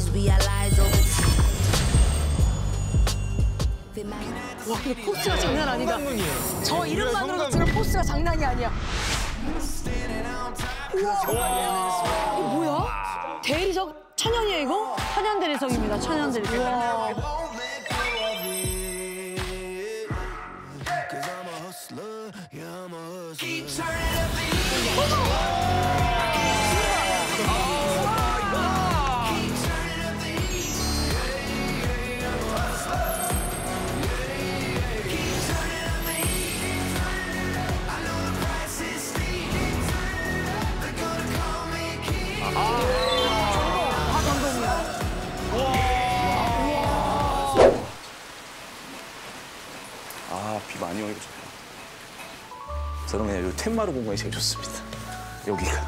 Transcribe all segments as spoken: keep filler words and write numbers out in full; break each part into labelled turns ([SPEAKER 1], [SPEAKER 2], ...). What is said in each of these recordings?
[SPEAKER 1] 와, 근데 포스가 장난 아니다. 저 이름만으로도 지금 포스가 장난이 아니야. 우와, 이거 뭐야? 대리석 천연이에요, 이거? 천연 대리석입니다, 천연 대리석. 우와.
[SPEAKER 2] 아, 비 많이 오니까 좋다. 저는 그냥 요 텐마루 공간이 제일 좋습니다. 여기가.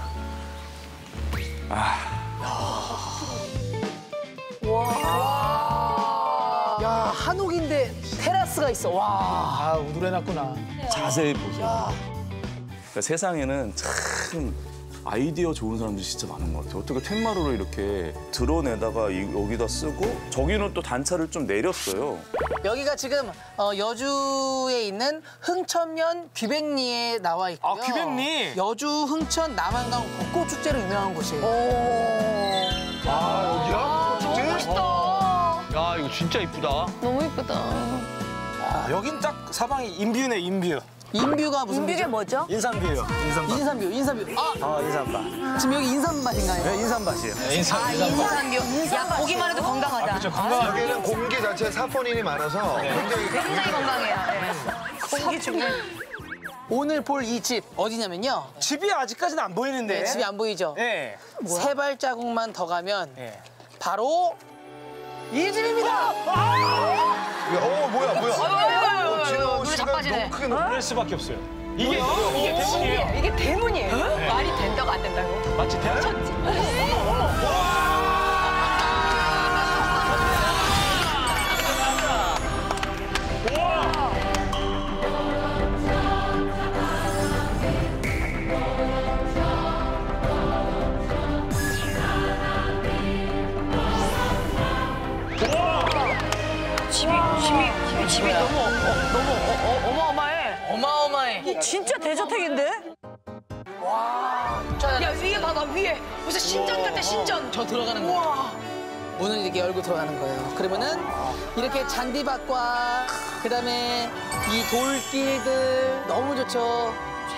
[SPEAKER 2] 아.
[SPEAKER 1] 와. 야, 한옥인데 테라스가 있어. 와.
[SPEAKER 3] 아, 우드해놨구나.
[SPEAKER 2] 자세히 보세요. 그러니까 세상에는 참 아이디어 좋은 사람들이 진짜 많은 것 같아요. 어떻게 텐마루를 이렇게 드러내다가 이, 여기다 쓰고 저기는 또 단차를 좀 내렸어요.
[SPEAKER 4] 여기가 지금 어, 여주에 있는 흥천면 귀백리에 나와 있고요.
[SPEAKER 3] 아, 귀백리?
[SPEAKER 4] 여주 흥천 남한강 벚꽃축제로 유명한 곳이에요.
[SPEAKER 5] 아, 여기야? 축제?
[SPEAKER 1] 멋있다.
[SPEAKER 6] 야, 이거 진짜 이쁘다.
[SPEAKER 1] 너무 이쁘다.
[SPEAKER 3] 아, 여긴 딱 사방이 인뷰네, 인뷰.
[SPEAKER 4] 인뷰가 무슨
[SPEAKER 1] 인비게 뭐죠?
[SPEAKER 3] 인삼뷰요, 인삼밭.
[SPEAKER 4] 인삼뷰, 인삼뷰. 아,
[SPEAKER 3] 어, 인삼밭.
[SPEAKER 4] 지금 여기 인삼밭인가요?
[SPEAKER 3] 네, 인삼밭이에요. 네, 인삼,
[SPEAKER 1] 아,
[SPEAKER 3] 인삼밭.
[SPEAKER 1] 인삼뷰. 야, 보기만 해도 건강하다.
[SPEAKER 3] 그렇죠, 건강하게.
[SPEAKER 5] 여기는 공기 자체에 사포닌이 많아서 굉장히
[SPEAKER 1] 굉장히 건강해요. 공기 중에.
[SPEAKER 4] 오늘 볼 이 집 어디냐면요.
[SPEAKER 3] 집이 아직까지는 안 보이는데.
[SPEAKER 4] 네, 집이 안 보이죠?
[SPEAKER 3] 네.
[SPEAKER 4] 세 발자국만 더 가면
[SPEAKER 3] 네.
[SPEAKER 4] 바로 이 집입니다.
[SPEAKER 5] 어, 뭐야, 뭐야. 어, 지나온
[SPEAKER 1] 눈이
[SPEAKER 5] 시간
[SPEAKER 1] 자빠지네.
[SPEAKER 5] 너무 크게
[SPEAKER 3] 그럴 수밖에 없어요. 이게, 이게 대문이에요.
[SPEAKER 1] 이게 대문이에요? 말이 된다고 안 된다고?
[SPEAKER 3] 마치 대문.
[SPEAKER 1] 집이, 집이, 집이, 집이 너무, 어, 너무 어, 어, 어마어마해.
[SPEAKER 4] 어마어마해.
[SPEAKER 1] 진짜 대저택인데?
[SPEAKER 4] 와. 자,
[SPEAKER 1] 야, 위에 봐봐, 위에. 무슨 신전 같아, 신전.
[SPEAKER 4] 저 들어가는 거.
[SPEAKER 1] 우와.
[SPEAKER 4] 문을 이렇게 열고 들어가는 거예요. 그러면은 이렇게 잔디밭과 그다음에 이 돌길들 너무 좋죠.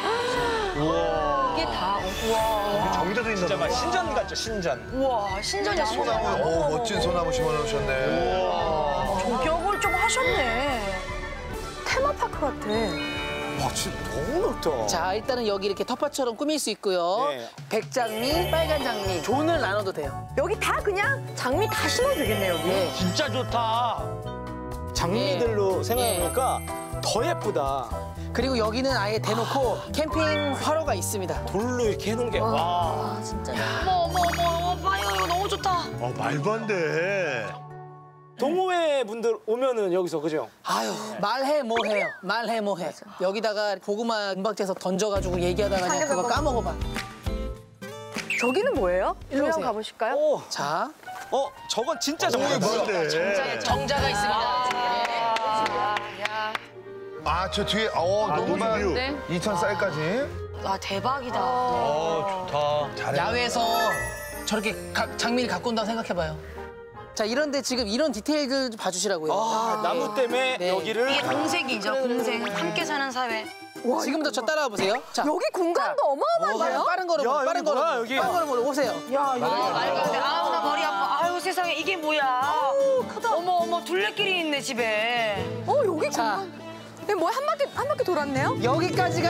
[SPEAKER 1] 이게 다, 우와.
[SPEAKER 5] 정자도 있나
[SPEAKER 3] 진짜 막
[SPEAKER 5] 봐.
[SPEAKER 3] 신전 같죠, 신전.
[SPEAKER 1] 우와, 신전이야, 신전.
[SPEAKER 5] 소나무, 오, 멋진 소나무 심어놓으셨네.
[SPEAKER 1] 조격을 좀 하셨네. 테마파크 같아.
[SPEAKER 3] 와, 진짜 너무 넓다.
[SPEAKER 4] 자, 일단은 여기 이렇게 텃밭처럼 꾸밀 수 있고요.
[SPEAKER 3] 네.
[SPEAKER 4] 백장미, 빨간 장미, 존을 나눠도 돼요.
[SPEAKER 1] 여기 다 그냥 장미 다 심어도 되겠네, 여기.
[SPEAKER 4] 네.
[SPEAKER 6] 진짜 좋다.
[SPEAKER 3] 장미들로 생각해보니까 더 예쁘다.
[SPEAKER 4] 그리고 여기는 아예 대놓고 캠핑 화로가 있습니다.
[SPEAKER 3] 돌로 이렇게 해놓은 게. 와.
[SPEAKER 1] 아, 진짜. 어머, 어머, 어머, 어머, 봐요. 이거 너무 좋다.
[SPEAKER 5] 어, 말도 안 돼.
[SPEAKER 3] 동호회 분들 오면은 여기서, 그죠?
[SPEAKER 4] 아유, 말해 뭐해요. 말해 뭐해. 여기다가 고구마 은박지에서 던져가지고 얘기하다가 그냥 그거 까먹어봐.
[SPEAKER 1] 저기는 뭐예요? 일로
[SPEAKER 4] 오세요.
[SPEAKER 1] 한번 가보실까요?
[SPEAKER 3] 오,
[SPEAKER 4] 자,
[SPEAKER 3] 어, 저건 진짜
[SPEAKER 5] 이게
[SPEAKER 3] 정말.
[SPEAKER 5] 뭔데?
[SPEAKER 4] 정자가 있습니다.
[SPEAKER 1] 야, 야.
[SPEAKER 5] 아, 저 뒤에, 어, 너무
[SPEAKER 1] 네.
[SPEAKER 5] 이천 쌀까지.
[SPEAKER 1] 와, 대박이다.
[SPEAKER 6] 어, 좋다.
[SPEAKER 4] 야외에서 저렇게 가- 장미를 갖고 온다고 생각해봐요. 자, 이런데 지금 이런 디테일들 좀 봐주시라고요.
[SPEAKER 3] 아, 나무 때문에
[SPEAKER 4] 네.
[SPEAKER 3] 여기를.
[SPEAKER 1] 이게 공생이죠, 공생. 함께 사는 사회.
[SPEAKER 4] 지금부터 저 따라와 보세요. 자,
[SPEAKER 1] 여기 공간도 어마어마한가요?
[SPEAKER 4] 빠른 걸음,
[SPEAKER 3] 야,
[SPEAKER 4] 빠른
[SPEAKER 3] 여기 뭐야,
[SPEAKER 4] 걸음,
[SPEAKER 3] 여기.
[SPEAKER 4] 빠른 걸음으로 오세요.
[SPEAKER 1] 야, 이거 말도 안 돼. 아우, 나 머리 아파. 아유, 세상에, 이게 뭐야. 아우, 크다. 어머, 어머, 둘레길이 있네, 집에. 어, 여기
[SPEAKER 4] 자,
[SPEAKER 1] 이게 뭐야, 한 바퀴, 한 바퀴 돌았네요?
[SPEAKER 4] 여기까지가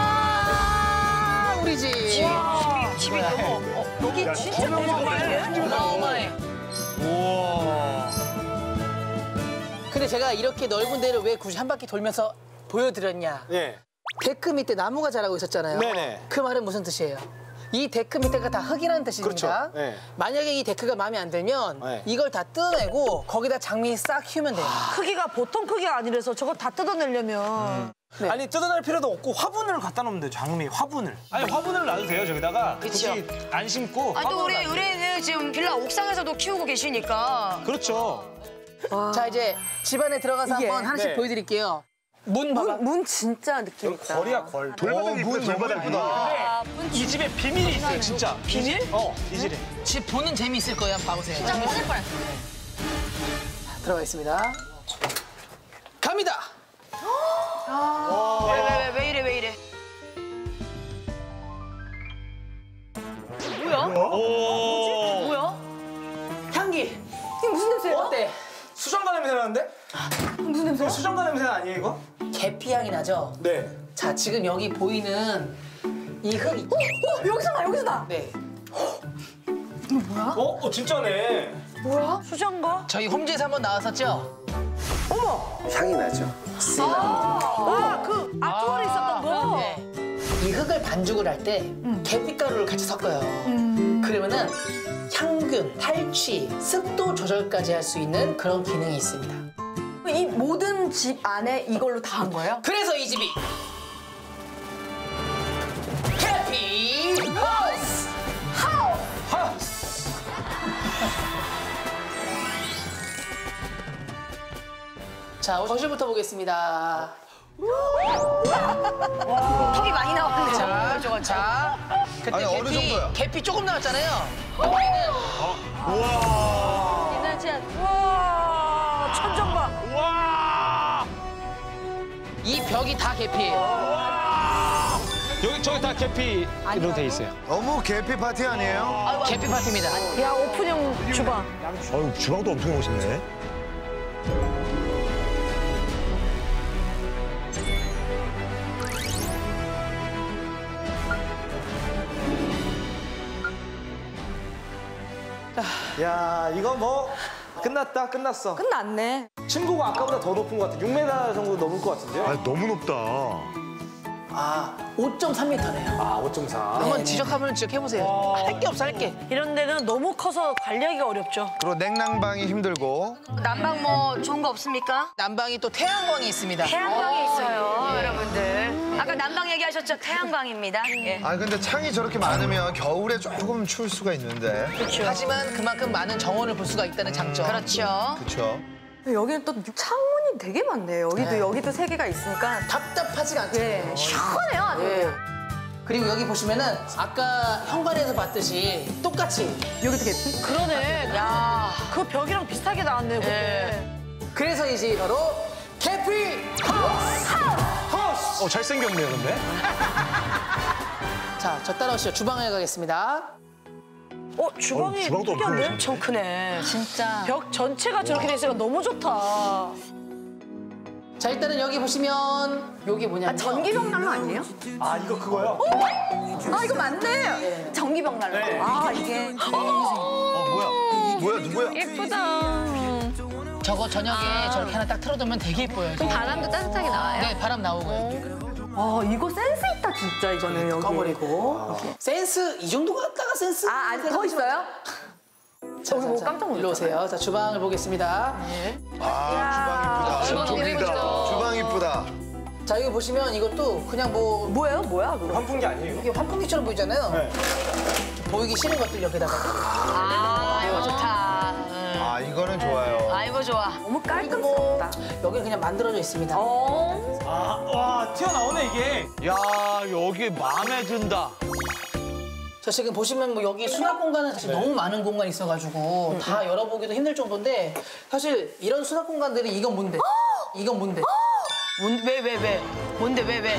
[SPEAKER 4] 다 우리 집.
[SPEAKER 1] 집이, 집이 너무, 어, 여기 진짜 어마어마해.
[SPEAKER 4] 어마어마해.
[SPEAKER 6] 우와.
[SPEAKER 4] 근데 제가 이렇게 넓은 데를 왜 굳이 한 바퀴 돌면서 보여드렸냐.
[SPEAKER 3] 네.
[SPEAKER 4] 데크 밑에 나무가 자라고 있었잖아요.
[SPEAKER 3] 네네.
[SPEAKER 4] 그 말은 무슨 뜻이에요? 이 데크 밑에가 다 흙이라는 뜻입니다.
[SPEAKER 3] 그렇죠. 네.
[SPEAKER 4] 만약에 이 데크가 마음에 안 들면
[SPEAKER 3] 네.
[SPEAKER 4] 이걸 다 뜯어내고 거기다 장미 싹 키우면 돼요.
[SPEAKER 1] 크기가 보통 크기가 아니라서 저거 다 뜯어내려면.
[SPEAKER 4] 네.
[SPEAKER 3] 아니 뜯어낼 필요도 없고 화분을 갖다 놓으면 돼요. 장미 화분을. 아니 화분을 놔도 돼요 저기다가.
[SPEAKER 4] 그쵸.
[SPEAKER 3] 굳이 안 심고.
[SPEAKER 1] 아니 또
[SPEAKER 3] 화분을
[SPEAKER 1] 우리
[SPEAKER 3] 놔도 돼요.
[SPEAKER 1] 의뢰인은 지금 빌라 옥상에서도 키우고 계시니까.
[SPEAKER 3] 그렇죠.
[SPEAKER 4] 자, 이제 집 안에 들어가서
[SPEAKER 7] 이게,
[SPEAKER 4] 한번 하나씩
[SPEAKER 3] 네.
[SPEAKER 4] 보여드릴게요. 문 봐봐.
[SPEAKER 7] 문, 문 진짜 느낌 있다.
[SPEAKER 3] 거리야 걸. 돌바닥이
[SPEAKER 5] 문 너무 예쁘다.
[SPEAKER 3] 이 집에 비밀이 있어요 진짜.
[SPEAKER 1] 비밀?
[SPEAKER 3] 어, 이 집에.
[SPEAKER 4] 집 보는 재미 있을 거예요. 한번 봐보세요.
[SPEAKER 1] 진짜 꺼낼 뻔했어.
[SPEAKER 4] 들어가 있습니다. 갑니다.
[SPEAKER 1] 왜, 왜, 왜, 왜 이래, 왜 이래. 뭐야? 뭐지? 뭐야?
[SPEAKER 4] 향기.
[SPEAKER 7] 이게 무슨 냄새야?
[SPEAKER 4] 어때?
[SPEAKER 3] 수정과 냄새 나는데?
[SPEAKER 7] 무슨 냄새야?
[SPEAKER 3] 수정과 냄새 아니에요 이거?
[SPEAKER 4] 계피 향이 나죠?
[SPEAKER 3] 네.
[SPEAKER 4] 자, 지금 여기 보이는 이 흙 있죠?
[SPEAKER 7] 어, 여기서 나, 여기서 나.
[SPEAKER 4] 네.
[SPEAKER 3] 어? 어 진짜네.
[SPEAKER 7] 뭐야? 수정거?
[SPEAKER 4] 저희 홈즈에서 한번 나왔었죠?
[SPEAKER 5] 향이 나죠.
[SPEAKER 7] 아, 그 아트월에 있었던 거?
[SPEAKER 4] 네. 이 흙을 반죽을 할 때 계피가루를 같이 섞어요. 그러면은 향균, 탈취, 습도 조절까지 할 수 있는 그런 기능이 있습니다.
[SPEAKER 7] 이 모든 집 안에 이걸로 다 한 거예요?
[SPEAKER 4] 그래서 이 집이 해피 하우스!
[SPEAKER 3] 하우스.
[SPEAKER 4] 자, 거실부터 보겠습니다.
[SPEAKER 1] 턱이 많이 나왔네.
[SPEAKER 4] 자, 자, 그때
[SPEAKER 5] 아니, 어느
[SPEAKER 4] 계피,
[SPEAKER 5] 정도야?
[SPEAKER 4] 계피 조금 나왔잖아요. 여기는
[SPEAKER 7] 와, 천정봐.
[SPEAKER 6] 와!
[SPEAKER 4] 이 벽이 다 계피예요.
[SPEAKER 6] 여기 저기 다 계피로 돼 있어요.
[SPEAKER 5] 너무 계피 파티 아니에요?
[SPEAKER 4] 계피 파티입니다.
[SPEAKER 7] 야, 오픈형 주방.
[SPEAKER 8] 아유, 주방도 엄청 멋있네.
[SPEAKER 3] 야 이거 뭐 끝났다 끝났어.
[SPEAKER 7] 끝났네.
[SPEAKER 3] 층고가 아까보다 더 높은 것 같아. 육 미터 정도 넘을 것 같은데요?
[SPEAKER 8] 아, 너무 높다.
[SPEAKER 4] 아, 오 점 삼 미터네요.
[SPEAKER 3] 아 오 점 사.
[SPEAKER 4] 한번 지적하면 지적해보세요. 할 게 없어, 할 게.
[SPEAKER 7] 이런 데는 너무 커서 관리하기가 어렵죠.
[SPEAKER 5] 그리고 냉난방이 힘들고.
[SPEAKER 1] 난방 뭐 좋은 거 없습니까?
[SPEAKER 4] 난방이 또 태양광이 있습니다.
[SPEAKER 1] 태양광이 있어요, 여러분들. 아까 난방 얘기하셨죠? 태양광입니다. 예.
[SPEAKER 5] 아 근데 창이 저렇게 많으면 겨울에 조금 추울 수가 있는데.
[SPEAKER 4] 하지만 그만큼 많은 정원을 볼 수가 있다는 장점.
[SPEAKER 1] 그렇죠.
[SPEAKER 5] 그렇죠.
[SPEAKER 7] 여기는 또 창문이 되게 많네요. 여기도
[SPEAKER 4] 네.
[SPEAKER 7] 여기도 세 개가 있으니까
[SPEAKER 4] 답답하지가 않죠.
[SPEAKER 7] 네, 시원해요 아주.
[SPEAKER 4] 예. 그리고 여기 보시면은 아까 현관에서 봤듯이 똑같이
[SPEAKER 7] 여기도 개피?
[SPEAKER 1] 그러네. 야.
[SPEAKER 7] 그 벽이랑 비슷하게 나왔네요. 그때.
[SPEAKER 4] 그래서 이 집이 바로 캐피 하우스!
[SPEAKER 3] 하우스. 어 잘생겼네요 근데.
[SPEAKER 4] 자, 저 따라오시죠. 주방에 가겠습니다.
[SPEAKER 7] 어, 주방이
[SPEAKER 8] 어, 주방도 엄청
[SPEAKER 7] 특이한데?
[SPEAKER 1] 엄청 크네. 진짜.
[SPEAKER 7] 벽 전체가 저렇게 돼 있으니까 너무 좋다.
[SPEAKER 4] 자, 일단은 여기 보시면 여기 뭐냐면
[SPEAKER 7] 아, 전기벽 난로 아니에요?
[SPEAKER 3] 아 이거 그거요?
[SPEAKER 7] 아, 이거 맞네. 전기벽 난로.
[SPEAKER 3] 네.
[SPEAKER 7] 아, 이게.
[SPEAKER 5] 어 뭐야? 뭐야 누구야?
[SPEAKER 7] 예쁘다.
[SPEAKER 4] 저거 저녁에 저렇게 하나 딱 틀어두면 되게 예뻐요.
[SPEAKER 7] 그럼 바람도 따뜻하게 나와요?
[SPEAKER 4] 네, 바람 나오고요.
[SPEAKER 7] 아, 이거 센스 있다 진짜 이거는 여기.
[SPEAKER 4] 꺼버리고 센스 이 정도 갖다가 센스
[SPEAKER 7] 아, 아니 더 있어요?
[SPEAKER 4] 자,
[SPEAKER 7] 뭐
[SPEAKER 4] 자,
[SPEAKER 7] 깜짝 놀랐잖아.
[SPEAKER 4] 일로 오세요. 자, 주방을 보겠습니다.
[SPEAKER 5] 아 주방 이쁘다.
[SPEAKER 1] 주방 이쁘다.
[SPEAKER 5] 주방 이쁘다.
[SPEAKER 4] 자, 여기 보시면 이것도 그냥 뭐
[SPEAKER 7] 뭐예요? 뭐야 그거?
[SPEAKER 3] 환풍기 아니에요?
[SPEAKER 4] 이게 환풍기처럼 보이잖아요.
[SPEAKER 3] 네.
[SPEAKER 4] 보이기 싫은 것들 여기다가.
[SPEAKER 1] 아, 이거 좋다. 응.
[SPEAKER 5] 아 이거는 좋아요.
[SPEAKER 1] 아, 이거 좋아.
[SPEAKER 7] 너무
[SPEAKER 4] 그리고 뭐
[SPEAKER 7] 깔끔스럽다.
[SPEAKER 4] 여기 그냥 만들어져 있습니다.
[SPEAKER 7] 어.
[SPEAKER 3] 아, 와 튀어나오네 이게.
[SPEAKER 6] 야, 여기 마음에 든다.
[SPEAKER 4] 자, 지금 보시면 뭐 여기 수납 공간은 사실 너무 많은 공간이 있어가지고 다 열어보기도 힘들 정도인데 사실 이런 수납 공간들이 이건 뭔데? 이건 뭔데?
[SPEAKER 1] 뭔, 왜, 왜, 왜? 뭔데, 왜, 왜?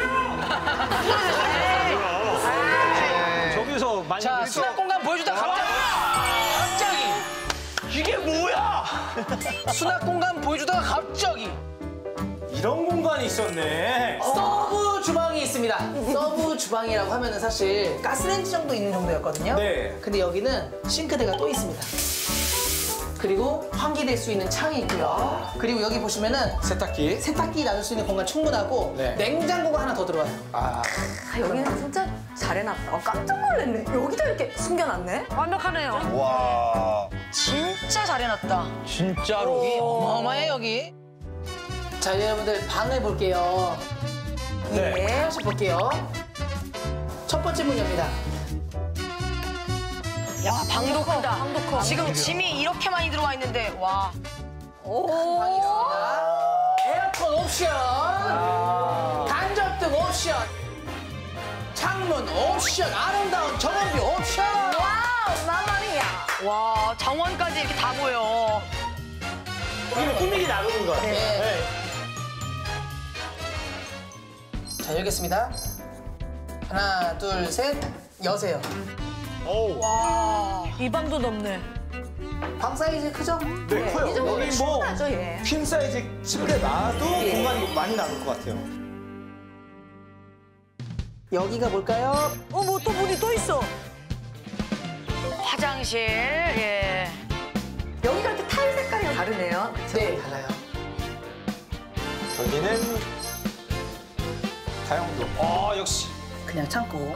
[SPEAKER 3] 저기서 많이.
[SPEAKER 4] 자, 수납 공간 보여주다 갑자기 갑자기
[SPEAKER 6] 이게 뭐야?
[SPEAKER 4] 수납 공간 보여주다가 갑자기
[SPEAKER 3] 이런 공간이 있었네.
[SPEAKER 4] 서브 주방이 있습니다. 서브 주방이라고 하면은 사실 가스레인지 정도 있는 정도였거든요.
[SPEAKER 3] 네.
[SPEAKER 4] 근데 여기는 싱크대가 또 있습니다. 그리고 환기될 수 있는 창이 있고요. 그리고 여기 보시면은
[SPEAKER 3] 세탁기.
[SPEAKER 4] 세탁기 놔둘 수 있는 공간 충분하고
[SPEAKER 3] 네.
[SPEAKER 4] 냉장고가 하나 더 들어와요.
[SPEAKER 3] 아.
[SPEAKER 7] 아, 여기는 진짜 잘 해놨다. 어, 깜짝 놀랐네. 여기다 이렇게 숨겨놨네. 완벽하네요.
[SPEAKER 5] 와.
[SPEAKER 1] 진짜 잘 해놨다.
[SPEAKER 6] 진짜로.
[SPEAKER 4] 어마어마해 여기. 자, 여러분들 방을 볼게요.
[SPEAKER 3] 네.
[SPEAKER 4] 하나씩 볼게요. 첫 번째 문 엽니다.
[SPEAKER 1] 야, 방도 크다. 방도 커. 지금 짐이 이렇게 많이 들어와 있는데, 와.
[SPEAKER 4] 방이 있습니다. 에어컨 옵션. 간접등 옵션. 창문 옵션. 아름다운 전원비 옵션.
[SPEAKER 7] 와우, 마마미야.
[SPEAKER 1] 와, 정원까지 이렇게 다 보여.
[SPEAKER 3] 여기는 꾸미기 나누는 거 같아요.
[SPEAKER 4] 네. 자, 열겠습니다. 하나, 둘, 셋. 여세요.
[SPEAKER 1] 와, 이 방도 넓네.
[SPEAKER 4] 방 사이즈 크죠?
[SPEAKER 3] 네, 커요.
[SPEAKER 7] 이 정도면
[SPEAKER 3] 여기 뭐
[SPEAKER 7] 충분하죠, 얘.
[SPEAKER 3] 퀸 사이즈 침대 놔도 공간이 많이 남을 것 같아요.
[SPEAKER 4] 여기가 뭘까요?
[SPEAKER 1] 어, 뭐 또 문이 또 있어. 화장실, 예.
[SPEAKER 7] 여기가 이렇게 타일 색깔이 다르네요.
[SPEAKER 4] 네, 달라요.
[SPEAKER 3] 여기는 다용도. 아, 역시.
[SPEAKER 4] 그냥 창고.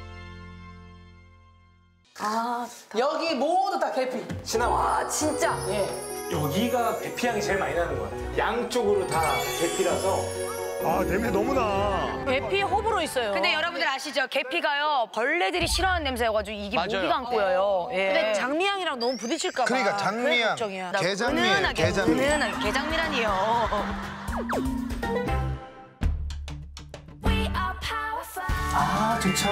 [SPEAKER 7] 아, 좋다.
[SPEAKER 4] 여기 모두 다 계피.
[SPEAKER 3] 시나몬.
[SPEAKER 7] 와, 진짜.
[SPEAKER 4] 예.
[SPEAKER 3] 여기가 계피향이 제일 많이 나는 것 같아요. 양쪽으로 다 계피라서.
[SPEAKER 8] 아, 냄새 너무 나.
[SPEAKER 1] 계피 호불호 있어요. 근데 여러분들 아시죠? 계피가요, 벌레들이 싫어하는 냄새여가지고 이게
[SPEAKER 6] 맞아요.
[SPEAKER 1] 모기가 안 꼬여요. 예. 근데 장미향이랑 너무 부딪힐까 봐.
[SPEAKER 5] 그러니까 장미향,
[SPEAKER 1] 걱정이야.
[SPEAKER 5] 게장미예요,
[SPEAKER 1] 은은하게,
[SPEAKER 5] 게장미.
[SPEAKER 1] 은은하게, 게장미라니요.
[SPEAKER 4] 아, 좋죠.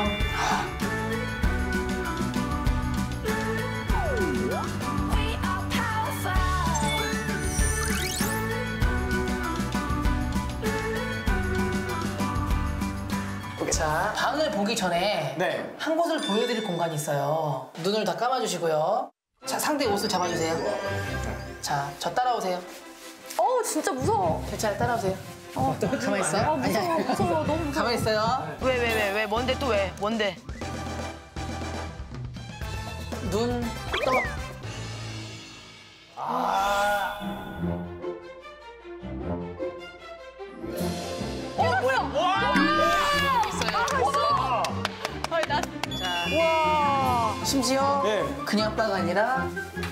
[SPEAKER 4] 자, 방을 보기 전에
[SPEAKER 3] 네.
[SPEAKER 4] 한 곳을 보여드릴 공간이 있어요. 눈을 다 감아주시고요. 자, 상대 옷을 잡아주세요. 자, 저 따라오세요.
[SPEAKER 7] 어, 진짜 무서워.
[SPEAKER 4] 괜찮아요, 따라오세요. 어, 가만히 있어.
[SPEAKER 7] 어, 무서워, 무서워, 너무 무서워.
[SPEAKER 4] 가만히 있어요.
[SPEAKER 1] 왜, 왜, 왜, 왜? 뭔데 또 왜? 뭔데?
[SPEAKER 4] 눈 떠.
[SPEAKER 1] 어, 뭐야?
[SPEAKER 4] 심지어
[SPEAKER 3] 네.
[SPEAKER 4] 그냥 바가 아니라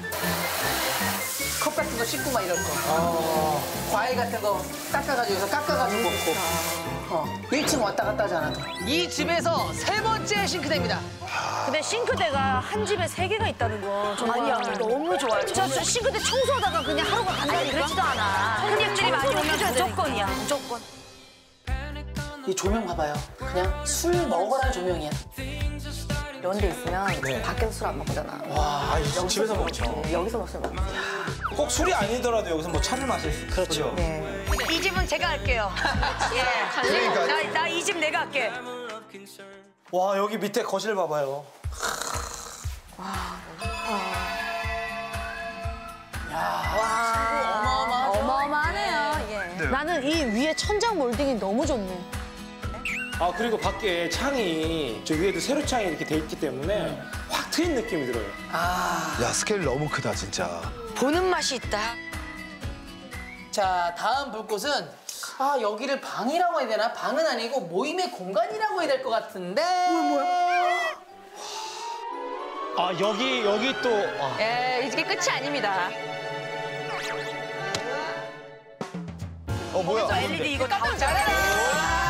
[SPEAKER 4] 컵 같은 거 씻고 막 이럴 거. 과일 같은 거 깎아가지고 여기서 깎아가지고 먹고. 어. 일 층 왔다 갔다 하지 않아도. 이 집에서 세 번째 싱크대입니다.
[SPEAKER 1] 근데 싱크대가 한 집에 세 개가 있다는 거 정말
[SPEAKER 7] 아니야.
[SPEAKER 1] 너무 좋아요. 저, 저 싱크대 청소하다가 그냥 하루가 간다니까. 그렇지도 않아. 손님들이 많이 오면 무조건이야, 무조건.
[SPEAKER 4] 이 조명 봐봐요. 그냥 술 먹어라 조명이야.
[SPEAKER 7] 이런 데 있으면 밖에서 술 안 먹잖아.
[SPEAKER 3] 와, 아, 집에서 먹죠.
[SPEAKER 7] 네, 여기서 술 먹지.
[SPEAKER 3] 꼭 술이 아니더라도 여기서 뭐 차를 마실 수 있어요. 그렇죠.
[SPEAKER 7] 네.
[SPEAKER 1] 이 집은 제가 할게요. 예.
[SPEAKER 5] 그러니까.
[SPEAKER 1] 나 이 집 내가 할게.
[SPEAKER 3] 와, 여기 밑에 거실 봐봐요.
[SPEAKER 7] 어마어마하네요, 이게.
[SPEAKER 1] 나는 이 위에 천장 몰딩이 너무 좋네.
[SPEAKER 3] 아, 그리고 밖에 창이 저 위에도 세로 창이 이렇게 돼 있기 때문에 확 트인 느낌이 들어요.
[SPEAKER 5] 야, 스케일 너무 크다, 진짜.
[SPEAKER 1] 보는 맛이 있다.
[SPEAKER 4] 자, 다음 볼 곳은 아, 여기를 방이라고 해야 되나? 방은 아니고 모임의 공간이라고 해야 될 것 같은데. 뭐야?
[SPEAKER 6] 아, 여기, 여기 또. 아.
[SPEAKER 1] 예, 이게 끝이 아닙니다.
[SPEAKER 5] 어, 뭐야?
[SPEAKER 1] 저 엘이디 이거 다 잘해라.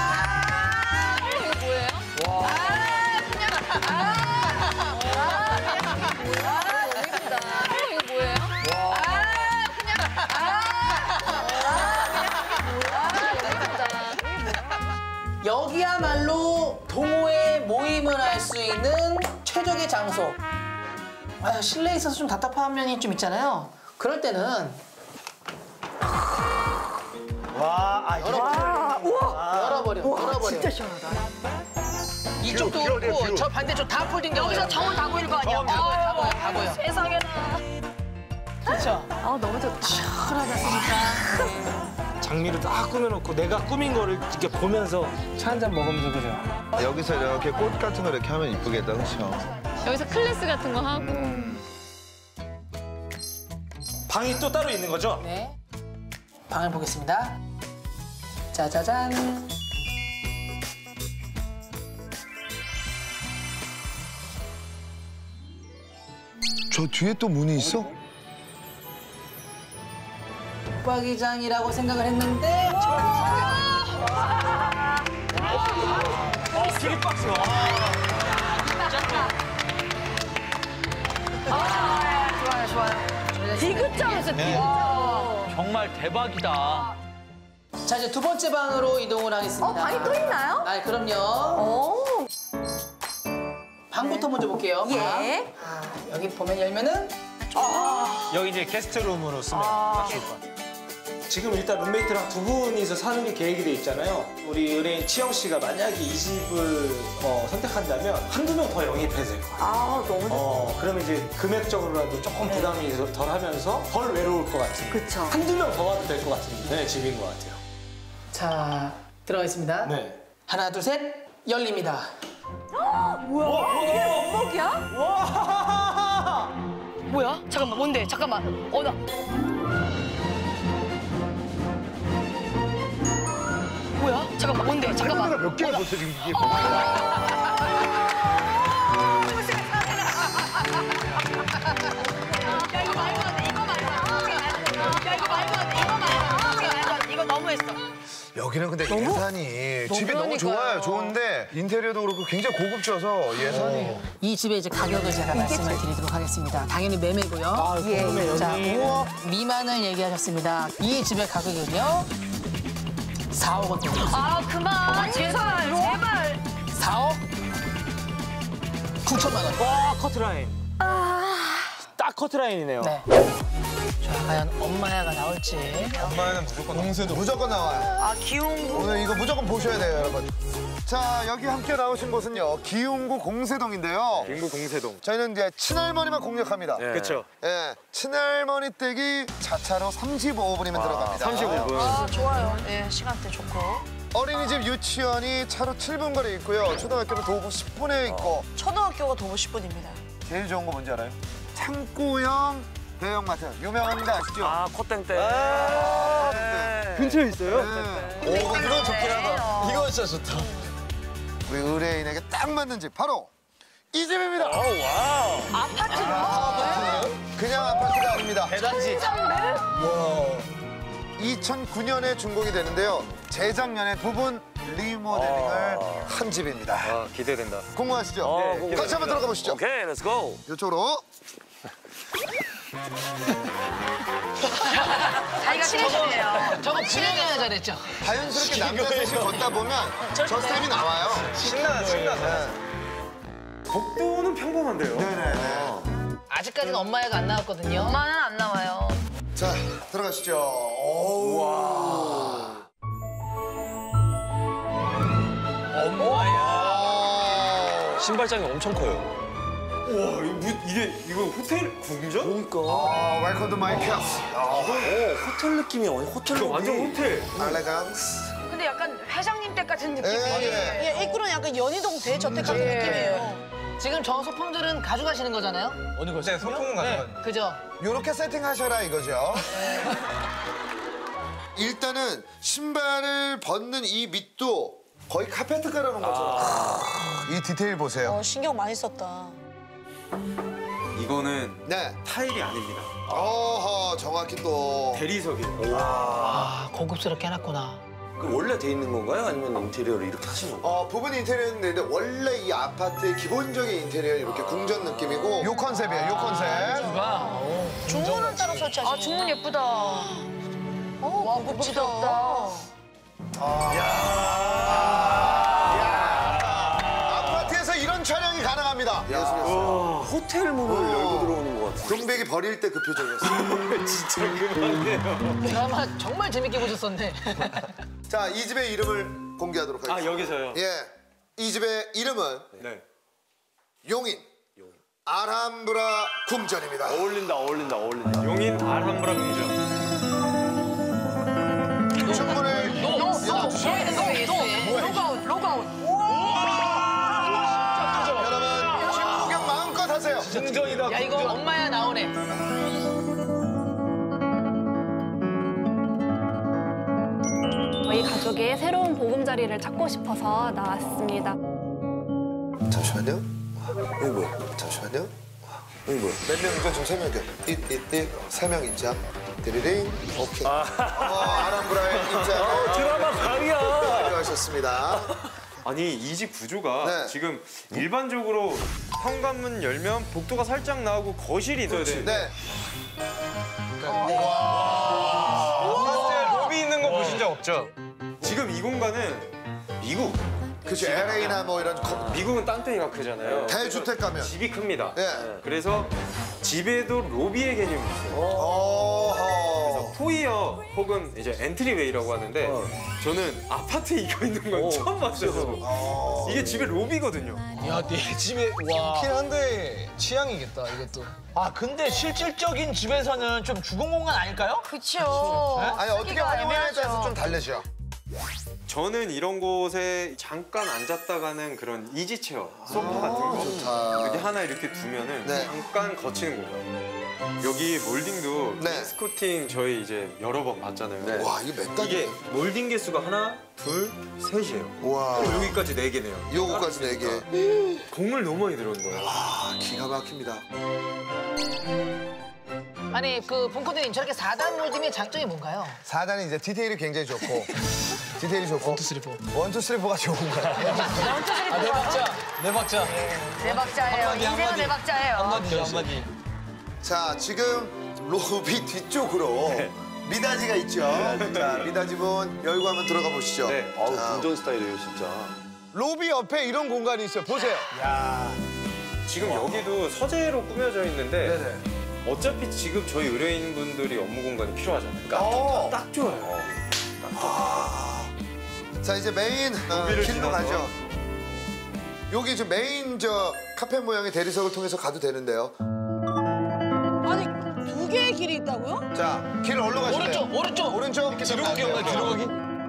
[SPEAKER 4] 여기야말로 동호회 모임을 할 수 있는 최적의 장소. 아, 실내에 있어서 좀 답답한 면이 좀 있잖아요. 그럴 때는
[SPEAKER 3] 와, 아,
[SPEAKER 4] 열어버려. 열어버려. 열어버려.
[SPEAKER 7] 진짜 시원하다.
[SPEAKER 4] 이쪽도
[SPEAKER 5] 뷰, 뷰,
[SPEAKER 4] 그렇고
[SPEAKER 5] 뷰.
[SPEAKER 4] 저 반대쪽 다 폴딩
[SPEAKER 1] 여기서 정원 다 보일 거 아니야.
[SPEAKER 4] 어, 다 보여, 다 보여, 다 보여.
[SPEAKER 1] 세상에나.
[SPEAKER 4] 그렇죠?
[SPEAKER 7] 아, 너무 좋다.
[SPEAKER 4] 시원하다, 진짜.
[SPEAKER 3] 장미를 딱 꾸며놓고 내가 꾸민 거를 이렇게 보면서 차 한 잔 먹으면서 그죠.
[SPEAKER 5] 여기서 이렇게 꽃 같은 거 이렇게 하면 이쁘겠다, 그렇죠?
[SPEAKER 9] 여기서 클래스 같은 거 하고.
[SPEAKER 3] 방이 또 따로 있는 거죠?
[SPEAKER 4] 네. 방을 보겠습니다. 짜자잔.
[SPEAKER 5] 저 뒤에 또 문이 있어?
[SPEAKER 4] 붙박이장이라고 생각을 했는데
[SPEAKER 6] 기립박수.
[SPEAKER 1] 좋아요, 좋아요. 디귿자였어, 디귿자.
[SPEAKER 6] 정말 대박이다.
[SPEAKER 4] 자 이제 두 번째 방으로 이동을 하겠습니다.
[SPEAKER 7] 어, 방이 또 있나요?
[SPEAKER 4] 아 그럼요.
[SPEAKER 7] 오.
[SPEAKER 4] 방부터 먼저 볼게요. 방.
[SPEAKER 7] 예.
[SPEAKER 4] 아, 여기 보면 열면은
[SPEAKER 6] 여기 이제 게스트룸으로 쓰면 딱 좋을 것 같아요.
[SPEAKER 3] 지금 일단 룸메이트랑 두 분이서 사는 게 계획이 돼 있잖아요. 우리 의뢰인 치영 씨가 만약에 이 집을 어, 선택한다면 한두 명 더 영입해야 될 것 같아요.
[SPEAKER 7] 아, 너무 좋다.
[SPEAKER 3] 어, 그러면 이제 금액적으로라도 조금 부담이 덜 하면서 덜 외로울 것 같은.
[SPEAKER 7] 그쵸.
[SPEAKER 3] 한두 명 더 와도 될 것 같은 네, 집인 것 같아요.
[SPEAKER 4] 자 들어가겠습니다.
[SPEAKER 3] 네.
[SPEAKER 4] 하나 둘 셋 열립니다.
[SPEAKER 7] 원목이야?
[SPEAKER 1] 뭐야? 잠깐만, 뭔데? 잠깐만. 어, 나. 뭐야? 잠깐만, 뭔데? 잠깐만.
[SPEAKER 8] 카메라 몇 개를 보세요, 지금 이게.
[SPEAKER 1] 야, 이거 말도 안 돼. 이거 말도 안 돼. 야, 이거 말도 안 돼. 이거 말도 안 돼. 이거 말도 안 돼. 이거 너무했어.
[SPEAKER 5] 여기는 근데 예산이 집이 너무 좋아요. 좋은데 인테리어도 그렇고 굉장히 고급져서 예산이.
[SPEAKER 4] 이 집의 이제 가격을 제가 말씀을 드리도록 하겠습니다. 당연히 매매고요.
[SPEAKER 3] 아,
[SPEAKER 4] 예. 자, 오억 미만을 얘기하셨습니다. 이 집의 가격은요? 사억 원대입니다.
[SPEAKER 1] 아, 그만. 제발, 제발.
[SPEAKER 4] 사억 구천만 원.
[SPEAKER 6] 와, 커트라인. 딱 커트라인이네요.
[SPEAKER 4] 네. 자, 과연 엄마야가 나올지.
[SPEAKER 5] 엄마는 무조건 공세도 무조건 나와요.
[SPEAKER 1] 아, 기웅구.
[SPEAKER 5] 오늘 이거 무조건 보셔야 돼요, 여러분. 자, 여기 함께 나오신 곳은요. 기웅구 공세동인데요.
[SPEAKER 8] 인구 공세동.
[SPEAKER 5] 저희는 이제 친할머니만 공략합니다.
[SPEAKER 6] 그렇죠.
[SPEAKER 5] 예, 친할머니 댁이 자차로 삼십오 분이면 들어갑니다.
[SPEAKER 8] 삼십오 분.
[SPEAKER 1] 아, 좋아요. 예, 시간대 좋고.
[SPEAKER 5] 어린이집 유치원이 차로 칠 분 거리에 있고요. 초등학교는 도보 십 분에 있고.
[SPEAKER 1] 초등학교가 도보 십 분입니다.
[SPEAKER 5] 제일 좋은 거 뭔지 알아요? 창고형 대형마트. 유명한 데 아시죠?
[SPEAKER 6] 아, 콧땡땡.
[SPEAKER 5] 네.
[SPEAKER 8] 근처에 있어요?
[SPEAKER 5] 네. 오, 이건 좋긴 하다.
[SPEAKER 6] 이거 진짜 좋다.
[SPEAKER 5] 우리 의뢰인에게 딱 맞는 집, 바로 이 집입니다.
[SPEAKER 1] 아파트로?
[SPEAKER 5] 그냥 아파트가 아닙니다.
[SPEAKER 6] 대단지.
[SPEAKER 5] 이천구 년에 준공이 되는데요. 재작년에 부분 리모델링을 한 집입니다.
[SPEAKER 8] 아, 기대된다.
[SPEAKER 5] 궁금하시죠?
[SPEAKER 6] 어,
[SPEAKER 5] 네.
[SPEAKER 6] 궁금해요.
[SPEAKER 5] 같이 한번 들어가 보시죠.
[SPEAKER 6] 오케이, 렛츠 고.
[SPEAKER 5] 이쪽으로.
[SPEAKER 1] 자기가 친해지네요.
[SPEAKER 4] 저거 분양해야 잘했죠.
[SPEAKER 5] 자연스럽게 남자 셋이 걷다 보면 저 스텝이 나와요.
[SPEAKER 8] 신나, 신나서.
[SPEAKER 5] 네.
[SPEAKER 8] 복도는 평범한데요.
[SPEAKER 5] 네네네.
[SPEAKER 4] 아직까지는 엄마야가 안 나왔거든요.
[SPEAKER 1] 엄마는 안 나와요.
[SPEAKER 5] 자, 들어가시죠. 오.
[SPEAKER 6] 엄마야. 신발장이 엄청 커요.
[SPEAKER 8] 우와, 이거, 무- 이게, 이거 호텔 궁전?
[SPEAKER 5] 아, 웰컴 투 마이 캡.
[SPEAKER 6] 호텔 느낌이 아니 호텔
[SPEAKER 8] 이거 완전 호텔.
[SPEAKER 5] 알레강스.
[SPEAKER 1] 근데 약간 회장님 댁 같은 느낌이.
[SPEAKER 5] 예.
[SPEAKER 1] 예, 입구는 약간 연희동 대저택 같은 느낌이에요.
[SPEAKER 4] 지금 저 소품들은 가져가시는 거잖아요?
[SPEAKER 6] 어느 거? 네,
[SPEAKER 8] 소품은 가져가.
[SPEAKER 4] 그죠?
[SPEAKER 5] 요렇게 세팅하셔라 이거죠. 일단은 신발을 벗는 이 밑도 거의 카페트 깔아놓은 것처럼. 이 디테일 보세요.
[SPEAKER 1] 어, 신경 많이 썼다.
[SPEAKER 8] 이거는
[SPEAKER 5] 네.
[SPEAKER 8] 타일이 아닙니다.
[SPEAKER 5] 어허, 정확히 또.
[SPEAKER 8] 대리석이에요.
[SPEAKER 4] 아, 고급스럽게 해놨구나.
[SPEAKER 6] 그럼 원래 돼 있는 건가요? 아니면 인테리어를 이렇게 하신 건가요?
[SPEAKER 5] 어, 부분 인테리어인데 원래 이 아파트의 기본적인 인테리어 이렇게 궁전 느낌이고. 요 컨셉이에요, 요 컨셉.
[SPEAKER 1] 중문은 따로 설치하시네. 아, 중문 예쁘다. 어, 와, 고급지다.
[SPEAKER 5] 아파트에서 이런 촬영이 가능합니다. 예술이었어요.
[SPEAKER 6] 호텔 문을 열고 들어오는 것 같아요.
[SPEAKER 5] 동백이 버릴 때 그 표정이었어요.
[SPEAKER 6] 진짜 그만해요.
[SPEAKER 4] 드라마 정말 재밌게 보셨었네.
[SPEAKER 5] 자, 이 집의 이름을 공개하도록
[SPEAKER 8] 아,
[SPEAKER 5] 하겠습니다.
[SPEAKER 8] 여기서요?
[SPEAKER 5] 예. 이 집의 이름은
[SPEAKER 8] 네.
[SPEAKER 5] 용인 아람브라 궁전입니다.
[SPEAKER 6] 어울린다, 어울린다, 어울린다.
[SPEAKER 8] 용인 알함브라 궁전.
[SPEAKER 5] 충분을 열어주시죠.
[SPEAKER 1] 로그아웃, 로그아웃.
[SPEAKER 5] 여러분, 집 구경 마음껏 하세요.
[SPEAKER 6] 궁전이다.
[SPEAKER 4] 야, 이거 엄마야 나오네.
[SPEAKER 9] 저희 가족의 새로운 보금자리를 찾고 싶어서 나왔습니다.
[SPEAKER 5] 잠시만요. 이거 뭐야? 잠시만요.
[SPEAKER 2] 이거 뭐야?
[SPEAKER 5] 몇 명이죠? 지금 세 명이죠? 띠띠띠 세 명 입장. 띠리링 오케이. 아. 어, 아람브라의 입장.
[SPEAKER 2] 어, 드라마 강이야.
[SPEAKER 5] 완료하셨습니다.
[SPEAKER 8] 아니 이 집 구조가
[SPEAKER 5] 네.
[SPEAKER 8] 지금 일반적으로 현관문 열면 복도가 살짝 나오고 거실이 있어야 되는데
[SPEAKER 5] 네.
[SPEAKER 6] 로비 있는 거 보신 적 없죠?
[SPEAKER 8] 지금 이 공간은 미국
[SPEAKER 5] 그치 엘에이나 뭐 이런 거,
[SPEAKER 8] 미국은 땅덩이가 크잖아요.
[SPEAKER 5] 대주택 가면.
[SPEAKER 8] 집이 큽니다.
[SPEAKER 5] 예.
[SPEAKER 8] 그래서 집에도 로비의 개념이 있어요.
[SPEAKER 5] 어허.
[SPEAKER 8] 포이어 혹은 이제 엔트리웨이라고 하는데 저는 아파트에 이거 있는 건 처음 봤어요.
[SPEAKER 5] 어.
[SPEAKER 8] 이게 집에 로비거든요.
[SPEAKER 6] 야, 내 집에 와.
[SPEAKER 10] 좋긴 한데 취향이겠다 이것도. 아 근데 실질적인 집에서는 좀 주공 공간 아닐까요?
[SPEAKER 1] 그쵸.
[SPEAKER 5] 아니 어떻게 활용하냐에 따라서 좀 달라져.
[SPEAKER 8] 저는 이런 곳에 잠깐 앉았다가는 그런 이지 체어, 소파 같은 거
[SPEAKER 5] 좋다.
[SPEAKER 8] 여기 하나 이렇게 두면은
[SPEAKER 5] 네.
[SPEAKER 8] 잠깐 거치는 공간. 여기 몰딩도
[SPEAKER 5] 네.
[SPEAKER 8] 스코팅 저희 이제 여러 번 봤잖아요.
[SPEAKER 5] 와 이게 몇 단이야?
[SPEAKER 8] 이게 몰딩 개수가 하나, 둘, 셋이에요.
[SPEAKER 5] 와.
[SPEAKER 8] 여기까지 네 개네요.
[SPEAKER 5] 요거까지 네 개.
[SPEAKER 8] 공을 너무 많이 들어온 거예요.
[SPEAKER 5] 아 기가 막힙니다.
[SPEAKER 4] 아니 그 본코드님 저렇게 사 단 몰딩의 장점이 뭔가요?
[SPEAKER 5] 사 단이 이제 디테일이 굉장히 좋고 디테일이 좋고
[SPEAKER 10] 원투 쓰리 포.
[SPEAKER 5] 원투 쓰리 포가 좋은 거야.
[SPEAKER 10] 아, 네 박자. 네 박자.
[SPEAKER 1] 네 박자예요.
[SPEAKER 10] 한마디,
[SPEAKER 1] 인생은
[SPEAKER 10] 한마디.
[SPEAKER 1] 네 박자예요.
[SPEAKER 10] 한마디죠 한마디.
[SPEAKER 5] 자 지금 로비 뒤쪽으로 미닫이가 있죠. 자 미닫이 문 열고 한번 들어가 보시죠.
[SPEAKER 8] 네.
[SPEAKER 2] 아우
[SPEAKER 5] 자,
[SPEAKER 2] 궁전 스타일이에요 진짜.
[SPEAKER 5] 로비 옆에 이런 공간이 있어요. 보세요.
[SPEAKER 8] 지금 여기도 서재로 꾸며져 있는데
[SPEAKER 5] 네네.
[SPEAKER 8] 어차피 지금 저희 의뢰인분들이 업무 공간이 필요하잖아요. 그러니까
[SPEAKER 5] 어.
[SPEAKER 8] 딱 좋아요.
[SPEAKER 5] 자 이제 메인 어,
[SPEAKER 8] 로비를
[SPEAKER 5] 길로
[SPEAKER 8] 지나서.
[SPEAKER 5] 가죠. 여기 지금 메인 저 카페 모양의 대리석을 통해서 가도 되는데요.
[SPEAKER 4] 아니 두 개의 길이 있다고요?
[SPEAKER 5] 자 길 어디로 가실래요?
[SPEAKER 4] 오른쪽 오른쪽.
[SPEAKER 5] 오른쪽.
[SPEAKER 10] 뒤로 가기 없나 뒤로 가기?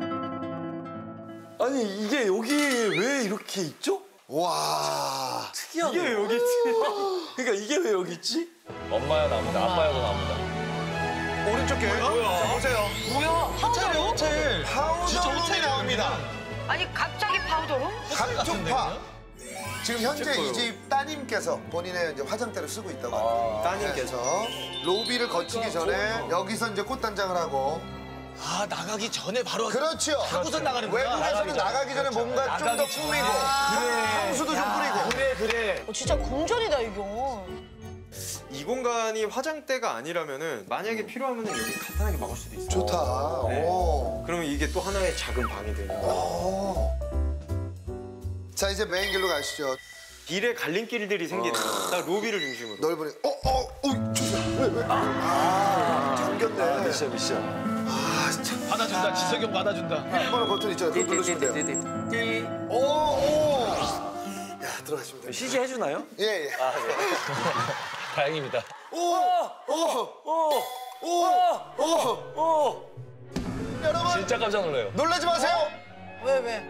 [SPEAKER 2] 아니 이게 여기 왜 이렇게 있죠?
[SPEAKER 5] 와.
[SPEAKER 2] 특이하네.
[SPEAKER 8] 이게 왜 여기 있지?
[SPEAKER 2] 그러니까 이게 왜 여기 있지?
[SPEAKER 6] 엄마야 나옵니다. 아빠야도 나옵니다.
[SPEAKER 5] 오른쪽 길. 자 보세요.
[SPEAKER 10] 뭐야? 호텔이에요 호텔. 진짜 호텔이 나옵니다.
[SPEAKER 1] 아니 갑자기 파우더룸?
[SPEAKER 5] 각종파. 지금 현재 이 집 따님께서 본인의 이제 화장대를 쓰고 있다고 합니다.
[SPEAKER 8] 따님께서.
[SPEAKER 5] 그래서 로비를 거치기 전에 여기서 이제 꽃단장을 하고.
[SPEAKER 10] 아 나가기 전에 바로.
[SPEAKER 5] 그렇죠.
[SPEAKER 10] 하고서 나가는구나.
[SPEAKER 5] 외국에서는 나가기 전에 뭔가 좀 더 꾸미고 향수도 좀 뿌리고.
[SPEAKER 10] 그래 그래.
[SPEAKER 4] 어, 진짜 궁전이다 이거.
[SPEAKER 8] 이 공간이 화장대가 아니라면은 만약에 필요하면은 여기 간단하게 막을 수도 있어요.
[SPEAKER 5] 좋다.
[SPEAKER 8] 네.
[SPEAKER 5] 오.
[SPEAKER 8] 그러면 이게 또 하나의 작은 방이 되는 거예요.
[SPEAKER 5] 오. 자 이제 메인 길로 가시죠.
[SPEAKER 8] 길에 갈림길들이 생기는 거예요. 딱 로비를 중심으로.
[SPEAKER 5] 넓으니. 어, 어, 어, 조심. 왜, 왜? 아, 잠겼네.
[SPEAKER 2] 미션 미션.
[SPEAKER 5] 아, 참.
[SPEAKER 10] 받아준다 지석이 형 받아준다.
[SPEAKER 5] 한 번은 버튼 있잖아요. 그거 누르시면 돼요. 오, 오. 야, 들어가시면 돼요.
[SPEAKER 2] 시지 해주나요?
[SPEAKER 5] 예, 예.
[SPEAKER 6] 다행입니다.
[SPEAKER 5] 오, 오, 오, 오, 오, 오. 여러분,
[SPEAKER 6] 진짜 깜짝 놀라요.
[SPEAKER 5] 놀라지 마세요.
[SPEAKER 4] 왜 왜?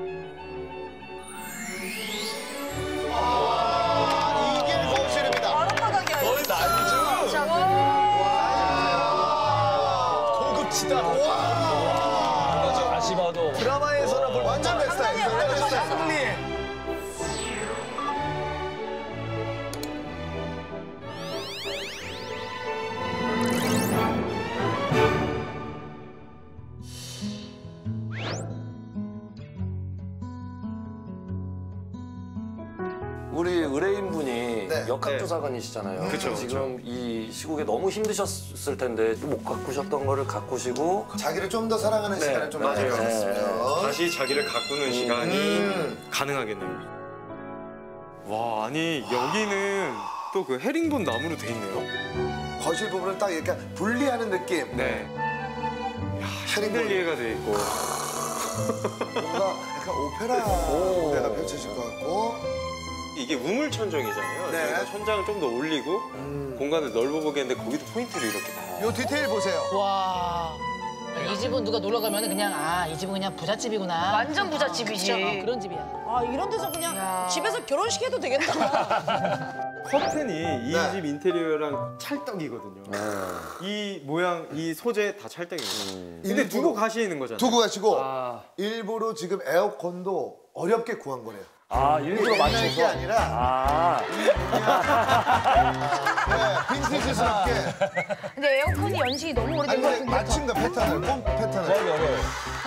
[SPEAKER 5] 와, 이게 거실입니다.
[SPEAKER 4] 바닥바닥이야 이거.
[SPEAKER 10] 난주. 고급지다.
[SPEAKER 5] 와.
[SPEAKER 6] 다시 봐도
[SPEAKER 10] 드라마에서나 볼
[SPEAKER 5] 완전 내 스타일. 완전 내 스타일.
[SPEAKER 10] 승리.
[SPEAKER 11] 우리 의뢰인분이
[SPEAKER 5] 네.
[SPEAKER 11] 역학조사관이시잖아요.
[SPEAKER 8] 그쵸,
[SPEAKER 11] 지금 이 시국에 너무 힘드셨을 텐데 못 가꾸셨던 거를 가꾸시고
[SPEAKER 5] 자기를 좀 더 사랑하는
[SPEAKER 11] 네,
[SPEAKER 5] 시간을 좀
[SPEAKER 11] 맞아요.
[SPEAKER 5] 많이 가졌으면.
[SPEAKER 8] 다시 자기를 가꾸는 시간이
[SPEAKER 5] 음.
[SPEAKER 8] 가능하겠네요. 와, 아니 여기는 또 그 헤링본 나무로 돼 있네요.
[SPEAKER 5] 거실 부분을 딱 이렇게 분리하는 느낌.
[SPEAKER 8] 네. 샹들리에가 돼 있고.
[SPEAKER 5] 뭔가 약간 오페라 무대가 펼쳐질 것 같고.
[SPEAKER 8] 이게 우물 천정이잖아요.
[SPEAKER 5] 네.
[SPEAKER 8] 저희가 천장을 좀 더 올리고 공간을 넓어보겠는데 거기도 포인트를 이렇게 놔요.
[SPEAKER 5] 요 디테일 보세요.
[SPEAKER 4] 와. 이 집은 누가 놀러 가면 그냥 아 이 집은 그냥 부잣집이구나.
[SPEAKER 1] 완전 부잣집이지.
[SPEAKER 4] 그쵸? 어, 그런 집이야.
[SPEAKER 12] 아 이런 데서 그냥 집에서 결혼식 해도 되겠다.
[SPEAKER 8] 커튼이 이
[SPEAKER 5] 네.
[SPEAKER 8] 집 인테리어랑 찰떡이거든요. 이 모양, 이 소재 다 찰떡이거든요. 근데
[SPEAKER 5] 일부러-
[SPEAKER 8] 두고 가시는 거잖아요.
[SPEAKER 5] 두고 가시고
[SPEAKER 8] 아.
[SPEAKER 5] 일부러 지금 에어컨도 어렵게 구한 거래요.
[SPEAKER 13] 아, 일부러
[SPEAKER 5] 옛날
[SPEAKER 13] 맞춰서?
[SPEAKER 5] 게 아니라
[SPEAKER 13] 아.
[SPEAKER 5] 네, 빈티지스럽게.
[SPEAKER 1] 근데 에어컨이 연식이 너무 오래된
[SPEAKER 5] 아니
[SPEAKER 1] 것
[SPEAKER 5] 근데
[SPEAKER 1] 같은데.
[SPEAKER 5] 맞춘 거 패턴을, 꼭 패턴을.
[SPEAKER 13] 어려워.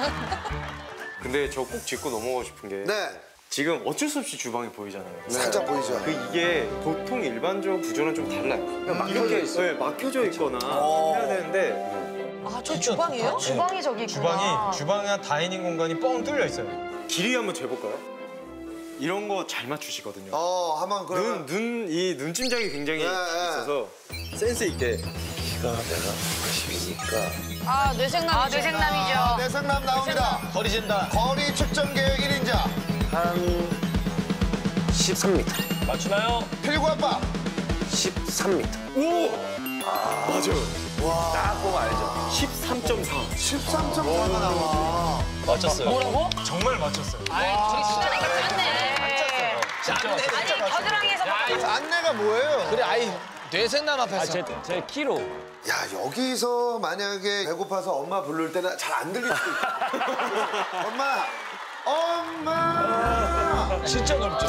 [SPEAKER 8] 근데 저 꼭 짚고 넘어가고 싶은 게
[SPEAKER 5] 네.
[SPEAKER 8] 지금 어쩔 수 없이 주방이 보이잖아요.
[SPEAKER 5] 살짝 보이죠?
[SPEAKER 8] 그 이게 보통 일반적 구조랑 좀 달라요. 그냥 막혀져 있어. 네, 막혀져 있거나 해야 되는데.
[SPEAKER 12] 아, 저 주방이에요?
[SPEAKER 1] 주방이 저기 있구나.
[SPEAKER 8] 주방이 주방이나 다이닝 공간이 뻥 뚫려 있어요. 길이 한번 재볼까요? 이런 거 잘 맞추시거든요.
[SPEAKER 5] 어, 한번 그러면.
[SPEAKER 8] 눈, 눈, 이 눈찜장이 굉장히
[SPEAKER 5] 네, 네.
[SPEAKER 8] 있어서 센스 있게.
[SPEAKER 11] 키가 내가 구십이니까
[SPEAKER 12] 아, 뇌생남.
[SPEAKER 1] 아, 뇌생남이죠.
[SPEAKER 5] 내상남 나옵니다.
[SPEAKER 10] 거리 잰다.
[SPEAKER 5] 거리 측정 계획 일 인자.
[SPEAKER 11] 한 십삼 미터.
[SPEAKER 13] 맞추나요?
[SPEAKER 5] 필구 아빠.
[SPEAKER 11] 십삼 미터.
[SPEAKER 8] 오! 맞아요.
[SPEAKER 5] 와.
[SPEAKER 11] 딱 보면 알죠.
[SPEAKER 8] 십삼 점 사.
[SPEAKER 5] 십삼 점 사가 나와.
[SPEAKER 13] 맞췄어요.
[SPEAKER 4] 뭐라고?
[SPEAKER 8] 정말 맞췄어요.
[SPEAKER 4] 아이, 저기 시간이
[SPEAKER 1] 네.
[SPEAKER 10] 짰네.
[SPEAKER 1] 아니, 겨드랑이에서
[SPEAKER 5] 안내가 뭐예요?
[SPEAKER 10] 그래, 아이, 뇌생남
[SPEAKER 13] 아,
[SPEAKER 10] 앞에서.
[SPEAKER 13] 제, 제 키로.
[SPEAKER 5] 야, 여기서 만약에 배고파서 엄마 부를 때는 잘 안 들릴 수도 있다. 엄마! 엄마!
[SPEAKER 10] 진짜 넓죠?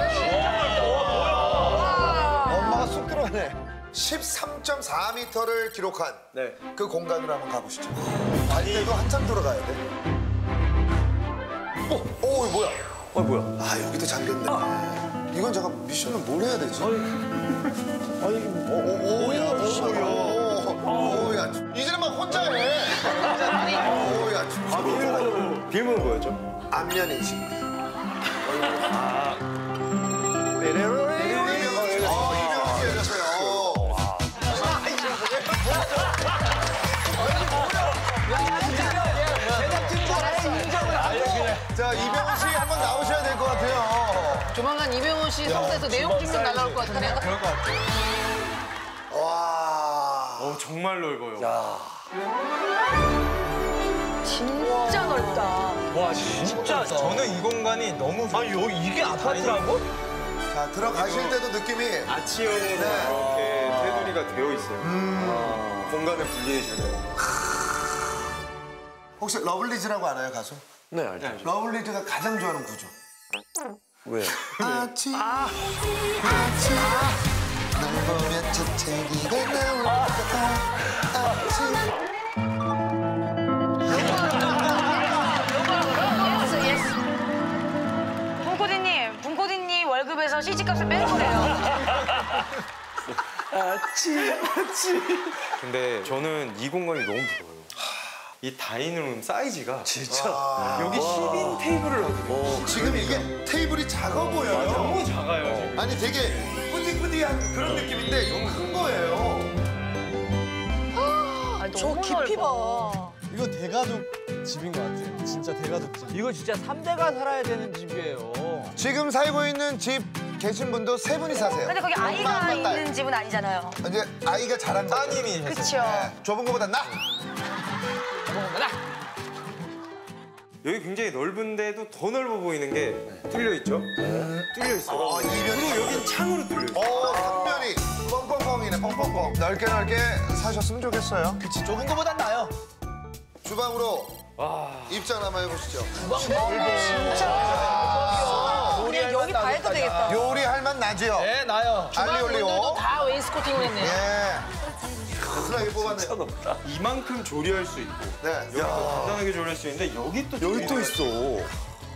[SPEAKER 5] 엄마가 쑥 들어가네. 십삼 점 사 미터를 기록한
[SPEAKER 8] 네.
[SPEAKER 5] 그 공간으로 한번 가보시죠. 갈 때도 한참 돌아가야 돼. 어? 어, 이거 뭐야?
[SPEAKER 11] 어, 뭐야?
[SPEAKER 5] 아, 여기도 잠겼네. 이건 잠깐 미션을 뭘 해야 되지?
[SPEAKER 11] 아니,
[SPEAKER 5] 오, 오, 오야, 오야, 오야. 이제는 막 혼자 해. 오야,
[SPEAKER 8] 비밀번호. 비밀번호 뭐였죠?
[SPEAKER 5] 안면 인식.
[SPEAKER 8] 아.
[SPEAKER 5] 어, 이병헌 씨 열렸어요. 자, 이병헌 씨 한번 나오셔야 될 것 같아요.
[SPEAKER 4] 조만간 이병헌 씨 성대에서 내용 증명 날라올 것 같은데.
[SPEAKER 8] 그럴 것 같아요.
[SPEAKER 5] 와.
[SPEAKER 8] 어, 정말 넓어요.
[SPEAKER 11] 야.
[SPEAKER 12] 진짜 넓다.
[SPEAKER 8] 와, 진짜. 저는 이 공간이 너무 좋아요.
[SPEAKER 10] 아, 여기 이게 아파트라고?
[SPEAKER 5] 자, 들어가실 때도 느낌이.
[SPEAKER 8] 아치형으로
[SPEAKER 5] 네.
[SPEAKER 8] 이렇게 테두리가 되어 있어요.
[SPEAKER 5] 음.
[SPEAKER 8] 공간을 분리해주는.
[SPEAKER 5] 혹시 러블리즈라고 아나요, 가수?
[SPEAKER 11] 네, 알죠.
[SPEAKER 5] 러블리즈가 가장 좋아하는 구조.
[SPEAKER 11] 왜요?
[SPEAKER 5] 아치, 아치, 널 보면 재채기가 나올 것 같아. 아치.
[SPEAKER 1] 예스, 예스. 분코디님, 분코디님 월급에서 시집값을 뺀 거예요.
[SPEAKER 11] 아치, 아치.
[SPEAKER 8] 근데 저는 이 공간이 너무 부러워요. 이 다이닝룸 사이즈가
[SPEAKER 11] 진짜.
[SPEAKER 5] 아.
[SPEAKER 8] 여기 십 인 테이블을 놔두고
[SPEAKER 5] 지금 이게 테이블이 작아 보여요.
[SPEAKER 8] 너무 작아요, 지금.
[SPEAKER 5] 아니 되게 뿌디뿌디한 그런 느낌인데 이거 큰 거예요.
[SPEAKER 1] 아,
[SPEAKER 12] 저 깊이 봐.
[SPEAKER 6] 이거 대가족 집인 것 같아요. 진짜 대가족 집.
[SPEAKER 10] 이거 진짜 삼 대가 살아야 되는 집이에요.
[SPEAKER 5] 지금 살고 있는 집 계신 분도 세 분이 사세요.
[SPEAKER 1] 근데 거기 아이가
[SPEAKER 5] 엄마, 딸.
[SPEAKER 1] 있는 집은 아니잖아요.
[SPEAKER 5] 이제 아이가 자란 거죠.
[SPEAKER 8] 따님이
[SPEAKER 1] 그쵸.
[SPEAKER 5] 네, 좁은 거보다 나.
[SPEAKER 8] 여기 굉장히 넓은데도 더 넓어 보이는 게 뚫려 있죠? 뚫려 있어요.
[SPEAKER 5] 어, 이면이
[SPEAKER 8] 그리고 여긴 창으로 뚫려 있어요.
[SPEAKER 5] 어, 삼면이 뻥뻥뻥이네, 뻥뻥뻥. 넓게 넓게 사셨으면 좋겠어요.
[SPEAKER 10] 그치, 좁은 거보단 나아요.
[SPEAKER 5] 주방으로 입장 한번 해보시죠.
[SPEAKER 12] 우리 여기 다 해도 되겠다.
[SPEAKER 5] 요리할 맛 나지요?
[SPEAKER 10] 네, 나요.
[SPEAKER 5] 알리올리오.
[SPEAKER 4] 다 웨이스코팅을 했네요.
[SPEAKER 5] 예. 흔하게 뽑았네요.
[SPEAKER 8] 이만큼 조리할 수 있고
[SPEAKER 5] 네.
[SPEAKER 8] 여기 간단하게 조리할 수 있는데 여기 또
[SPEAKER 5] 여기 또 있어.
[SPEAKER 8] 있어.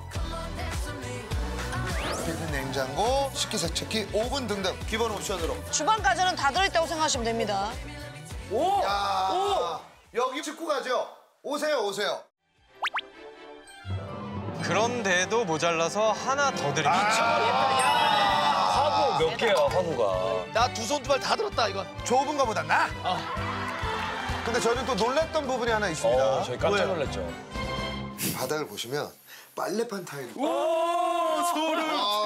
[SPEAKER 5] 필터 냉장고, 식기세척기, 오븐 등등 기본 옵션으로.
[SPEAKER 12] 주방까지는 다 들어있다고 생각하시면 됩니다.
[SPEAKER 5] 오! 야, 오! 여기 짚고 가죠? 오세요, 오세요.
[SPEAKER 8] 그런데도 모자라서 하나 더 드릴게요.
[SPEAKER 13] 화구 몇 개야, 화구가.
[SPEAKER 10] 나 두 손 두 발 다 들었다, 이건.
[SPEAKER 5] 좁은 거보다 나?
[SPEAKER 10] 어.
[SPEAKER 5] 근데 저는 또 놀랐던 부분이 하나 있습니다.
[SPEAKER 13] 어, 저희 깜짝
[SPEAKER 5] 뭐예요?
[SPEAKER 13] 놀랐죠.
[SPEAKER 5] 이 바닥을 보시면 빨래판 타일.
[SPEAKER 8] 오, 소름.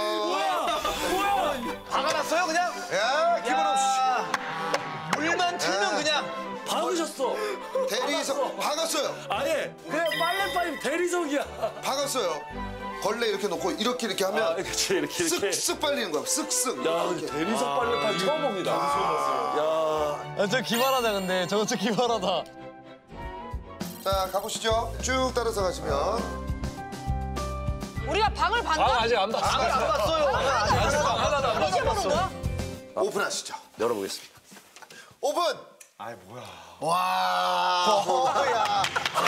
[SPEAKER 10] 박아놨어요, 그냥?
[SPEAKER 5] 야, 기본 없이.
[SPEAKER 10] 물만 틀면 그냥.
[SPEAKER 13] 박으셨어.
[SPEAKER 5] 대리석 박았어요.
[SPEAKER 13] 아니, 그냥 빨래판이 대리석이야.
[SPEAKER 5] 박았어요. 걸레 이렇게 놓고 이렇게 이렇게 하면
[SPEAKER 13] 아, 그치, 이렇게, 이렇게.
[SPEAKER 5] 쓱쓱 빨리는 거야. 쓱쓱.
[SPEAKER 13] 야,
[SPEAKER 5] 이렇게.
[SPEAKER 13] 대리석 빨래판 처음 봅니다. 야.
[SPEAKER 6] 아, 저 기발하다 근데 저거 진짜 기발하다.
[SPEAKER 5] 자, 가보시죠. 쭉 따라서 가시면
[SPEAKER 12] 우리가 방을 봤나?
[SPEAKER 13] 아, 아직 안 봤어.
[SPEAKER 10] 방을 안 봤어요. 아직 하나도 안
[SPEAKER 12] 이제 보는 거야?
[SPEAKER 5] 오픈하시죠.
[SPEAKER 11] 열어보겠습니다.
[SPEAKER 5] 오픈.
[SPEAKER 8] 아이 뭐야.
[SPEAKER 5] 와. 뭐야.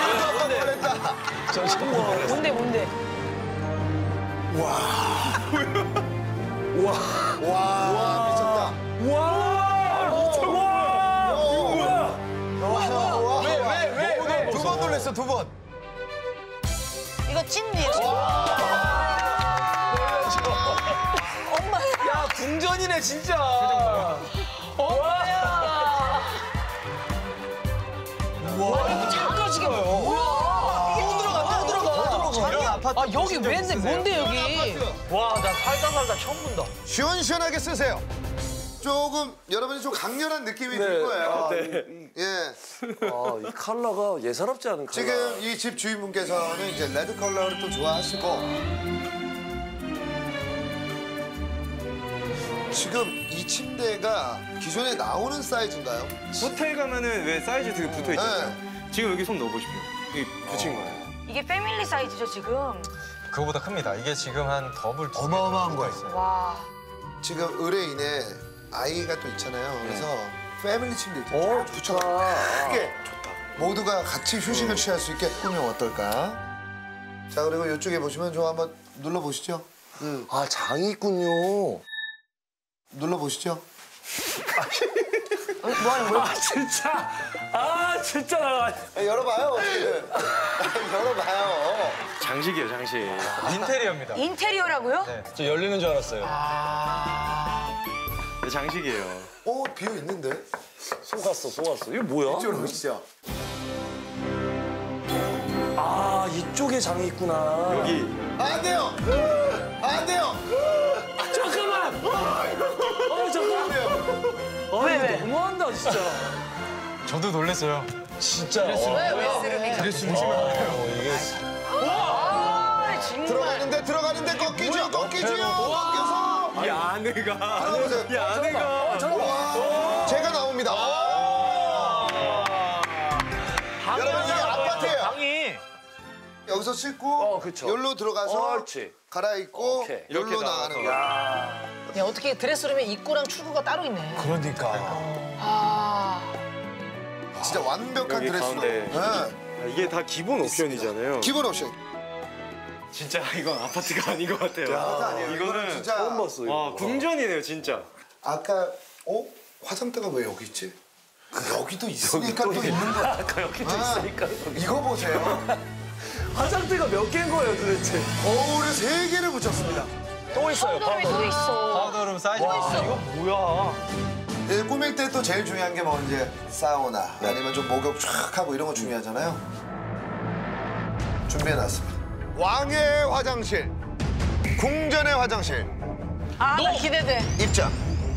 [SPEAKER 1] 뭔데 뭔데?
[SPEAKER 5] 와. 와. 와. 미쳤다.
[SPEAKER 13] 와! 미쳤다.
[SPEAKER 10] 왜, 왜, 왜, 왜? 두 번 놀랬어, 두 번.
[SPEAKER 12] 이거 찐이에요.
[SPEAKER 10] 야, 궁전이네, 진짜.
[SPEAKER 12] 엄마야.
[SPEAKER 10] 와,
[SPEAKER 12] 이거 장가지게 뭐야?
[SPEAKER 10] 또 들어가, 또 들어가. 또 들어가. 아파트.
[SPEAKER 4] 아 여기 왜인데 뭔데 여기?
[SPEAKER 10] 와, 나 살다 살다 처음 본다.
[SPEAKER 5] 시원시원하게 쓰세요. 조금 여러분이 좀 강렬한 느낌이 들 거예요. 예.
[SPEAKER 11] 아, 이 컬러가 예사롭지 않은 컬러.
[SPEAKER 5] 지금 이 집 주인분께서는 이제 레드 컬러를 또 좋아하시고 지금 이 침대가 기존에 나오는 사이즈인가요?
[SPEAKER 8] 호텔 가면은 왜 사이즈 되게 붙어 있잖아요. 지금 여기 손 넣어보십시오. 여기 붙인 거예요.
[SPEAKER 1] 이게 패밀리 사이즈죠 지금?
[SPEAKER 8] 그거보다 큽니다. 이게 지금 한 더블 두 배.
[SPEAKER 5] 어마어마한 거예요.
[SPEAKER 1] 와.
[SPEAKER 5] 지금 의뢰인에 아이가 또 있잖아요. 그래서 패밀리 침대 있잖아요.
[SPEAKER 11] 어, 좋다.
[SPEAKER 5] 크게 모두가 같이 휴식을 취할 수 있게 꾸미면 어떨까? 자, 그리고 이쪽에 보시면 좀 한번 눌러보시죠. 음.
[SPEAKER 11] 아, 장이 있군요.
[SPEAKER 5] 눌러보시죠.
[SPEAKER 1] 뭐하는 거야?
[SPEAKER 13] 아, 진짜. 아, 진짜.
[SPEAKER 5] 아, 열어봐요, 어떻게든. 열어봐요.
[SPEAKER 8] 장식이에요, 장식. 인테리어입니다.
[SPEAKER 1] 인테리어라고요?
[SPEAKER 8] 네.
[SPEAKER 13] 저 열리는 줄 알았어요.
[SPEAKER 8] 네, 장식이에요.
[SPEAKER 5] 어, 비어있는데?
[SPEAKER 11] 속았어, 속았어. 이거 뭐야?
[SPEAKER 5] 이쪽으로 오시죠.
[SPEAKER 11] 아, 이쪽에 장이 있구나.
[SPEAKER 8] 여기.
[SPEAKER 5] 안 돼요! 안 돼요!
[SPEAKER 13] 아, 잠깐만! 어, 잠깐만!
[SPEAKER 1] 왜 왜?
[SPEAKER 13] 너무한다, 진짜.
[SPEAKER 8] 저도 놀랐어요.
[SPEAKER 13] 진짜.
[SPEAKER 1] 왜 왜?
[SPEAKER 8] 드레스룸
[SPEAKER 1] 아 정말.
[SPEAKER 5] 들어가는데, 들어가는데 꺾이죠, 꺾이죠! 꺾여서!
[SPEAKER 8] 이 아내가.
[SPEAKER 5] 들어보세요.
[SPEAKER 8] 이 아내가.
[SPEAKER 5] 와, 제가 나옵니다. 여러분, 이게 아파트예요.
[SPEAKER 10] 방이.
[SPEAKER 5] 여기서 씻고,
[SPEAKER 11] 어, 그쵸.
[SPEAKER 5] 여기로 들어가서
[SPEAKER 11] 옳지.
[SPEAKER 5] 갈아입고,
[SPEAKER 11] 오케이.
[SPEAKER 5] 여기로
[SPEAKER 8] 이렇게
[SPEAKER 5] 나가는
[SPEAKER 8] 나와서.
[SPEAKER 5] 거야.
[SPEAKER 4] 야 어떻게 드레스룸에 입구랑 출구가 따로 있네.
[SPEAKER 10] 그러니까.
[SPEAKER 1] 아.
[SPEAKER 5] 진짜 완벽한
[SPEAKER 8] 여기
[SPEAKER 5] 드레스룸.
[SPEAKER 8] 가운데.
[SPEAKER 5] 네.
[SPEAKER 8] 이게 다 기본 옵션이잖아요.
[SPEAKER 5] 기본 옵션.
[SPEAKER 8] 진짜 이건 아파트가 아닌 것 같아요.
[SPEAKER 5] 아파트 아니에요. 이거는
[SPEAKER 8] 이거는
[SPEAKER 5] 진짜
[SPEAKER 11] 처음 봤어, 이거.
[SPEAKER 8] 와, 궁전이네요, 진짜.
[SPEAKER 5] 아까 어? 화장대가 왜 여기 있지? 여기도 있으니까 또 있는 거야.
[SPEAKER 11] 아까 여기도
[SPEAKER 5] 아,
[SPEAKER 11] 있으니까.
[SPEAKER 5] 이거 보세요.
[SPEAKER 11] 화장대가 몇 개인 거예요, 도대체?
[SPEAKER 5] 거울을 세 개를 붙였습니다.
[SPEAKER 10] 또 있어요.
[SPEAKER 1] 파우더룸이 또 있어.
[SPEAKER 8] 파우더룸 사이즈.
[SPEAKER 10] 이거 뭐야?
[SPEAKER 5] 예, 꾸밀 때 또 제일 중요한 게 뭐 이제 사우나 아니면 좀 목욕 쫙 하고 이런 거 중요하잖아요. 준비해놨습니다. 왕의 화장실, 궁전의 화장실
[SPEAKER 1] 아 나 기대돼.
[SPEAKER 5] 입장.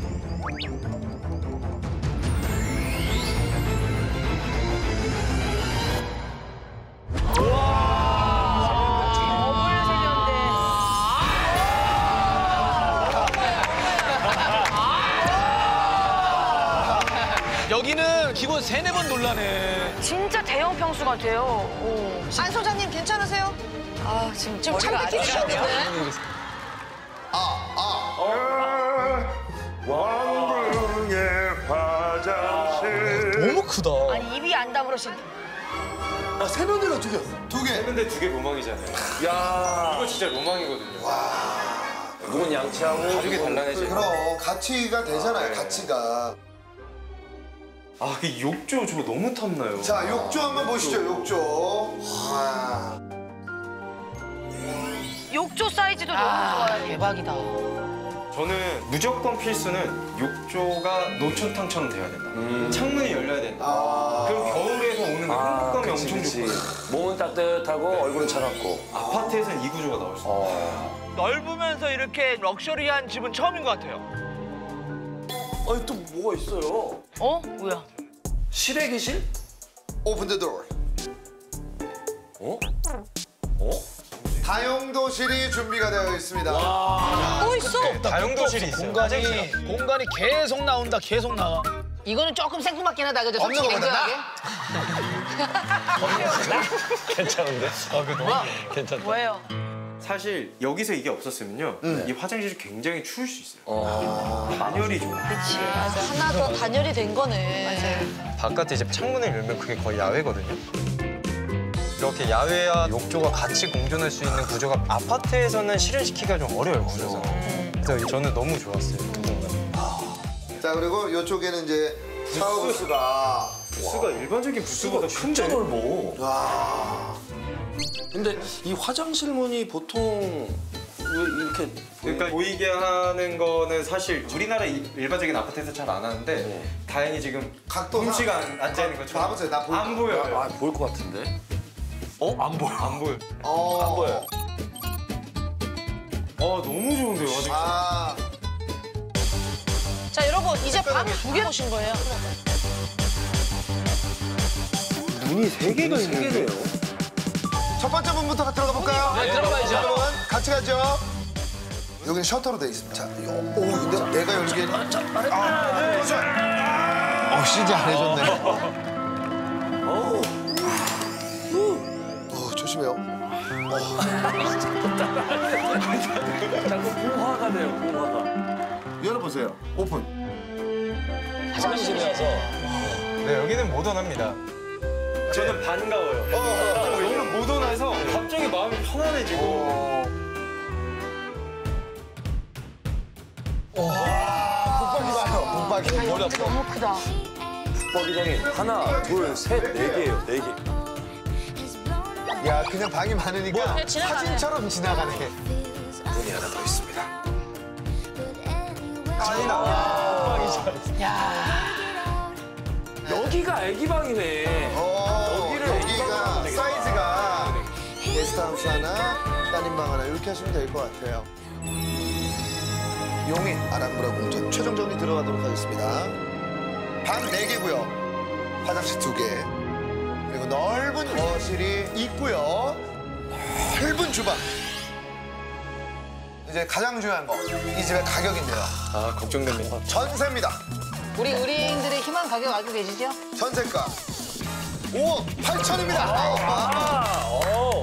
[SPEAKER 10] 여기는 기본 세네 번 놀라네.
[SPEAKER 1] 진짜 대형 평수 같아요. 오.
[SPEAKER 12] 안 소장님 괜찮으세요?
[SPEAKER 1] 아 지금
[SPEAKER 12] 좀 참기 끼시는데.
[SPEAKER 5] 아, 아. 왕궁의 화장실.
[SPEAKER 10] 너무 크다.
[SPEAKER 1] 아니 입이 안 다물어진.
[SPEAKER 5] 아, 세면대가 두 개. 두 개.
[SPEAKER 8] 근데 두 개 로망이잖아요.
[SPEAKER 11] 야.
[SPEAKER 8] 이거 진짜 로망이거든요.
[SPEAKER 11] 누군 양치하고.
[SPEAKER 8] 가족이 달라내지.
[SPEAKER 5] 그럼 가치가 되잖아요,
[SPEAKER 8] 아, 네.
[SPEAKER 5] 가치가.
[SPEAKER 8] 아, 그 욕조 저거 너무 탐나요.
[SPEAKER 5] 자, 욕조 한번 보시죠, 욕조. 와.
[SPEAKER 1] 욕조 사이즈도 너무
[SPEAKER 4] 아
[SPEAKER 1] 좋아요.
[SPEAKER 4] 대박이다.
[SPEAKER 8] 저는 무조건 필수는 욕조가 노천탕처럼 돼야 된다. 창문이 열려야 된다.
[SPEAKER 5] 아.
[SPEAKER 8] 그럼 겨울에서 오는
[SPEAKER 11] 아,
[SPEAKER 8] 행복감이
[SPEAKER 11] 그치,
[SPEAKER 8] 엄청
[SPEAKER 11] 그치.
[SPEAKER 8] 좋고.
[SPEAKER 11] 몸은 따뜻하고 얼굴은 차갑고.
[SPEAKER 8] 아파트에서는 이 구조가 나올 수 있어요.
[SPEAKER 11] 어.
[SPEAKER 10] 넓으면서 이렇게 럭셔리한 집은 처음인 것 같아요.
[SPEAKER 11] 아니, 또 뭐가 있어요?
[SPEAKER 1] 어? 뭐야?
[SPEAKER 11] 실외기실?
[SPEAKER 5] 오픈 더 도어.
[SPEAKER 11] 어? 어?
[SPEAKER 5] 다용도실이 준비가 되어 있습니다.
[SPEAKER 12] 또 있어.
[SPEAKER 8] 다용도실이 있어요.
[SPEAKER 10] 공간이 공간이 계속 나온다. 계속 나와.
[SPEAKER 4] 이거는 조금 생뚱맞긴 하다 그죠?
[SPEAKER 5] 없는
[SPEAKER 4] 솔직히
[SPEAKER 5] 거보다
[SPEAKER 4] 냉정하게.
[SPEAKER 13] 괜찮은데?
[SPEAKER 8] 아, 그 너무 괜찮다.
[SPEAKER 1] 뭐예요?
[SPEAKER 8] 사실 여기서 이게 없었으면요.
[SPEAKER 5] 음.
[SPEAKER 8] 이 화장실이 굉장히 추울 수 있어요. 단열이 좀.
[SPEAKER 12] 그치. 맞아. 하나 더 단열이 된 거네. 맞아요.
[SPEAKER 8] 바깥에 이제 창문을 열면 그게 거의 야외거든요. 이렇게 야외와 욕조가 같이 공존할 수 있는 구조가 아파트에서는 실현시키기가 좀 어려워요, 그래서. 그래서 저는 너무 좋았어요.
[SPEAKER 5] 자, 그리고 이쪽에는 이제 샤워 부스가.
[SPEAKER 8] 부스가 일반적인 부스보다
[SPEAKER 11] 진짜 넓어.
[SPEAKER 5] 와.
[SPEAKER 11] 근데 이 화장실 문이 보통 왜 이렇게
[SPEAKER 8] 그러니까 보이게 하는 거는 사실 우리나라 이- 일반적인 아파트에서 잘 안 하는데
[SPEAKER 11] 네.
[SPEAKER 8] 다행히 지금
[SPEAKER 5] 각도가
[SPEAKER 8] 뭉치가 안- 앉아 있는 것처럼
[SPEAKER 5] 봐보세요. 나 보여.
[SPEAKER 8] 안 보여요.
[SPEAKER 11] 아, 보일 것 같은데?
[SPEAKER 8] 어? 안 보여. 안 보여.
[SPEAKER 5] 어.
[SPEAKER 11] 안 보여요.
[SPEAKER 8] 어, 너무 좋은데요, 화장실.
[SPEAKER 5] 아.
[SPEAKER 12] 자, 여러분 이제 방 두 개 오신 거예요.
[SPEAKER 8] 문이 세 개가 있는데요?
[SPEAKER 5] 첫 번째 문부터 들어가 볼까요?
[SPEAKER 10] 네, 들어가야죠.
[SPEAKER 5] 여러분, 같이 가죠. 여기는 셔터로 돼 있습니다. 자, 요, 오, 근데 내가 여기에. 아, 어, 시지 안 해줬네.
[SPEAKER 11] 오.
[SPEAKER 5] 어, 조심해요.
[SPEAKER 11] 자꾸 공화가 돼요, 공화가.
[SPEAKER 5] 열어보세요. 오픈.
[SPEAKER 10] 화장실이라서.
[SPEAKER 8] 네, 여기는 모던합니다. 저는 반가워요.
[SPEAKER 5] 어, 어,
[SPEAKER 8] 어, 여기는 모던해서 갑자기 마음이 편안해지고.
[SPEAKER 5] 붙박이 봐요. 붙박이.
[SPEAKER 10] 머리 아파.
[SPEAKER 12] 너무 크다.
[SPEAKER 11] 붙박이장이 하나, 둘, 셋, 네 개예요, 네 개.
[SPEAKER 5] 야, 그냥 방이 많으니까
[SPEAKER 12] 그냥 지나가네.
[SPEAKER 5] 사진처럼 지나가네.
[SPEAKER 11] 문이 하나 더 있습니다. 여기가 애기 방이네.
[SPEAKER 5] 어,
[SPEAKER 11] 여기를
[SPEAKER 5] 여기가 사이즈가 게스트하우스 하나, 따님방 하나 이렇게 하시면 될 것 같아요. 용인 아람브라 공전 최종 정리 들어가도록 하겠습니다. 방 네 개고요. 화장실 두 개. 그리고 넓은 거실이 있고요. 넓은 주방. 이제 가장 중요한 거, 이 집의 가격인데요.
[SPEAKER 8] 아, 걱정됩니다.
[SPEAKER 5] 전세입니다.
[SPEAKER 4] 우리 의뢰인들의 희망 가격 알고 계시죠?
[SPEAKER 5] 전세가 오억 팔천입니다. 아,
[SPEAKER 11] 오.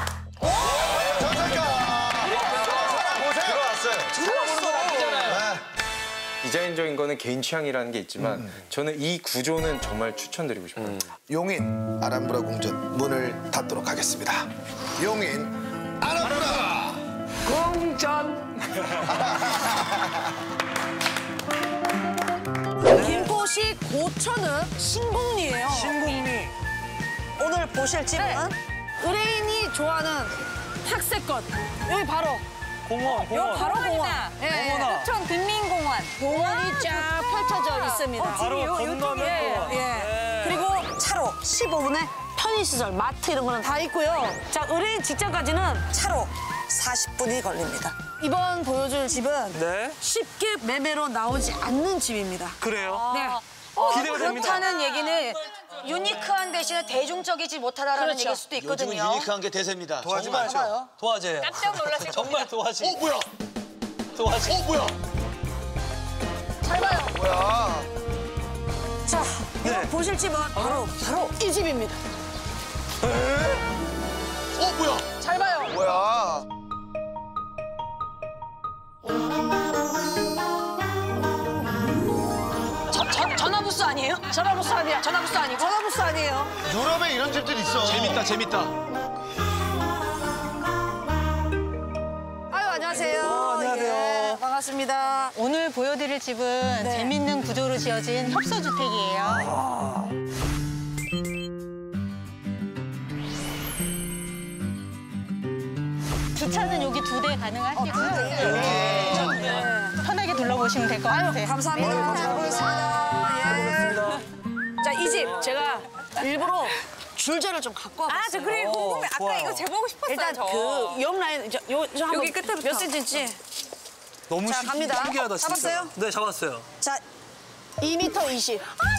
[SPEAKER 5] 전세가
[SPEAKER 10] 들어왔어요. 찾아보는 건 아니잖아요.
[SPEAKER 8] 디자인적인 거는 개인 취향이라는 게 있지만
[SPEAKER 5] 음.
[SPEAKER 8] 저는 이 구조는 정말 추천드리고 싶어요.
[SPEAKER 11] 음.
[SPEAKER 5] 용인 아람브라 궁전 문을 닫도록 하겠습니다. 용인 아람브라
[SPEAKER 11] 공전.
[SPEAKER 12] 김포시 고천은 신곡리예요.
[SPEAKER 11] 신곡리.
[SPEAKER 12] 오늘 보실 집은 의뢰인이 좋아하는 탁세권. 여기 바로.
[SPEAKER 11] 공원, 공원.
[SPEAKER 12] 여기 바로 공원. 예,
[SPEAKER 11] 어머나.
[SPEAKER 12] 포천 빈민공원. 공원이 쫙 펼쳐져 있습니다.
[SPEAKER 11] 바로 건너면
[SPEAKER 12] 예,
[SPEAKER 11] 공원.
[SPEAKER 12] 예.
[SPEAKER 11] 네.
[SPEAKER 12] 그리고 차로 십오 분에 편의시설, 마트 이런 거는 다 있고요. 자, 의뢰인 직전까지는 차로 사십 분이 걸립니다. 이번 보여줄 집은
[SPEAKER 11] 네.
[SPEAKER 12] 쉽게 매매로 나오지 않는 집입니다.
[SPEAKER 11] 그래요?
[SPEAKER 12] 네.
[SPEAKER 1] 어,
[SPEAKER 11] 기대가 됩니다.
[SPEAKER 1] 그렇다는 얘기는 유니크한 대신에 대중적이지 못하다라는
[SPEAKER 12] 그렇죠.
[SPEAKER 1] 얘기일 수도
[SPEAKER 10] 요즘은
[SPEAKER 1] 있거든요.
[SPEAKER 10] 유니크한 게 대세입니다.
[SPEAKER 5] 도화지
[SPEAKER 10] 정말
[SPEAKER 5] 맞죠?
[SPEAKER 10] 도화지예요.
[SPEAKER 1] 깜짝 놀라실
[SPEAKER 10] 정말 도화지.
[SPEAKER 5] 어 뭐야?
[SPEAKER 10] 도화지.
[SPEAKER 5] 어 뭐야?
[SPEAKER 12] 잘 봐요.
[SPEAKER 5] 뭐야?
[SPEAKER 12] 자, 이번 보실 집은 바로 바로 이 집입니다.
[SPEAKER 5] 어 뭐야?
[SPEAKER 12] 잘 봐요.
[SPEAKER 5] 뭐야?
[SPEAKER 1] 저, 저, 전화부스 아니에요?
[SPEAKER 12] 전화부스 아니야.
[SPEAKER 1] 전화부스 아니고?
[SPEAKER 12] 전화부스 아니에요.
[SPEAKER 5] 유럽에 이런 집들 있어.
[SPEAKER 10] 재밌다, 재밌다.
[SPEAKER 12] 아유, 안녕하세요.
[SPEAKER 11] 어, 안녕하세요.
[SPEAKER 12] 예, 반갑습니다.
[SPEAKER 14] 오늘 보여드릴 집은
[SPEAKER 12] 네.
[SPEAKER 14] 재밌는 구조로 지어진 협소주택이에요. 주차는 여기 두 대 가능하시고요. 네. 편하게 둘러보시면 될 것 같아요.
[SPEAKER 12] 감사합니다. 잘 보겠습니다. 자, 이 집 제가 일부러 줄자를 좀 갖고 와봤어요.
[SPEAKER 14] 아, 저 그래 궁금해. 아까
[SPEAKER 11] 좋아요.
[SPEAKER 14] 이거 재보고 싶었어요.
[SPEAKER 12] 일단
[SPEAKER 14] 저.
[SPEAKER 12] 그 옆 라인, 저, 요, 저 한번
[SPEAKER 14] 여기 끝에부터.
[SPEAKER 12] 몇 센치인지.
[SPEAKER 11] 너무
[SPEAKER 12] 자,
[SPEAKER 11] 신-
[SPEAKER 12] 갑니다.
[SPEAKER 11] 신기하다, 진짜.
[SPEAKER 12] 잡았어요?
[SPEAKER 11] 네, 잡았어요.
[SPEAKER 12] 자, 이 미터 이십.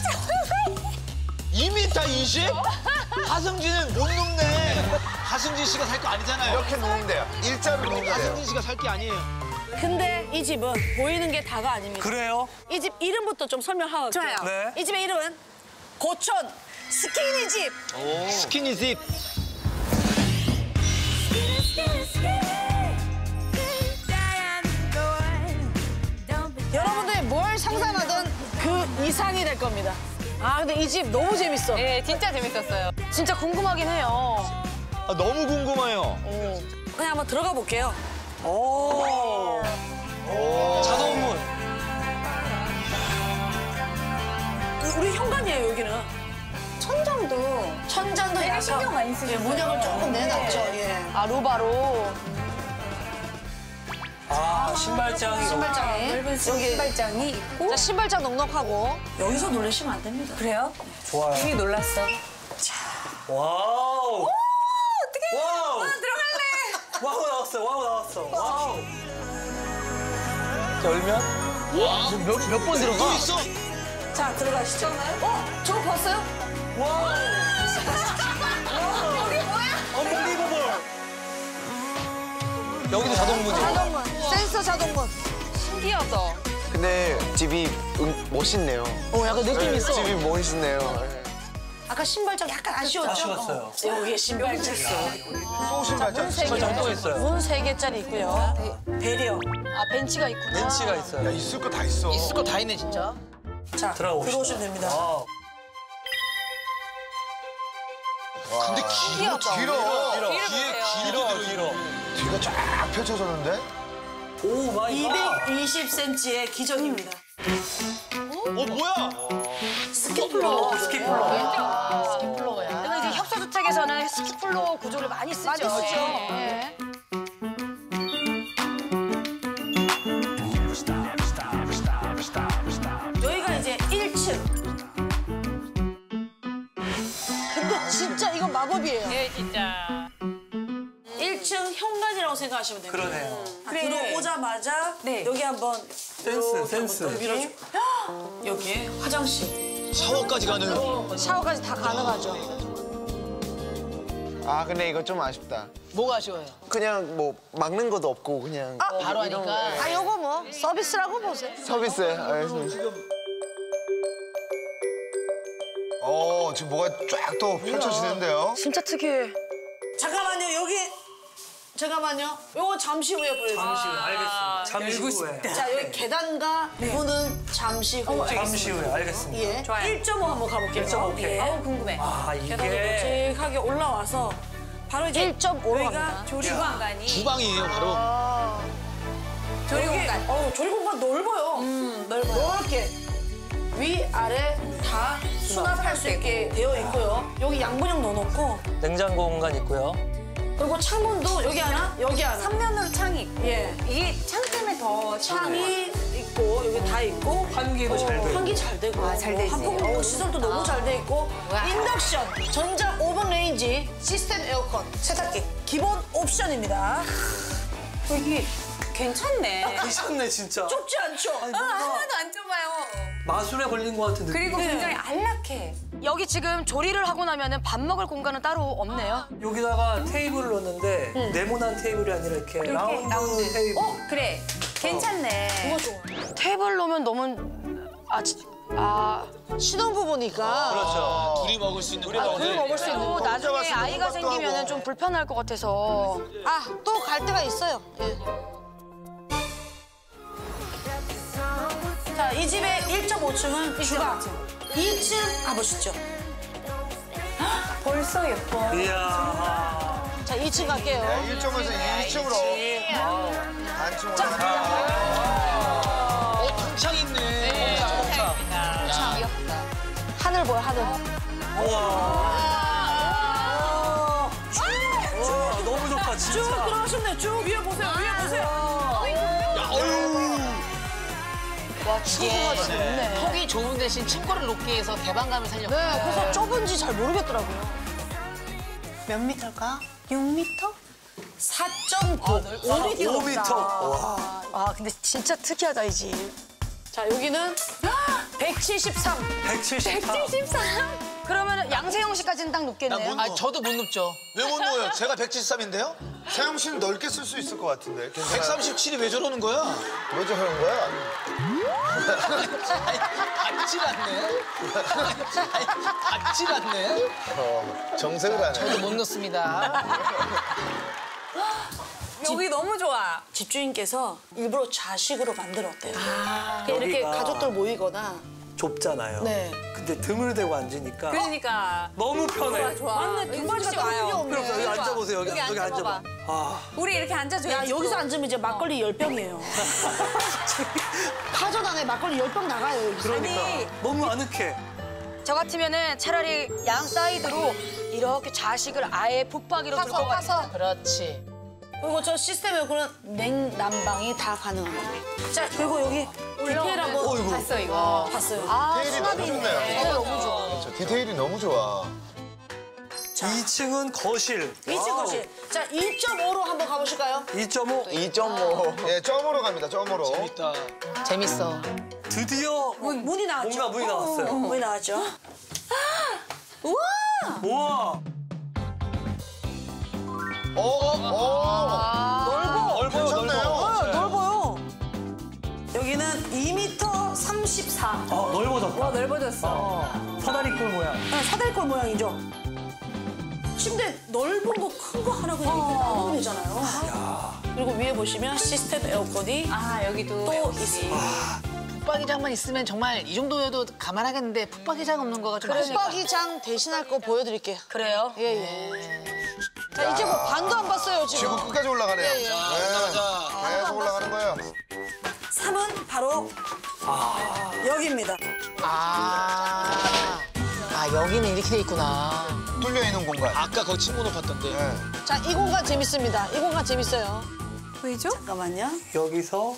[SPEAKER 10] 이 미터 이십? 하승진은 못 눕네. 하승진 씨가 살 거 아니잖아요.
[SPEAKER 5] 이렇게 놓으면 돼요. 일자로 놓으면 돼요.
[SPEAKER 10] 하승진 씨가 살 게 아니에요.
[SPEAKER 12] 근데 이 집은 보이는 게 다가 아닙니다.
[SPEAKER 11] 그래요?
[SPEAKER 12] 이 집 이름부터 좀 설명하고
[SPEAKER 14] 좋아요.
[SPEAKER 11] 네.
[SPEAKER 12] 이 집의 이름은 고천 스키니집.
[SPEAKER 10] 스키니집.
[SPEAKER 4] 이상이 될 겁니다. 아 근데 이 집 너무 재밌어.
[SPEAKER 1] 예, 진짜 재밌었어요. 진짜 궁금하긴 해요.
[SPEAKER 13] 아, 너무 궁금해요.
[SPEAKER 12] 그냥 한번 들어가 볼게요. 오.
[SPEAKER 10] 자동문.
[SPEAKER 12] 우리 현관이에요, 여기는.
[SPEAKER 7] 천장도
[SPEAKER 12] 천장도
[SPEAKER 7] 되게
[SPEAKER 12] 약간
[SPEAKER 7] 신경 많이 쓰셨어요.
[SPEAKER 12] 예, 문양을 조금 내놨죠. 예.
[SPEAKER 1] 아, 로바로.
[SPEAKER 10] 아, 신발장이.
[SPEAKER 12] 신발장이.
[SPEAKER 7] 넓은 신발장이 있고.
[SPEAKER 12] 자, 신발장 넉넉하고. 여기서 놀라시면 안 됩니다.
[SPEAKER 7] 그래요?
[SPEAKER 10] 좋아요.
[SPEAKER 7] 이미 놀랐어.
[SPEAKER 10] 와우.
[SPEAKER 7] 오, 어떡해.
[SPEAKER 10] 와우.
[SPEAKER 7] 와, 들어갈래.
[SPEAKER 10] 와우 나왔어. 와우 나왔어. 와우. 열면?
[SPEAKER 4] 몇 몇 번 들어가?
[SPEAKER 10] 또 있어?
[SPEAKER 12] 자, 들어가시죠. 어? 저거 봤어요?
[SPEAKER 10] 와우.
[SPEAKER 7] 여기 뭐야?
[SPEAKER 10] 언빌리버블. 여기도 자동문이에요.
[SPEAKER 12] 자동문. 센서 자동문.
[SPEAKER 1] 신기하다.
[SPEAKER 15] 근데 집이 음, 멋있네요.
[SPEAKER 4] 어, 약간 느낌
[SPEAKER 15] 네,
[SPEAKER 4] 있어.
[SPEAKER 15] 집이 멋있네요.
[SPEAKER 12] 아까 신발장 약간 아쉬웠죠?
[SPEAKER 10] 아쉬웠어요.
[SPEAKER 12] 여기에 신발장.
[SPEAKER 5] 또 신발장.
[SPEAKER 10] 신발장 또 있어요.
[SPEAKER 12] 문 세 개짜리 있고요. 배려.
[SPEAKER 1] 아, 벤치가 있구나.
[SPEAKER 10] 벤치가 있어요.
[SPEAKER 5] 야, 있을 거 다 있어.
[SPEAKER 4] 있을 거 다 있네 진짜.
[SPEAKER 12] 자,
[SPEAKER 10] 들어오시죠.
[SPEAKER 12] 들어오시면 됩니다.
[SPEAKER 10] 와우.
[SPEAKER 5] 근데 길어, 길어.
[SPEAKER 1] 뒤를
[SPEAKER 5] 뒤에
[SPEAKER 1] 보세요.
[SPEAKER 10] 길어, 길어.
[SPEAKER 5] 뒤가 쫙 펼쳐졌는데?
[SPEAKER 10] 오 마이 갓.
[SPEAKER 12] 이백이십 센티미터의 기적입니다.
[SPEAKER 10] 어, 뭐야?
[SPEAKER 12] 스키플로.
[SPEAKER 10] 스키플로.
[SPEAKER 1] 스키플로어야. 근데 이제 협소주택에서는 스키플로어 구조를 많이 쓰죠.
[SPEAKER 12] 많이 쓰죠.
[SPEAKER 1] 예.
[SPEAKER 12] 여기가 이제 일 층. 근데 진짜 이건 마법이에요.
[SPEAKER 1] 예, 진짜.
[SPEAKER 12] 일 층 현관이라고 생각하시면 됩니다.
[SPEAKER 10] 그러네요.
[SPEAKER 12] 아, 들어오자마자 여기 한번
[SPEAKER 10] 센스, 센스.
[SPEAKER 12] 밀어줘. 여기에 화장실.
[SPEAKER 10] 샤워까지 가능.
[SPEAKER 12] 샤워까지 다 가능하죠.
[SPEAKER 15] 아 근데 이거 좀 아쉽다.
[SPEAKER 4] 뭐가 아쉬워요?
[SPEAKER 15] 그냥 뭐 막는 것도 없고 그냥
[SPEAKER 12] 아,
[SPEAKER 4] 바로 하니까.
[SPEAKER 12] 아, 요거 뭐 서비스라고 보세요.
[SPEAKER 15] 서비스. 알겠습니다.
[SPEAKER 5] 어, 지금 뭐가 쫙 또 펼쳐지는데요?
[SPEAKER 1] 진짜 특이해.
[SPEAKER 12] 잠깐만요, 여기. 잠깐만요. 요거 잠시 후에 보여드릴게요.
[SPEAKER 10] 잠시 후에 알겠습니다. 잠시 후에.
[SPEAKER 12] 자, 여기 계단과 문은 잠시 후에.
[SPEAKER 10] 잠시 후에 알겠습니다.
[SPEAKER 12] 예.
[SPEAKER 1] 좋아요.
[SPEAKER 12] 일 점 오 한번 가볼게요.
[SPEAKER 10] 일 점 오 오케이.
[SPEAKER 12] 예.
[SPEAKER 1] 어우, 궁금해.
[SPEAKER 10] 아
[SPEAKER 12] 계단으로
[SPEAKER 10] 이게
[SPEAKER 12] 묵직하게 올라와서 바로 이제
[SPEAKER 1] 일 점 오로
[SPEAKER 12] 여기가
[SPEAKER 1] 갑니다.
[SPEAKER 12] 조리 공간이.
[SPEAKER 10] 주방이에요 바로.
[SPEAKER 12] 조리 공간. 어, 조리 공간 넓어요. 음, 넓어요. 넓게 위 아래 다 수납할 수 있게 되어 있고요. 여기 양분형 넣어놓고
[SPEAKER 10] 냉장고 공간 있고요.
[SPEAKER 12] 그리고 창문도 여기 하나, 여기 하나.
[SPEAKER 7] 삼면으로 창이 있고.
[SPEAKER 12] 예.
[SPEAKER 7] 이게 창 때문에 더
[SPEAKER 12] 창이 있고 여기 다 있고
[SPEAKER 10] 환기도 잘 되고.
[SPEAKER 12] 환기 잘 되고
[SPEAKER 7] 아, 잘 되지.
[SPEAKER 12] 한풍 시설도 너무 잘 돼 있고
[SPEAKER 7] 와.
[SPEAKER 12] 인덕션, 전자 오븐 레인지, 시스템 에어컨, 세탁기 기본 옵션입니다.
[SPEAKER 7] 이게 괜찮네.
[SPEAKER 10] 괜찮네 진짜.
[SPEAKER 12] 좁지 않죠?
[SPEAKER 7] 아, 하나도 안 좁아요.
[SPEAKER 10] 마술에 걸린 것 같은 느낌.
[SPEAKER 7] 그리고
[SPEAKER 12] 네.
[SPEAKER 7] 굉장히 안락해.
[SPEAKER 1] 여기 지금 조리를 하고 나면은 밥 먹을 공간은 따로 없네요.
[SPEAKER 10] 여기다가 테이블을 놓는데 네모난 테이블이 아니라 이렇게,
[SPEAKER 7] 이렇게
[SPEAKER 10] 라운드,
[SPEAKER 7] 라운드.
[SPEAKER 10] 테이블.
[SPEAKER 7] 어, 그래. 괜찮네.
[SPEAKER 12] 이거 좋아.
[SPEAKER 1] 테이블 놓으면 너무 아, 지- 아
[SPEAKER 12] 신혼부부니까
[SPEAKER 10] 그렇죠. 둘이 먹을 수 있는. 둘이 먹을
[SPEAKER 12] 둘이 먹을 수 있는
[SPEAKER 1] 또
[SPEAKER 12] 거.
[SPEAKER 1] 나중에 아이가 생기면은 좀 불편할 것 같아서.
[SPEAKER 12] 아, 또 갈 데가 있어요. 예. 자, 이 집의 일 점 오 층은 주방. 이 층 가보시죠.
[SPEAKER 7] 벌써 예뻐.
[SPEAKER 10] 이야.
[SPEAKER 12] 자, 이 층 갈게요.
[SPEAKER 5] 네, 일 점에서 이 층으로. 단층으로.
[SPEAKER 10] 어, 단창 있네. 단창.
[SPEAKER 12] 하늘 보여, 하늘.
[SPEAKER 10] 우와. 우와, 너무 좋다, 진짜.
[SPEAKER 12] 쭉 들어가셨네. 쭉 위에 보세요. 위에 보세요.
[SPEAKER 10] 야, 어휴.
[SPEAKER 1] 와, 친구가 진짜 높네.
[SPEAKER 4] 턱이 좁은 대신 층고를 높게 해서 개방감을 살렸고.
[SPEAKER 12] 네, 그래서 좁은지 잘 모르겠더라고요.
[SPEAKER 7] 몇 미터일까? 육 미터?
[SPEAKER 12] 사 점 구. 오 미터.
[SPEAKER 10] 오 미터. 와.
[SPEAKER 1] 아, 근데 진짜 특이하다, 이 집.
[SPEAKER 12] 자, 여기는 백칠십삼.
[SPEAKER 10] 백칠십삼.
[SPEAKER 1] 그러면 양세형 씨까지는 딱 높겠네요.
[SPEAKER 4] 아, 저도 못 눕죠.
[SPEAKER 13] 왜 못 넣어요? 제가 백칠십삼인데요?
[SPEAKER 5] 세영 씨는 넓게 쓸 수 있을 것 같은데. 괜찮아요?
[SPEAKER 13] 백삼십칠이 왜 저러는 거야?
[SPEAKER 5] 왜 저러는 거야?
[SPEAKER 10] 닿질 않네. 닿질 않네.
[SPEAKER 5] 어, 정색을 하네.
[SPEAKER 4] 저도 못 넣습니다.
[SPEAKER 7] 여기 너무 좋아.
[SPEAKER 12] 집주인께서 일부러 좌식으로 만들었대요. 이렇게
[SPEAKER 10] 여기가.
[SPEAKER 12] 가족들 모이거나
[SPEAKER 16] 좁잖아요.
[SPEAKER 12] 네.
[SPEAKER 16] 근데 등을 대고 앉으니까
[SPEAKER 7] 그러니까.
[SPEAKER 16] 너무 편해.
[SPEAKER 7] 좋아, 좋아.
[SPEAKER 12] 맞네, 두 번씩 와요.
[SPEAKER 16] 그럼 여기 앉아보세요. 여기,
[SPEAKER 7] 여기
[SPEAKER 16] 여기 앉아봐.
[SPEAKER 7] 앉아봐봐.
[SPEAKER 16] 아.
[SPEAKER 7] 우리 이렇게 앉아줘요.
[SPEAKER 12] 야, 여기서 앉으면 이제 막걸리 열 병이에요. 파전 안에 막걸리 열 병 나가요, 여기서.
[SPEAKER 16] 그러니까 너무 아늑해.
[SPEAKER 1] 저 같으면은 차라리 양 사이드로 이렇게 좌식을 아예 붙박이로 들고 가.
[SPEAKER 12] 파서.
[SPEAKER 4] 그렇지.
[SPEAKER 12] 그리고 저 시스템 에어컨은 냉난방이 다 가능합니다. 자, 그리고 여기 디테일 한번
[SPEAKER 5] 어이구.
[SPEAKER 12] 봤어요, 이거. 봤어요.
[SPEAKER 5] 아, 디테일이 수납이 너무 좋네요. 있네.
[SPEAKER 12] 디테일 너무 좋아.
[SPEAKER 5] 그렇죠. 디테일이 너무 좋아.
[SPEAKER 16] 이 층은 거실.
[SPEAKER 12] 이 층 거실. 자, 이 점 오로 한번 가보실까요?
[SPEAKER 16] 이 점 오.
[SPEAKER 5] 이 점 오. 예, 점으로 갑니다. 점으로.
[SPEAKER 10] 재밌다.
[SPEAKER 4] 재밌어.
[SPEAKER 16] 드디어
[SPEAKER 12] 문, 문이 나왔죠?
[SPEAKER 16] 뭔가 문이 나왔어요.
[SPEAKER 12] 어, 어, 문이 나왔죠? 우와!
[SPEAKER 16] 우와.
[SPEAKER 5] 오, 오.
[SPEAKER 12] 넓어.
[SPEAKER 16] 넓어요, 넓어.
[SPEAKER 12] 어, 넓어요. 여기는 이 미터 삼십사.
[SPEAKER 16] 아, 넓어졌다.
[SPEAKER 12] 와, 넓어졌어.
[SPEAKER 16] 사다리꼴 모양.
[SPEAKER 12] 네, 사다리꼴 모양이죠. 침대 넓은 거 큰 거 하나 그냥 이렇게 놔두면 되잖아요. 그리고 위에 보시면 시스템 에어컨이
[SPEAKER 7] 아, 여기도.
[SPEAKER 12] 또 있습니다.
[SPEAKER 4] 붙박이장만 있으면 정말 이 정도여도 감안하겠는데 붙박이장 없는 거가 좀 아쉽다.
[SPEAKER 12] 붙박이장 대신할 거 보여드릴게요.
[SPEAKER 1] 그래요?
[SPEAKER 12] 예, 예. 자, 이제 뭐 반도 안 봤어요, 지금.
[SPEAKER 5] 지금 끝까지 올라가네요.
[SPEAKER 12] 예, 예.
[SPEAKER 5] 네, 계속 올라가는 거예요.
[SPEAKER 12] 삼은 바로 여기입니다.
[SPEAKER 4] 아, 아 여기는 이렇게 돼 있구나.
[SPEAKER 5] 뚫려 있는 공간.
[SPEAKER 10] 아까 거기 친구 높았던데.
[SPEAKER 5] 네.
[SPEAKER 12] 자, 이 공간 재밌습니다. 이 공간 재밌어요.
[SPEAKER 7] 보이죠?
[SPEAKER 12] 잠깐만요.
[SPEAKER 16] 여기서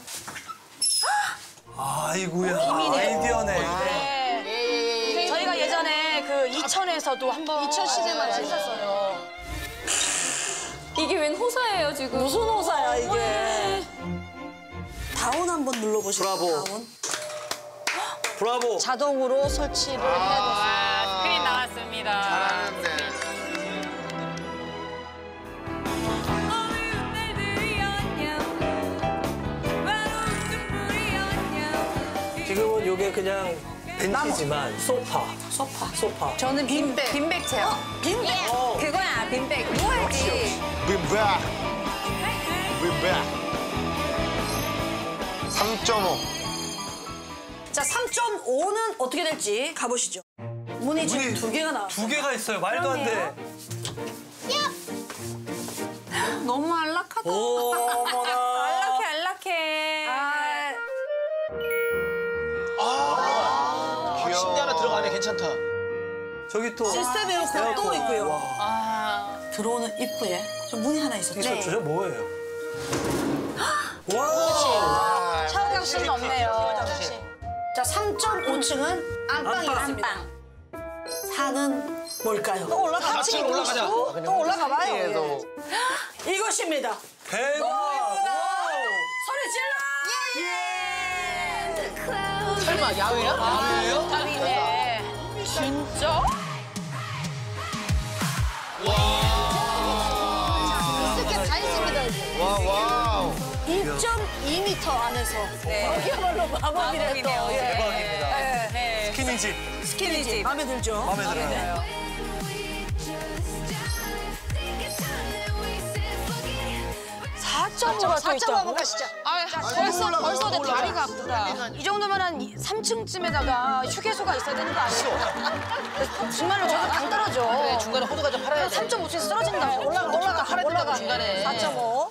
[SPEAKER 16] 아이고야. 아이디어네.
[SPEAKER 1] 네. 저희가 예전에 그 이천에서도 한번
[SPEAKER 12] 이천 시대만
[SPEAKER 1] 했었어요.
[SPEAKER 7] 이게 웬 호사예요, 지금?
[SPEAKER 12] 무슨 호사야, 이게. 다운 한번 눌러보실까요?
[SPEAKER 16] 브라보.
[SPEAKER 12] 다운.
[SPEAKER 16] 브라보.
[SPEAKER 12] 자동으로 설치를 해야 돼요.
[SPEAKER 7] 와, 스크린 나왔습니다.
[SPEAKER 5] 잘하는데.
[SPEAKER 16] 지금은 이게 그냥 벤치지만 소파.
[SPEAKER 12] 소파.
[SPEAKER 16] 소파.
[SPEAKER 7] 저는 빈백. 빈백 체어.
[SPEAKER 12] 빈백.
[SPEAKER 7] 어. 그거야, 빈백. 누워야지.
[SPEAKER 5] We're back. We're back. 삼 점 오.
[SPEAKER 12] 자, 삼 점 오는 어떻게 될지 가보시죠. 문이 지금 두 개가 나왔어요.
[SPEAKER 16] 두 개가 있어요. 말도 안 돼.
[SPEAKER 7] 너무 안락하다.
[SPEAKER 16] 어머나.
[SPEAKER 7] 안락해, 안락해.
[SPEAKER 10] 아, 침대 하나 들어가네. 괜찮다.
[SPEAKER 16] 저기 또
[SPEAKER 12] 시스템 에어컨 또 있고요.
[SPEAKER 16] 와.
[SPEAKER 7] 아.
[SPEAKER 12] 들어오는 입구에 저 문이 하나 있었죠.
[SPEAKER 16] 저, 저, 저 뭐예요? 와.
[SPEAKER 1] 아, 샤워장실은 없네요.
[SPEAKER 12] 자, 삼 점 오 층은 안방이었습니다. 사는 뭘까요? 또 올라가.
[SPEAKER 10] 사 층으로 올라가자.
[SPEAKER 12] 또 올라가 봐요. 예. 이것입니다.
[SPEAKER 16] 대박.
[SPEAKER 12] 소리 질러! 예!
[SPEAKER 4] 설마 야외야?
[SPEAKER 16] 야외예요?
[SPEAKER 1] 답이네. 진짜?
[SPEAKER 12] 있을 게 다 있습니다. 이제.
[SPEAKER 5] 와, 와우.
[SPEAKER 12] 이 점 이 미터 안에서 여기야말로 마법이래 또. 예.
[SPEAKER 16] 대박입니다.
[SPEAKER 12] 네.
[SPEAKER 16] 스키니집.
[SPEAKER 12] 스키니집. 마음에 들죠?
[SPEAKER 16] 마음에 들어요.
[SPEAKER 1] 사 점 오가 또
[SPEAKER 12] 사 점
[SPEAKER 1] 있다고?
[SPEAKER 12] 한번 가시죠.
[SPEAKER 1] 아, 벌써 벌써 내 다리가 아프다. 이 정도면 한 삼 층쯤에다가 휴게소가 있어야 되는 거 아니에요? 정말로 저도 당 떨어져.
[SPEAKER 4] 그래, 중간에 호두가 좀 팔아야 돼.
[SPEAKER 1] 삼 점 오 층에서 떨어진다고.
[SPEAKER 12] 올라가, 올라가,
[SPEAKER 4] 팔아야 된다고,
[SPEAKER 12] 올라가.
[SPEAKER 4] 중간에.
[SPEAKER 12] 사 점 오.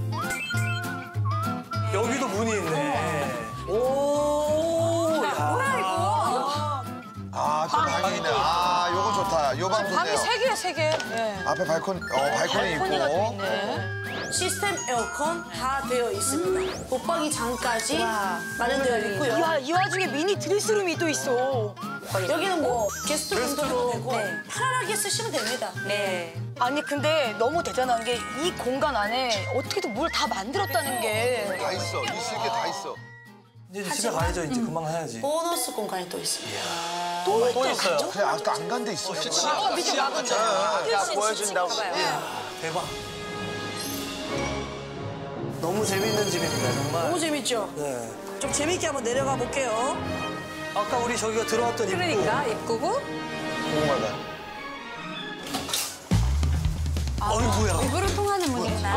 [SPEAKER 16] 여기도 문이 있네. 오. 야.
[SPEAKER 5] 아, 저 방이네. 아, 요거 좋다. 요 방 좋네요.
[SPEAKER 12] 방이 세 개야, 세 개. 예.
[SPEAKER 5] 앞에 발코니, 어, 발코니
[SPEAKER 12] 발코니가 또
[SPEAKER 5] 있고.
[SPEAKER 12] 있네. 시스템 에어컨 다 되어 있습니다. 붙박이장까지 마련되어 있고요.
[SPEAKER 1] 야, 이 와중에 미니 드레스룸이 또 있어.
[SPEAKER 12] 여기는 뭐 게스트룸도 되고 편안하게 쓰시면 됩니다.
[SPEAKER 1] 네. 아니 근데 너무 대단한 게 이 공간 안에 어떻게든 뭘 다 만들었다는 게.
[SPEAKER 5] 다 있어. 있을 게 다 있어.
[SPEAKER 16] 이제 집에 가야죠. 이제 금방 해야지.
[SPEAKER 12] 보너스 공간이 또 있습니다.
[SPEAKER 16] 또, 또 있어요.
[SPEAKER 5] 그래, 아까 안 간 데 있어.
[SPEAKER 12] 아, 밑에 막았죠.
[SPEAKER 5] 딱 보여준다고.
[SPEAKER 16] 대박. 너무 재밌는 집입니다, 정말.
[SPEAKER 12] 너무 재밌죠?
[SPEAKER 16] 네.
[SPEAKER 12] 좀 재밌게 한번 내려가 볼게요.
[SPEAKER 16] 아까 우리 저기가 들어왔던 입구.
[SPEAKER 7] 그러니까, 입구고.
[SPEAKER 5] 궁금하다.
[SPEAKER 16] 어이구야.
[SPEAKER 7] 입으로 통하는 문이구나.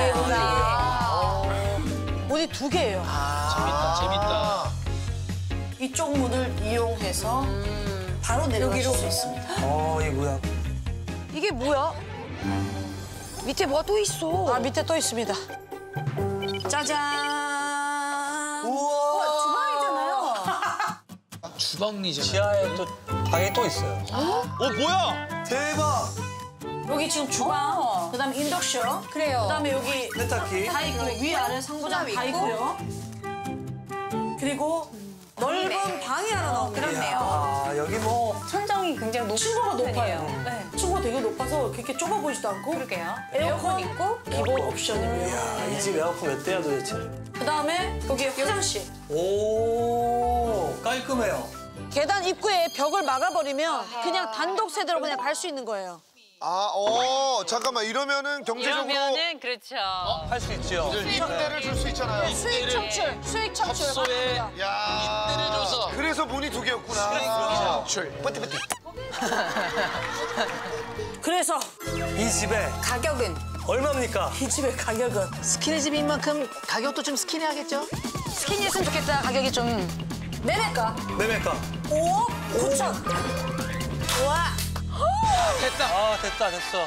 [SPEAKER 12] 야외구나. 문이 두 개예요.
[SPEAKER 10] 재밌다, 재밌다.
[SPEAKER 12] 이쪽 문을 이용해서 바로 내려갈 수 있습니다.
[SPEAKER 16] 어, 이게 뭐야?
[SPEAKER 1] 이게 뭐야? 밑에 뭐가 또 있어.
[SPEAKER 12] 아, 밑에 또 있습니다. 짜잔.
[SPEAKER 16] 우와.
[SPEAKER 12] 주방이잖아요.
[SPEAKER 10] 주방리잖아.
[SPEAKER 16] 지하에 또 방에 또 있어요.
[SPEAKER 10] 어, 뭐야?
[SPEAKER 16] 대박.
[SPEAKER 12] 여기 지금 주방, 그다음에 인덕션,
[SPEAKER 7] 그래요.
[SPEAKER 12] 그다음에 여기
[SPEAKER 16] 세탁기.
[SPEAKER 12] 다 있고 위아래 상부장 다 있고요. 그리고 넓은 방이 하나 나옵니다.
[SPEAKER 7] 그렇네요.
[SPEAKER 16] 아, 여기 뭐
[SPEAKER 7] 천정이 굉장히 높은
[SPEAKER 12] 층고가 높아요.
[SPEAKER 7] 편이에요.
[SPEAKER 12] 네. 층고가 되게 높아서 그렇게 좁아 보이지도 않고.
[SPEAKER 7] 그러게요.
[SPEAKER 12] 에어컨
[SPEAKER 7] 있고
[SPEAKER 12] 기본 옵션이고요.
[SPEAKER 16] 이야, 이 집 에어컨 몇 대야 도대체?
[SPEAKER 12] 그다음에 여기 화장실.
[SPEAKER 16] 오, 깔끔해요.
[SPEAKER 12] 계단 입구에 벽을 막아버리면 그냥 단독 세대로 그냥 갈 수 있는 거예요.
[SPEAKER 5] 아, 어, 잠깐만 이러면은 경제적으로
[SPEAKER 14] 이러면은 그렇죠.
[SPEAKER 16] 할 수 있죠.
[SPEAKER 5] 임대를 줄 수 있잖아요.
[SPEAKER 12] 수익 창출, 수익 창출.
[SPEAKER 10] 접소에
[SPEAKER 5] 야,
[SPEAKER 10] 임대를 줘서.
[SPEAKER 5] 그래서 문이 두 개였구나.
[SPEAKER 10] 출.
[SPEAKER 5] 뿌띠뿌띠.
[SPEAKER 12] 그래서
[SPEAKER 16] 이 집에
[SPEAKER 12] 가격은
[SPEAKER 16] 얼마입니까?
[SPEAKER 12] 이 집의 가격은
[SPEAKER 4] 스키니집인 만큼 가격도 좀 스키니하겠죠?
[SPEAKER 1] 스키니했으면 좋겠다. 가격이 좀.
[SPEAKER 12] 매매가
[SPEAKER 16] 매매가.
[SPEAKER 12] 오억 구천. 와.
[SPEAKER 16] 됐다. 아, 됐다, 됐어.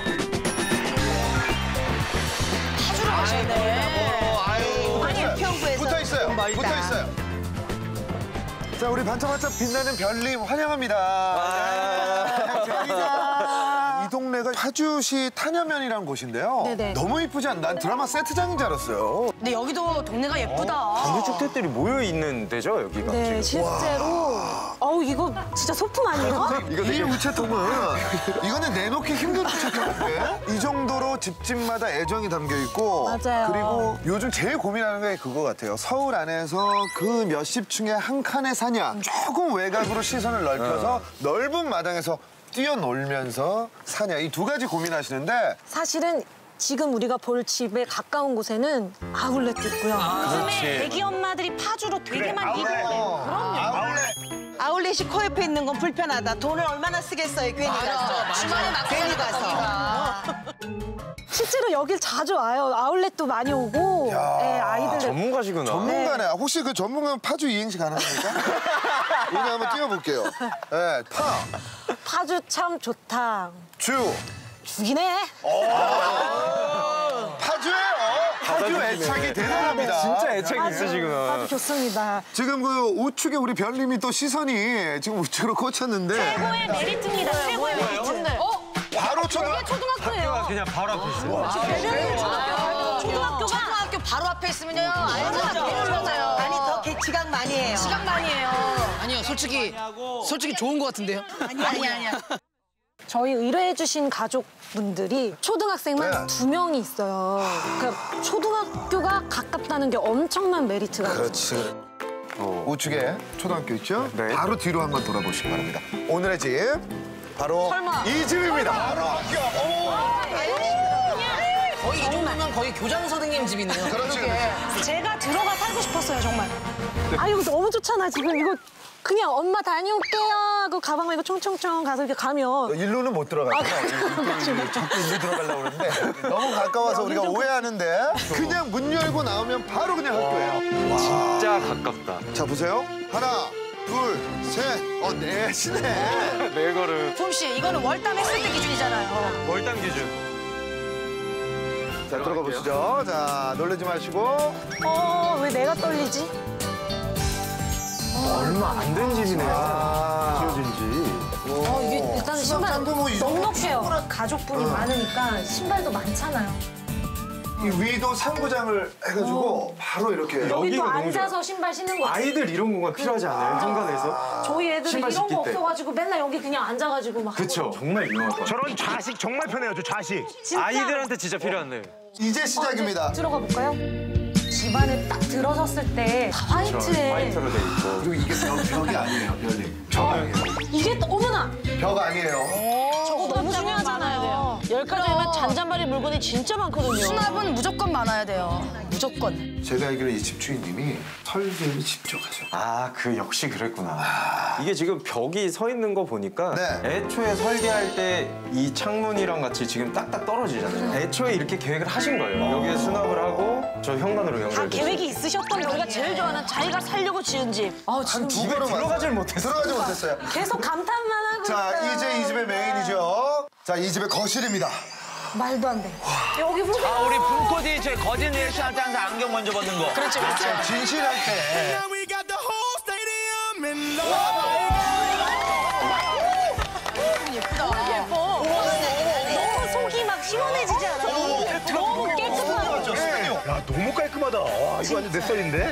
[SPEAKER 1] 파주로 가셔야 돼.
[SPEAKER 5] 아유,
[SPEAKER 1] 아니, 평구에서.
[SPEAKER 5] 붙어 있어요. 붙어 있어요. 자, 우리 반짝반짝 빛나는 별님 환영합니다. 아, 이 동네가 파주시 탄현면이라는 곳인데요.
[SPEAKER 1] 네네.
[SPEAKER 5] 너무 이쁘지 않나? 난 드라마 세트장인 줄 알았어요.
[SPEAKER 1] 근데 여기도 동네가 예쁘다.
[SPEAKER 8] 단골주택들이 모여 있는 데죠, 여기가
[SPEAKER 1] 네,
[SPEAKER 8] 지금.
[SPEAKER 1] 실제로. 어우, 이거 진짜 소품 아니에요?
[SPEAKER 5] 이거 이 우체통은 이거는 내놓기 힘든 우체통인데 이 정도로 집집마다 애정이 담겨 있고
[SPEAKER 1] 맞아요.
[SPEAKER 5] 그리고 요즘 제일 고민하는 게 그거 같아요. 서울 안에서 그 몇십 층에 한 칸에 사냐 조금 외곽으로 시선을 넓혀서 넓은 마당에서 뛰어놀면서 사냐 이 두 가지 고민하시는데
[SPEAKER 17] 사실은 지금 우리가 볼 집에 가까운 곳에는 아울렛도 있고요.
[SPEAKER 1] 요즘에 애기 엄마들이 파주로 되게
[SPEAKER 5] 그래,
[SPEAKER 1] 많이
[SPEAKER 5] 아울렛.
[SPEAKER 1] 이고 그럼요.
[SPEAKER 5] 아울렛.
[SPEAKER 18] 아울렛이 코옆에 있는 건 불편하다. 돈을 얼마나 쓰겠어요, 괜히 가서.
[SPEAKER 1] 주말에 막
[SPEAKER 18] 괜히 가서.
[SPEAKER 17] 실제로 여길 자주 와요. 아울렛도 많이 오고. 네, 아이들.
[SPEAKER 8] 전문가시구나.
[SPEAKER 5] 전문가네. 혹시 그 전문가는 파주 이행시 가능합니까? 오늘 한번 띄워볼게요. 네, 파.
[SPEAKER 17] 파주 참 좋다.
[SPEAKER 5] 주.
[SPEAKER 17] 죽이네.
[SPEAKER 5] 파주예요. 파주 애착이 대단합니다.
[SPEAKER 8] 진짜 애착이
[SPEAKER 17] 파주,
[SPEAKER 8] 있으시구나.
[SPEAKER 17] 파주 좋습니다.
[SPEAKER 5] 지금 그 우측에 우리 별님이 또 시선이 지금 우측으로 꽂혔는데
[SPEAKER 1] 최고의 메리트입니다. 최고의 메리트. 어?
[SPEAKER 5] 바로 초등
[SPEAKER 1] 이게 초등학교예요.
[SPEAKER 8] 그냥 바로 앞에 있어요.
[SPEAKER 1] 초등학교가 초등학교 바로 앞에 있으면요. 알잖아. 배우잖아요.
[SPEAKER 18] 아니, 더 개- 지각 많이 해요.
[SPEAKER 1] 시간 많이 해요.
[SPEAKER 4] 아니요, 솔직히 솔직히 좋은 것 같은데요.
[SPEAKER 1] 아니 아니 아니야.
[SPEAKER 17] 저희 의뢰해주신 가족분들이 초등학생만
[SPEAKER 5] 네.
[SPEAKER 17] 두 명이 있어요. 그러니까 초등학교가 가깝다는 게 엄청난 메리트가 있어요.
[SPEAKER 5] 그렇지. 우측에 초등학교 있죠?
[SPEAKER 8] 네.
[SPEAKER 5] 바로 뒤로 한번 돌아보시기 바랍니다. 오늘의 집 바로
[SPEAKER 1] 설마.
[SPEAKER 5] 이 집입니다. 바로 학교.
[SPEAKER 4] 거의 이 정도면 거의 교장 선생님 집이네요.
[SPEAKER 5] 그렇지.
[SPEAKER 17] 제가 들어가 살고 싶었어요, 정말. 아, 이거 너무 좋잖아, 지금. 이거 그냥 엄마 다녀올게요 하고 가방 메고 총총총 가서 이렇게 가면.
[SPEAKER 5] 일로는 못 들어가요. 자꾸 일로 들어가려고 그러는데 너무 가까워서 우리가 오해하는데 그냥 문 열고 나오면 바로 그냥 학교예요.
[SPEAKER 8] 진짜 가깝다.
[SPEAKER 5] 자, 보세요. 하나, 둘, 셋. 어, 넷이네.
[SPEAKER 8] 네 걸음.
[SPEAKER 1] 솜씨 이거는 월담 했을 때 기준이잖아요.
[SPEAKER 8] 월당 기준.
[SPEAKER 5] 자, 들어가 보시죠. 자, 놀라지 마시고.
[SPEAKER 17] 어, 왜 내가 떨리지?
[SPEAKER 8] 얼마 안 된 집이네요.
[SPEAKER 5] 아.
[SPEAKER 8] 지어진 지.
[SPEAKER 17] 어, 이게 일단 신발
[SPEAKER 5] 쌍도 뭐 이 정도
[SPEAKER 17] 넉넉해요. 가족분이
[SPEAKER 5] 어.
[SPEAKER 17] 많으니까 신발도 많잖아요.
[SPEAKER 5] 이 위도 상부장을 해가지고 바로 이렇게.
[SPEAKER 17] 여기 또
[SPEAKER 8] 여기가 너무
[SPEAKER 17] 앉아서
[SPEAKER 8] 좋아요.
[SPEAKER 17] 신발 신는 거.
[SPEAKER 8] 아이들 이런 공간 필요하지 않아요? 현관에서?
[SPEAKER 17] 저희 애들은
[SPEAKER 8] 신발
[SPEAKER 17] 이런 거
[SPEAKER 8] 씻길 때.
[SPEAKER 17] 없어가지고 맨날 여기 그냥 앉아가지고 막.
[SPEAKER 8] 그쵸. 정말 유용할 것 같아요.
[SPEAKER 15] 저런 좌식 정말 편해요, 저 좌식.
[SPEAKER 17] 진짜.
[SPEAKER 8] 아이들한테 진짜 필요한데.
[SPEAKER 5] 이제 시작입니다.
[SPEAKER 17] 들어가 볼까요? 집안에 딱 들어섰을 때 다 화이트에.
[SPEAKER 8] 화이트로 돼 있고.
[SPEAKER 5] 그리고 이게 벽, 벽이 아니에요, 별님. 벽이에요.
[SPEAKER 17] 이게 또 어머나.
[SPEAKER 5] 벽 아니에요.
[SPEAKER 1] 저거 너무 중요하잖아요.
[SPEAKER 18] 여기까지면 잔잔바리 물건이 진짜 많거든요.
[SPEAKER 1] 수납은 무조건 많아야 돼요. 무조건.
[SPEAKER 5] 제가 알기로 이 집주인님이 설계를 직접 하셔.
[SPEAKER 8] 아, 그 역시 그랬구나. 이게 지금 벽이 서 있는 거 보니까 애초에 설계할 때 이 창문이랑 같이 지금 딱딱 떨어지잖아요. 애초에 이렇게 계획을 하신 거예요. 여기에 수납을 하고 저 현관으로
[SPEAKER 18] 다
[SPEAKER 8] 연결돼.
[SPEAKER 18] 계획이 있으셨던 거. 우리가 제일 좋아하는 자기가 살려고 지은 집.
[SPEAKER 4] 아, 지금
[SPEAKER 5] 두 번은
[SPEAKER 8] 들어가질 못했어요.
[SPEAKER 5] 들어가지 못했어요.
[SPEAKER 18] 계속 감탄만 하고
[SPEAKER 5] 자,
[SPEAKER 18] 있어요.
[SPEAKER 5] 이제 이 집의 메인이죠. 자, 이 집의 거실입니다.
[SPEAKER 18] 말도 안 돼. 여기 보세요.
[SPEAKER 10] 아, 우리 분코디 제 거짓 리액션 할 때 항상 안경 먼저 벗는 거.
[SPEAKER 5] 그렇죠, 그렇죠. 진실할 때.
[SPEAKER 1] 예쁘다.
[SPEAKER 18] 예뻐. 너무 속이 막 시원해지지 않아? 너무 깨끗하고.
[SPEAKER 13] 야, 너무 깔끔하다. 와, 이거 완전 내 스타일인데?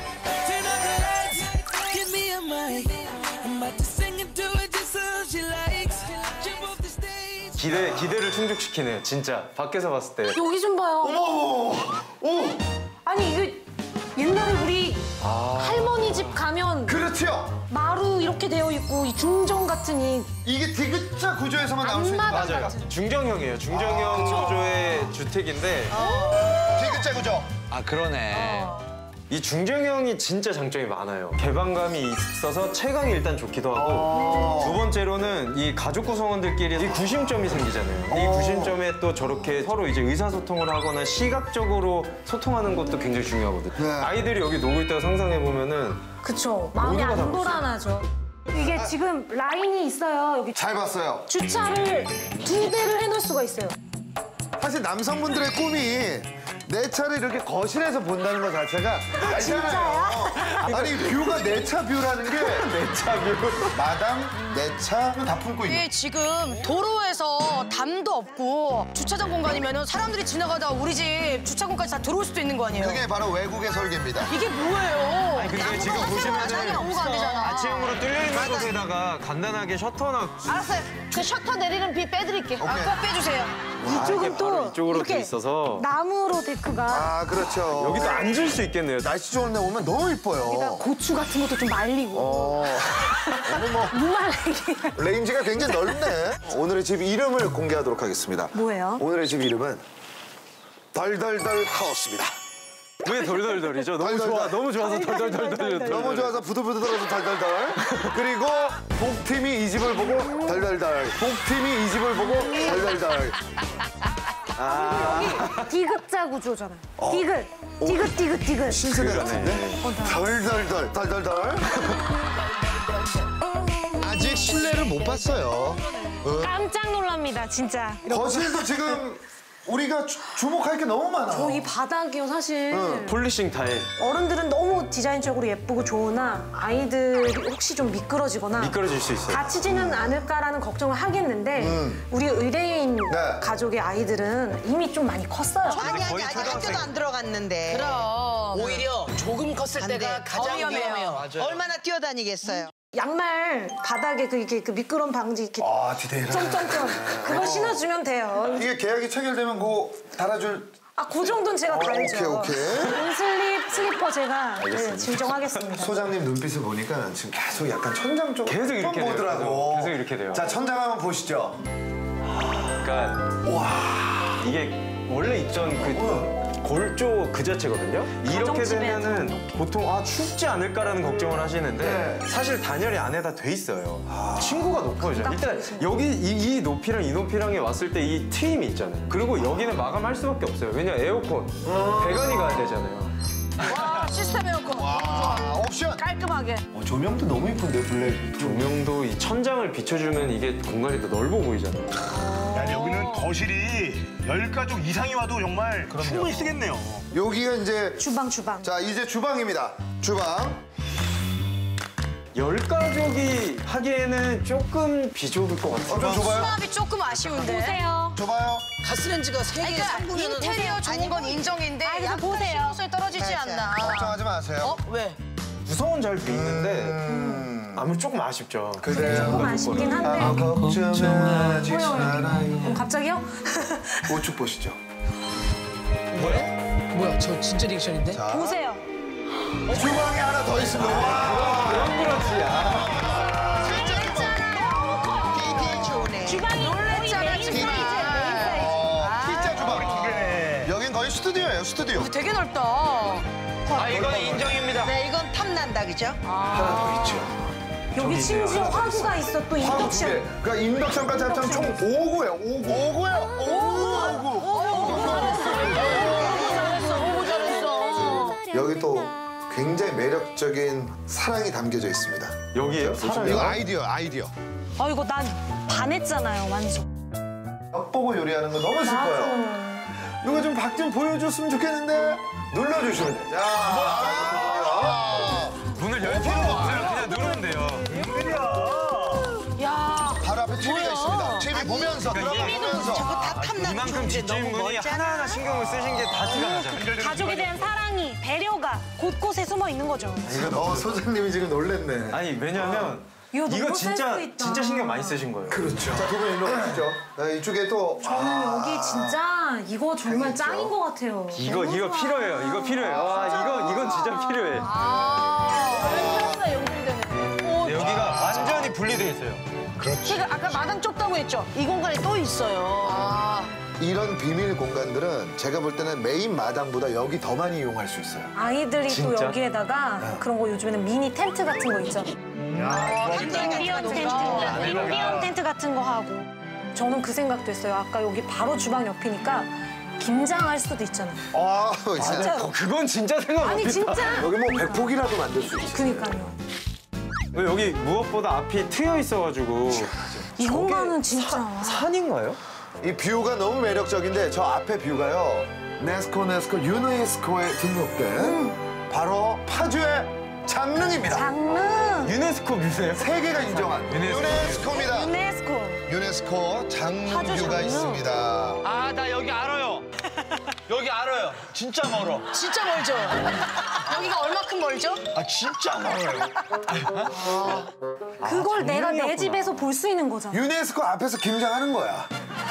[SPEAKER 8] 기대, 기대를 충족시키네요, 진짜. 밖에서 봤을 때.
[SPEAKER 18] 여기 좀 봐요.
[SPEAKER 5] 어머! 오!
[SPEAKER 18] 아니, 이게 옛날에 우리
[SPEAKER 8] 아.
[SPEAKER 18] 할머니 집 가면
[SPEAKER 5] 그렇죠.
[SPEAKER 18] 마루 이렇게 되어 있고 이 중정 같은 이
[SPEAKER 5] 이게 디귿자 구조에서만 나올 수 있는
[SPEAKER 18] 앞마당
[SPEAKER 8] 맞아요. 중정형이에요. 중정형 구조의 주택인데.
[SPEAKER 5] 디귿자 구조.
[SPEAKER 10] 아, 그러네.
[SPEAKER 8] 이 중정형이 진짜 장점이 많아요. 개방감이 있어서 체감이 일단 좋기도 하고 두 번째로는 이 가족 구성원들끼리 이 구심점이 생기잖아요. 이 구심점에 또 저렇게 서로 이제 의사소통을 하거나 시각적으로 소통하는 것도 굉장히 중요하거든요. 아이들이 여기 놀고 있다고 상상해 보면은
[SPEAKER 18] 그쵸. 마음이
[SPEAKER 8] 모두가 다
[SPEAKER 18] 안 불안하죠. 이게 지금 라인이 있어요. 여기
[SPEAKER 5] 잘 봤어요.
[SPEAKER 18] 주차를 두 대를 해놓을 수가 있어요.
[SPEAKER 5] 사실 남성분들의 꿈이 내 차를 이렇게 거실에서 본다는 것 자체가 알잖아요. 아니 뷰가 내 차 뷰라는 게 내 차 뷰. 마당, 내 차 다 품고 있는.
[SPEAKER 1] 이게 지금 도로에서 담도 없고 주차장 공간이면 사람들이 지나가다가 우리 집 주차장까지 다 들어올 수도 있는 거 아니에요?
[SPEAKER 5] 그게 바로 외국의 설계입니다.
[SPEAKER 1] 이게 뭐예요?
[SPEAKER 8] 아니 근데 지금 보시면은
[SPEAKER 1] 아무가 안 되잖아.
[SPEAKER 8] 아치형으로 뚫려 있는 곳에다가 간단하게 셔터나
[SPEAKER 18] 알았어요. 그 셔터 내리는 비 빼드릴게.
[SPEAKER 1] 아, 꼭 빼주세요.
[SPEAKER 18] 이쪽은 또
[SPEAKER 8] 이쪽으로 돼
[SPEAKER 18] 이렇게
[SPEAKER 8] 있어서
[SPEAKER 18] 나무로 데크가.
[SPEAKER 5] 아 그렇죠.
[SPEAKER 8] 여기도 앉을 수 있겠네요.
[SPEAKER 5] 날씨 좋은 날 오면 너무 이뻐요.
[SPEAKER 18] 여기다 고추 같은 것도 좀 말리고.
[SPEAKER 5] 어. 오늘 뭐
[SPEAKER 18] 무말리기.
[SPEAKER 5] 레인지가 굉장히 넓네. 오늘의 집 이름을 공개하도록 하겠습니다.
[SPEAKER 18] 뭐예요?
[SPEAKER 5] 오늘의 집 이름은 덜덜덜 하우스입니다.
[SPEAKER 8] 왜 덜덜덜이죠? 너무 좋아, 너무 좋아서 덜덜덜덜.
[SPEAKER 5] 너무 좋아서 부들부들해서 덜덜덜. 그리고 복팀이 이 집을 보고 덜덜덜. 복팀이 이 집을 보고 덜덜덜.
[SPEAKER 18] 아. 여기 디귿자 구조잖아요. 디귿. 디귿, 디귿, 디귿.
[SPEAKER 5] 신세대 같은데? 덜덜덜, 덜덜덜. 아직 실내를 못 봤어요. 어?
[SPEAKER 17] 깜짝 놀랍니다, 진짜.
[SPEAKER 5] 거실도 지금 우리가 주, 주목할 게 너무 많아.
[SPEAKER 18] 저 이 바닥이요, 사실.
[SPEAKER 8] 응. 폴리싱 타일.
[SPEAKER 18] 어른들은 너무 디자인적으로 예쁘고 좋으나 아이들이 혹시 좀 미끄러지거나
[SPEAKER 8] 미끄러질 수 있어요.
[SPEAKER 18] 다치지는 않을까라는 걱정을 하겠는데
[SPEAKER 5] 음.
[SPEAKER 18] 우리 의뢰인
[SPEAKER 5] 네.
[SPEAKER 18] 가족의 아이들은 이미 좀 많이 컸어요.
[SPEAKER 7] 아니 아니 아니 학교도 안 들어갔는데.
[SPEAKER 1] 그럼.
[SPEAKER 4] 오히려 조금 컸을
[SPEAKER 7] 안
[SPEAKER 4] 때가
[SPEAKER 7] 돼.
[SPEAKER 4] 가장
[SPEAKER 1] 더 위험해요.
[SPEAKER 4] 위험해요.
[SPEAKER 7] 얼마나 뛰어다니겠어요.
[SPEAKER 18] 양말 바닥에 그 이게 그 미끄럼 방지 이렇게
[SPEAKER 5] 아, 디테일하네.
[SPEAKER 18] 점점점 그거 신어주면 돼요.
[SPEAKER 5] 이게 계약이 체결되면 그거 달아줄.
[SPEAKER 18] 아, 그 정도는 제가 달죠.
[SPEAKER 5] 오케이, 오케이.
[SPEAKER 18] 인슬립 슬리퍼 제가 네,
[SPEAKER 5] 알겠습니다.
[SPEAKER 18] 진정하겠습니다.
[SPEAKER 5] 소장님 눈빛을 보니까 지금 계속 약간 천장 쪽
[SPEAKER 8] 계속 이렇게 돼요.
[SPEAKER 5] 보더라고.
[SPEAKER 8] 계속 이렇게 돼요.
[SPEAKER 5] 자, 천장 한번 보시죠.
[SPEAKER 8] 그러니까 와 이게 원래 있던 그 골조 그 자체거든요. 이렇게 되면은 보통 아 춥지 않을까라는 걱정을 하시는데 사실 단열이 안에다 돼 있어요. 층고가 높아져. 일단 여기 이, 이 높이랑 이 높이랑에 왔을 때 이 트임이 있잖아요. 그리고 여기는 마감할 수밖에 없어요. 왜냐 에어컨 배관이 가야 되잖아요.
[SPEAKER 1] 와, 시스템 에어컨.
[SPEAKER 5] 와, 옵션.
[SPEAKER 1] 깔끔하게.
[SPEAKER 5] 어, 조명도 너무 이쁜데 블랙.
[SPEAKER 8] 조명도 이 천장을 비춰주면 이게 공간이 더 넓어 보이잖아요.
[SPEAKER 13] 야, 여기는 거실이 열 가족 이상이 와도 정말 충분히 쓰겠네요.
[SPEAKER 5] 여기가 이제
[SPEAKER 18] 주방 주방.
[SPEAKER 5] 자, 이제 주방입니다. 주방.
[SPEAKER 8] 열 가족이 하기에는 조금 비좁을 것 같아요.
[SPEAKER 5] 어, 좀 좁아요?
[SPEAKER 1] 수납이 조금 아쉬운데.
[SPEAKER 17] 보세요.
[SPEAKER 5] 좁아요?
[SPEAKER 4] 가스렌지가 세 개,
[SPEAKER 1] 그러니까
[SPEAKER 4] 삼 분은
[SPEAKER 1] 인테리어 좋은 건 인정인데
[SPEAKER 17] 아니,
[SPEAKER 1] 약간
[SPEAKER 17] 보세요.
[SPEAKER 1] 실용성이 떨어지지 않나.
[SPEAKER 5] 걱정하지 마세요.
[SPEAKER 1] 어? 왜?
[SPEAKER 8] 구성은 잘 돼 있는데 아무래도 조금 아쉽죠.
[SPEAKER 5] 그래요.
[SPEAKER 18] 조금 아쉽긴 한데.
[SPEAKER 5] 아, 걱정하지
[SPEAKER 18] 뭐요?
[SPEAKER 5] 말아요.
[SPEAKER 18] 어, 갑자기요?
[SPEAKER 5] 우측 보시죠.
[SPEAKER 4] 뭐야? 뭐야? 저 진짜 리액션인데?
[SPEAKER 5] 자,
[SPEAKER 17] 보세요.
[SPEAKER 5] 주방에 하나 더 있습니다. 와.
[SPEAKER 8] 그럼 그렇지. 아.
[SPEAKER 7] 디테일 좋네.
[SPEAKER 17] 주방이 거의 메인 사이즈, 메인 사이즈.
[SPEAKER 5] 여기 스튜디오예요, 스튜디오.
[SPEAKER 1] 되게 넓다.
[SPEAKER 10] 아, 이건 인정입니다.
[SPEAKER 18] 네, 이건 탐난다, 그죠?
[SPEAKER 5] 하나 더 있죠.
[SPEAKER 17] 여기 심지어 화구가 있어, 또
[SPEAKER 5] 화구 두 개.
[SPEAKER 17] 인덕션.
[SPEAKER 5] 그러니까 인덕션까지 합치면 총 오 구예요, 오 구. 오 구예요, 오 구.
[SPEAKER 1] 잘했어, 잘했어.
[SPEAKER 5] 여기 또 굉장히 매력적인 사랑이 담겨져 있습니다.
[SPEAKER 8] 여기에요?
[SPEAKER 5] 사랑이요? 이거 아이디어, 아이디어.
[SPEAKER 17] 아, 이거 난 반했잖아요, 완전.
[SPEAKER 5] 엿보고 요리하는 거 너무 슬퍼요. 이거 좀 박 좀 보여줬으면 좋겠는데 눌러주시면 돼요. 자, 아,
[SPEAKER 8] 문을 열 필요가 없어요. 그냥 누르면 돼요.
[SPEAKER 1] 야,
[SPEAKER 5] 바로 앞에 티비가 있습니다. 티비 보면서 드라마 보면서.
[SPEAKER 18] 다 탐난다.
[SPEAKER 8] 이만큼 뒷질문이 하나하나 신경을 쓰신 게 다 티가 나잖아요.
[SPEAKER 17] 가족에 대한 사랑이, 배려가 곳곳에 숨어 있는 거죠.
[SPEAKER 5] 이거 어, 소장님이 지금 놀랬네.
[SPEAKER 8] 아니 왜냐면
[SPEAKER 17] 이거
[SPEAKER 8] 이거
[SPEAKER 17] 너무
[SPEAKER 8] 진짜
[SPEAKER 17] 센스 있다.
[SPEAKER 8] 진짜 신경 많이 쓰신 거예요.
[SPEAKER 5] 그렇죠. 자, 두 분 일로 가시죠. 네, 이쪽에 또.
[SPEAKER 17] 저는 여기 진짜 이거 정말 짱인 것 같아요.
[SPEAKER 8] 이거 이거 필요해요. 이거 필요해요. 와 이거 이건 진짜 필요해.
[SPEAKER 1] 아, 연결되네.
[SPEAKER 8] 네, 여기가 완전히 분리돼 있어요.
[SPEAKER 5] 그렇지.
[SPEAKER 1] 그러니까 아까 마당 좁다고 했죠? 이 공간에 또 있어요. 아.
[SPEAKER 5] 이런 비밀 공간들은 제가 볼 때는 메인 마당보다 여기 더 많이 이용할 수 있어요.
[SPEAKER 17] 아이들이
[SPEAKER 8] 진짜?
[SPEAKER 17] 또 여기에다가
[SPEAKER 5] 네.
[SPEAKER 17] 그런 거 요즘에는 미니 텐트 같은 거 있죠. 인디언 텐트, 인디언 텐트 같은 거 하고. 저는 그 생각도 했어요. 아까 여기 바로 주방 옆이니까 김장할 수도 있잖아요.
[SPEAKER 5] 아,
[SPEAKER 17] 진짜로.
[SPEAKER 8] 그건 진짜 생각 못했다.
[SPEAKER 17] 아니 진짜.
[SPEAKER 5] 여기 뭐 백폭이라도 만들 수 있지.
[SPEAKER 17] 그니까요.
[SPEAKER 8] 여기 무엇보다 앞이 트여 있어가지고
[SPEAKER 17] 이 공간은 진짜.
[SPEAKER 8] 산인가요?
[SPEAKER 5] 이 뷰가 너무 매력적인데 저 앞에 뷰가요. 네스코 네스코 유네스코에 등록된 바로 파주의 장릉입니다.
[SPEAKER 17] 장릉.
[SPEAKER 8] 유네스코 뮤세요?
[SPEAKER 5] 세계가 인정한
[SPEAKER 8] 유네스코.
[SPEAKER 5] 유네스코입니다.
[SPEAKER 17] 유네스코.
[SPEAKER 5] 유네스코 장릉
[SPEAKER 17] 파주
[SPEAKER 5] 뷰가
[SPEAKER 17] 장릉.
[SPEAKER 5] 있습니다.
[SPEAKER 10] 아, 나 여기 알아요. 여기 알아요. 진짜 멀어.
[SPEAKER 1] 진짜 멀죠? 여기가 얼마큼 멀죠?
[SPEAKER 10] 아, 진짜 멀어요.
[SPEAKER 17] 그걸 내가 내
[SPEAKER 8] 장릉이었구나.
[SPEAKER 17] 집에서 볼 수 있는 거잖아.
[SPEAKER 5] 유네스코 앞에서 김장하는 거야.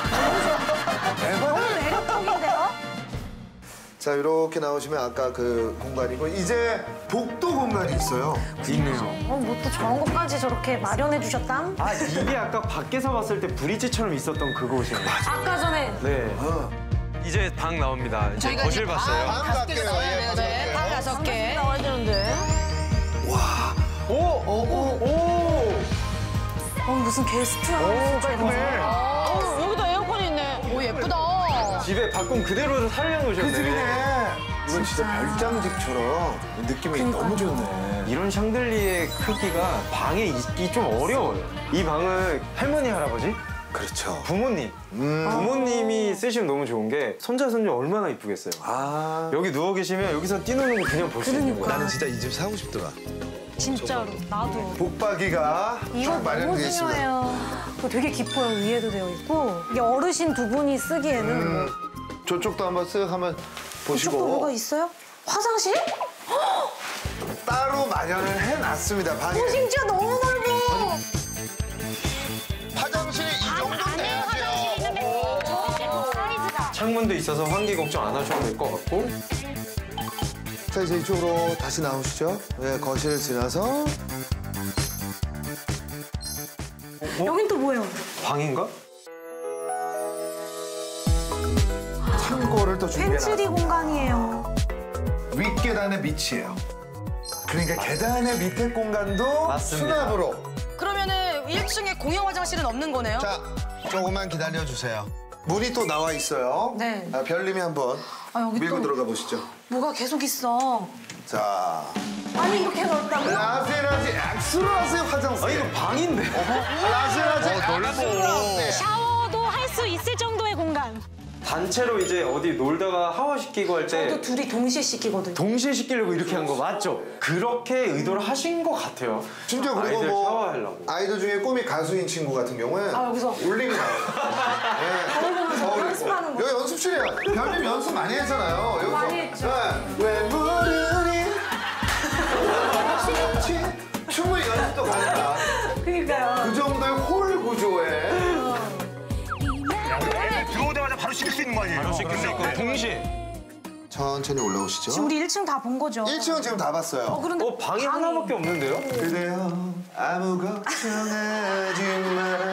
[SPEAKER 17] 너무 매력적인데요?
[SPEAKER 5] 자, 이렇게 나오시면 아까 그 공간이고 이제 복도 공간이 있어요.
[SPEAKER 8] 있네요.
[SPEAKER 17] 어, 뭐 또 저런 것까지 저렇게 마련해 주셨담?
[SPEAKER 8] 아 이게 아까 밖에서 봤을 때 브리지처럼 있었던 그곳이에요.
[SPEAKER 17] 아까 전에
[SPEAKER 8] 네.
[SPEAKER 5] 어.
[SPEAKER 8] 이제 방 나옵니다. 이제
[SPEAKER 1] 저희가
[SPEAKER 8] 거실
[SPEAKER 1] 이제
[SPEAKER 8] 봤어요.
[SPEAKER 5] 방 갈게요. 예, 방
[SPEAKER 1] 네, 방
[SPEAKER 5] 갈게요.
[SPEAKER 1] 다섯 개. 나와야 되는데.
[SPEAKER 8] 오! 오! 오!
[SPEAKER 17] 어, 무슨 게스트야.
[SPEAKER 8] 오, 깔끔해.
[SPEAKER 1] 어, 여기도 에어컨이 있네. 오, 예쁘다.
[SPEAKER 8] 집에 바꿈 그대로 살려놓으셨네.
[SPEAKER 5] 그 집이네. 이건 진짜 별장집처럼 느낌이 너무 좋네.
[SPEAKER 8] 이런 샹들리의 크기가 방에 있기 좀 어려워요. 이 방은 할머니, 할아버지?
[SPEAKER 5] 그렇죠.
[SPEAKER 8] 부모님.
[SPEAKER 5] 음.
[SPEAKER 8] 부모님이 쓰시면 너무 좋은 게 손자, 손녀 얼마나 이쁘겠어요.
[SPEAKER 5] 아.
[SPEAKER 8] 여기 누워 계시면 여기서 뛰노는 거 그냥 볼 수 있는 거예요.
[SPEAKER 5] 나는 진짜 이 집 사고 싶더라.
[SPEAKER 17] 진짜로 나도.
[SPEAKER 5] 복박이가
[SPEAKER 17] 이거
[SPEAKER 5] 쫙
[SPEAKER 17] 너무
[SPEAKER 5] 마련되어 있습니다.
[SPEAKER 17] 중요해요. 그거 되게 깊어요. 위에도 되어 있고. 이게 어르신 두 분이 쓰기에는
[SPEAKER 5] 음, 저쪽도 한번 쓱 한번 보시고.
[SPEAKER 17] 이쪽도 뭐가 있어요? 화장실?
[SPEAKER 5] 따로 마련을 해놨습니다, 방에.
[SPEAKER 17] 어, 진짜 너무 넓어.
[SPEAKER 5] 화장실이 이 정도는 돼야죠.
[SPEAKER 17] 사이즈가.
[SPEAKER 8] 창문도 있어서 환기 걱정 안 하셔도 될 것 같고.
[SPEAKER 5] 자, 이제 이쪽으로 다시 나오시죠. 네, 거실을 지나서.
[SPEAKER 8] 어?
[SPEAKER 17] 여긴 또 뭐예요?
[SPEAKER 8] 방인가?
[SPEAKER 5] 창고를 또 준비해놨습니다.
[SPEAKER 17] 펜트리 공간이에요.
[SPEAKER 5] 윗계단의 밑이에요. 그러니까 계단의 밑에 공간도
[SPEAKER 8] 맞습니다.
[SPEAKER 5] 수납으로.
[SPEAKER 1] 그러면은 일 층에 공용 화장실은 없는 거네요?
[SPEAKER 5] 자, 조금만 기다려주세요. 문이 또 나와 있어요.
[SPEAKER 17] 네.
[SPEAKER 5] 아, 별님이 한번
[SPEAKER 17] 아, 여기
[SPEAKER 5] 밀고
[SPEAKER 17] 또
[SPEAKER 5] 들어가 보시죠.
[SPEAKER 17] 뭐가 계속 있어.
[SPEAKER 5] 자,
[SPEAKER 17] 아니 이렇게 넓다고요?
[SPEAKER 5] 라지라지 엑스라지 화장실.
[SPEAKER 8] 아, 이거 방인데.
[SPEAKER 5] 라지라지 엑스라지.
[SPEAKER 17] 샤워도 할 수 있을 정도의 공간.
[SPEAKER 8] 단체로 이제 어디 놀다가 하와시키고 할 때
[SPEAKER 17] 저도 둘이 동시에 씻기거든요.
[SPEAKER 8] 동시에 시키려고 이렇게 한 거 맞죠? 그렇게 의도를 하신 것 같아요.
[SPEAKER 5] 심지어 그리고
[SPEAKER 8] 아이들
[SPEAKER 5] 뭐
[SPEAKER 8] 샤워하려고.
[SPEAKER 5] 아이들 중에 꿈이 가수인 친구 같은 경우에
[SPEAKER 17] 아, 여기서?
[SPEAKER 5] 울림이 나와요. 네.
[SPEAKER 17] 거울 보면서
[SPEAKER 5] 거울
[SPEAKER 17] 연습하는
[SPEAKER 5] 보고.
[SPEAKER 17] 거.
[SPEAKER 5] 여기 연습실이에요. 별님 연습 많이 했잖아요. 여기서.
[SPEAKER 17] 많이 했죠.
[SPEAKER 5] 네. 왜 모르니 충분히 연습도 가능한
[SPEAKER 17] 그러니까요.
[SPEAKER 5] 그 정도의 홀 구조에
[SPEAKER 13] 들어오자마자 바로 씻을 수 있는 거 아니에요?
[SPEAKER 8] 바로 씻을 수 있고 동시에.
[SPEAKER 5] 천천히 올라오시죠.
[SPEAKER 17] 지금 우리 일 층 다 본 거죠?
[SPEAKER 5] 일 층은 지금 다 봤어요.
[SPEAKER 17] 어, 그런데
[SPEAKER 8] 어, 방이 하나밖에 없는데요?
[SPEAKER 5] 그대여 아무 걱정하지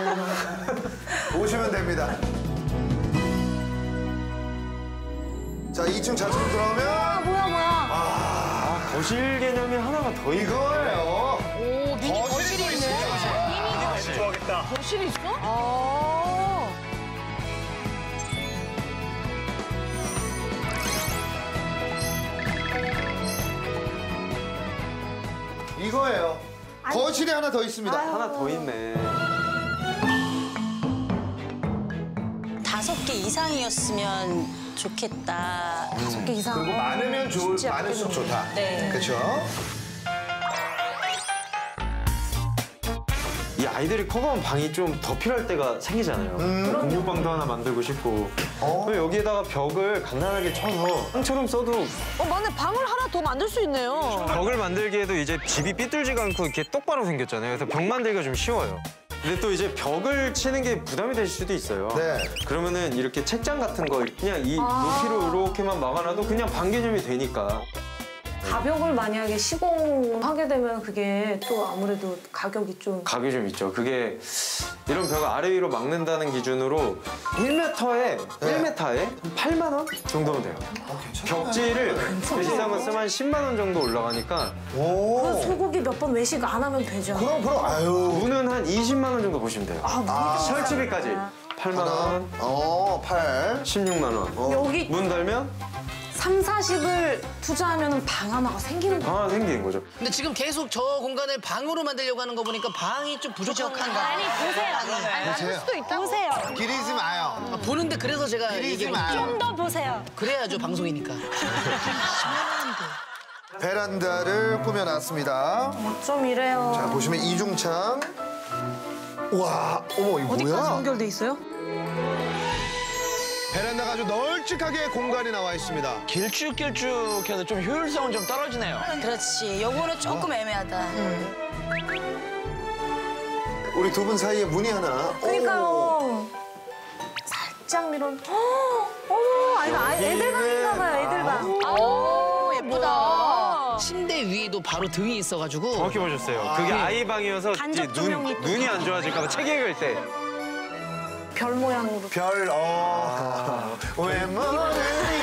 [SPEAKER 5] 마. 오시면 됩니다. 자, 이 층 좌측으로 들어가면.
[SPEAKER 17] 아, 뭐야, 뭐야.
[SPEAKER 8] 아, 거실 개념이 하나가 더 있네.
[SPEAKER 5] 이거예요.
[SPEAKER 1] 오, 미니 거실이 있네.
[SPEAKER 13] 미니 거실. 좋아하겠다.
[SPEAKER 1] 거실이 있어? 아.
[SPEAKER 5] 이거예요. 거실이 하나 더 있습니다.
[SPEAKER 8] 하나 더 있네.
[SPEAKER 18] 다섯 개 이상이었으면 좋겠다.
[SPEAKER 17] 다섯 개 이상.
[SPEAKER 5] 그리고 많으면 좋을,
[SPEAKER 17] 쉽지
[SPEAKER 5] 많을수록
[SPEAKER 17] 않겠네.
[SPEAKER 5] 좋다.
[SPEAKER 18] 네.
[SPEAKER 5] 그렇죠?
[SPEAKER 8] 이 아이들이 커가면 방이 좀 더 필요할 때가 생기잖아요.
[SPEAKER 5] 음.
[SPEAKER 8] 공부방도 하나 만들고 싶고. 그럼 여기에다가 벽을 간단하게 쳐서 방처럼 써도
[SPEAKER 1] 어, 맞네. 방을 하나 더 만들 수 있네요.
[SPEAKER 8] 벽을 만들기에도 이제 집이 삐뚤지가 않고 이렇게 똑바로 생겼잖아요. 그래서 벽 만들기가 좀 쉬워요. 근데 또 이제 벽을 치는 게 부담이 될 수도 있어요.
[SPEAKER 5] 네.
[SPEAKER 8] 그러면은 이렇게 책장 같은 거 그냥 이
[SPEAKER 17] 아.
[SPEAKER 8] 높이로 이렇게만 막아놔도 그냥 방 개념이 되니까.
[SPEAKER 17] 가벽을 만약에 시공하게 되면 그게 또 아무래도 가격이 좀.
[SPEAKER 8] 가격이 좀 있죠. 그게 이런 벽을 아래 위로 막는다는 기준으로 일 미터에
[SPEAKER 5] 네.
[SPEAKER 8] 일 미터에 팔만 원 정도면 돼요. 벽지를 배시상은 쓰면 한 십만 원 정도 올라가니까.
[SPEAKER 17] 그 소고기 몇 번 외식 안 하면 되죠.
[SPEAKER 5] 그럼, 그럼, 아유.
[SPEAKER 8] 문은 한 이십만 원 정도 보시면 돼요.
[SPEAKER 17] 아,
[SPEAKER 5] 아.
[SPEAKER 8] 설치비까지 팔만 원,
[SPEAKER 5] 어, 팔.
[SPEAKER 8] 십육만 원.
[SPEAKER 5] 어.
[SPEAKER 17] 여기
[SPEAKER 8] 문 달면
[SPEAKER 17] 삼, 사십을 투자하면 방 하나가 생기는 거예요.
[SPEAKER 8] 방 하나 생기는 거죠.
[SPEAKER 4] 근데 지금 계속 저 공간을 방으로 만들려고 하는 거 보니까 방이 좀 부족한가?
[SPEAKER 18] 아니, 보세요.
[SPEAKER 5] 보세요.
[SPEAKER 18] 수도 있다. 보세요.
[SPEAKER 5] 기리지 마요.
[SPEAKER 4] 아, 보는데 그래서 제가
[SPEAKER 5] 기리지
[SPEAKER 4] 얘기해
[SPEAKER 5] 마요.
[SPEAKER 18] 좀 더 보세요.
[SPEAKER 4] 그래야죠 방송이니까.
[SPEAKER 5] 베란다를 꾸며놨습니다.
[SPEAKER 17] 어쩜 이래요.
[SPEAKER 5] 자, 보시면 이중창. 우와, 어머, 이거
[SPEAKER 17] 어디까지
[SPEAKER 5] 뭐야?
[SPEAKER 17] 연결돼 있어요?
[SPEAKER 5] 베란다가 아주 널찍하게 공간이 나와 있습니다.
[SPEAKER 10] 길쭉길쭉해서 좀 효율성은 좀 떨어지네요.
[SPEAKER 1] 그렇지. 요거는 조금 애매하다.
[SPEAKER 5] 우리 두 분 사이에 문이 하나.
[SPEAKER 17] 그러니까요. 살짝 밀어. 어머, 아, 이거 아- 애들 방인가 봐요, 애들 방.
[SPEAKER 1] 오, 예쁘다.
[SPEAKER 4] 침대 위에도 바로 등이 있어가지고.
[SPEAKER 8] 정확히 보셨어요. 그게 아이 방이어서
[SPEAKER 17] 간접
[SPEAKER 8] 이제
[SPEAKER 17] 조명이
[SPEAKER 8] 눈,
[SPEAKER 17] 또
[SPEAKER 8] 눈이 안 좋아질까 봐 책 읽을 때.
[SPEAKER 17] 별 모양으로.
[SPEAKER 5] 별, 어. 웬만해.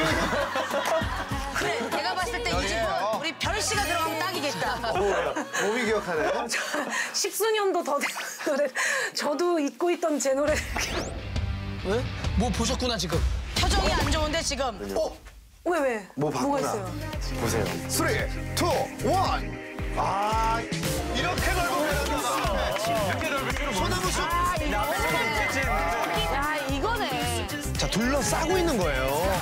[SPEAKER 1] 그래, 내가 봤을 때 이 집은 우리 별 씨가 들어가면 딱이겠다.
[SPEAKER 5] 몸이 기억하네.
[SPEAKER 17] 십수년도 더 된 노래. 저도 잊고 있던 제 노래.
[SPEAKER 4] 왜? 뭐 보셨구나 지금.
[SPEAKER 1] 표정이 안 좋은데 지금.
[SPEAKER 5] 어?
[SPEAKER 17] 왜, 왜?
[SPEAKER 5] 뭐
[SPEAKER 17] 뭐가
[SPEAKER 5] 봤구나.
[SPEAKER 17] 있어요?
[SPEAKER 8] 보세요.
[SPEAKER 5] 쓰리, 투, 원. 아, 이렇게 넓은 베란다다.
[SPEAKER 8] 이렇게 넓은 줄은
[SPEAKER 5] 소나무 숲.
[SPEAKER 1] 야, 이거네.
[SPEAKER 5] 자, 둘러싸고 있는 거예요.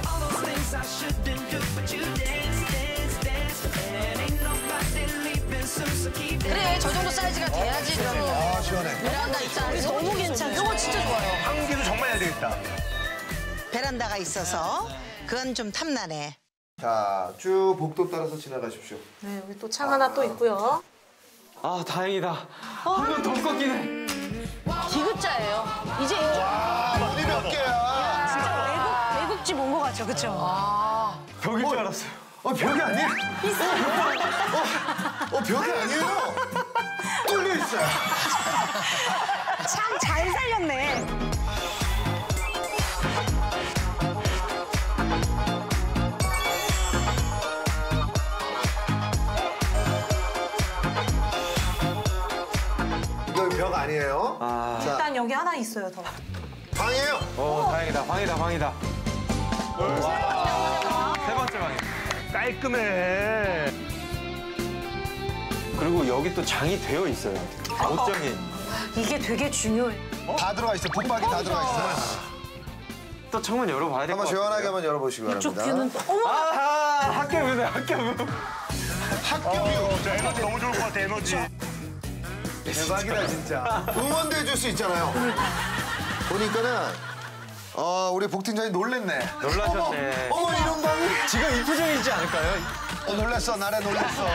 [SPEAKER 1] 그래, 저 정도 사이즈가 돼야지.
[SPEAKER 5] 아, 시원해.
[SPEAKER 1] 베란다 있잖아. 너무 괜찮아. 이거 진짜 좋아요.
[SPEAKER 13] 환기도 정말 잘 되겠다.
[SPEAKER 19] 베란다가 있어서 그건 좀 탐나네.
[SPEAKER 5] 자, 쭉 복도 따라서 지나가십시오.
[SPEAKER 17] 네, 여기 또 창 하나 또 있고요.
[SPEAKER 8] 아, 다행이다. 한 번 더 꺾이네.
[SPEAKER 1] 디귿자예요. 이제 이제.
[SPEAKER 5] 아, 문이 몇 개야.
[SPEAKER 17] 진짜 외국, 외국집 온 거 같죠, 그쵸?
[SPEAKER 1] 아.
[SPEAKER 8] 벽일 줄 알았어요.
[SPEAKER 5] 어, 벽이 아니에요? 어, 어, 벽이 아니에요? 뚫려 있어요.
[SPEAKER 17] 참 잘 살렸네.
[SPEAKER 5] 이거 벽 아니에요?
[SPEAKER 8] 아.
[SPEAKER 5] 자,
[SPEAKER 17] 일단 여기 하나 있어요, 더.
[SPEAKER 5] 방이에요.
[SPEAKER 8] 어, 다행이다. 방이다, 방이다. 세 번째 방이야.
[SPEAKER 13] 깔끔해.
[SPEAKER 8] 그리고 여기 또 장이 되어 있어요. 옷장이.
[SPEAKER 17] 이게 되게 중요해.
[SPEAKER 5] 다 들어가 있어요. 붙박이 다 들어가 있어요.
[SPEAKER 8] 또 창문 열어봐야 될 것
[SPEAKER 5] 한번
[SPEAKER 8] 같아요.
[SPEAKER 5] 시원하게 한번 열어보시기 바랍니다.
[SPEAKER 17] 이쪽 뷰는 또, 어머!
[SPEAKER 8] 아하! 학교 뷰네, 학교 뷰.
[SPEAKER 5] 학교 뷰.
[SPEAKER 13] 어, 저 에너지 너무 좋을 것 같아, 에너지.
[SPEAKER 5] 대박이다, 진짜. 응원도 해줄 수 있잖아요. 보니까는, 어, 우리 복팀장이 놀랬네.
[SPEAKER 8] 놀라셨네.
[SPEAKER 5] 어머, 어머, 이런 방이.
[SPEAKER 8] 지금 이 표정이지 않을까요?
[SPEAKER 5] 어, 놀랬어, 나래 놀랬어.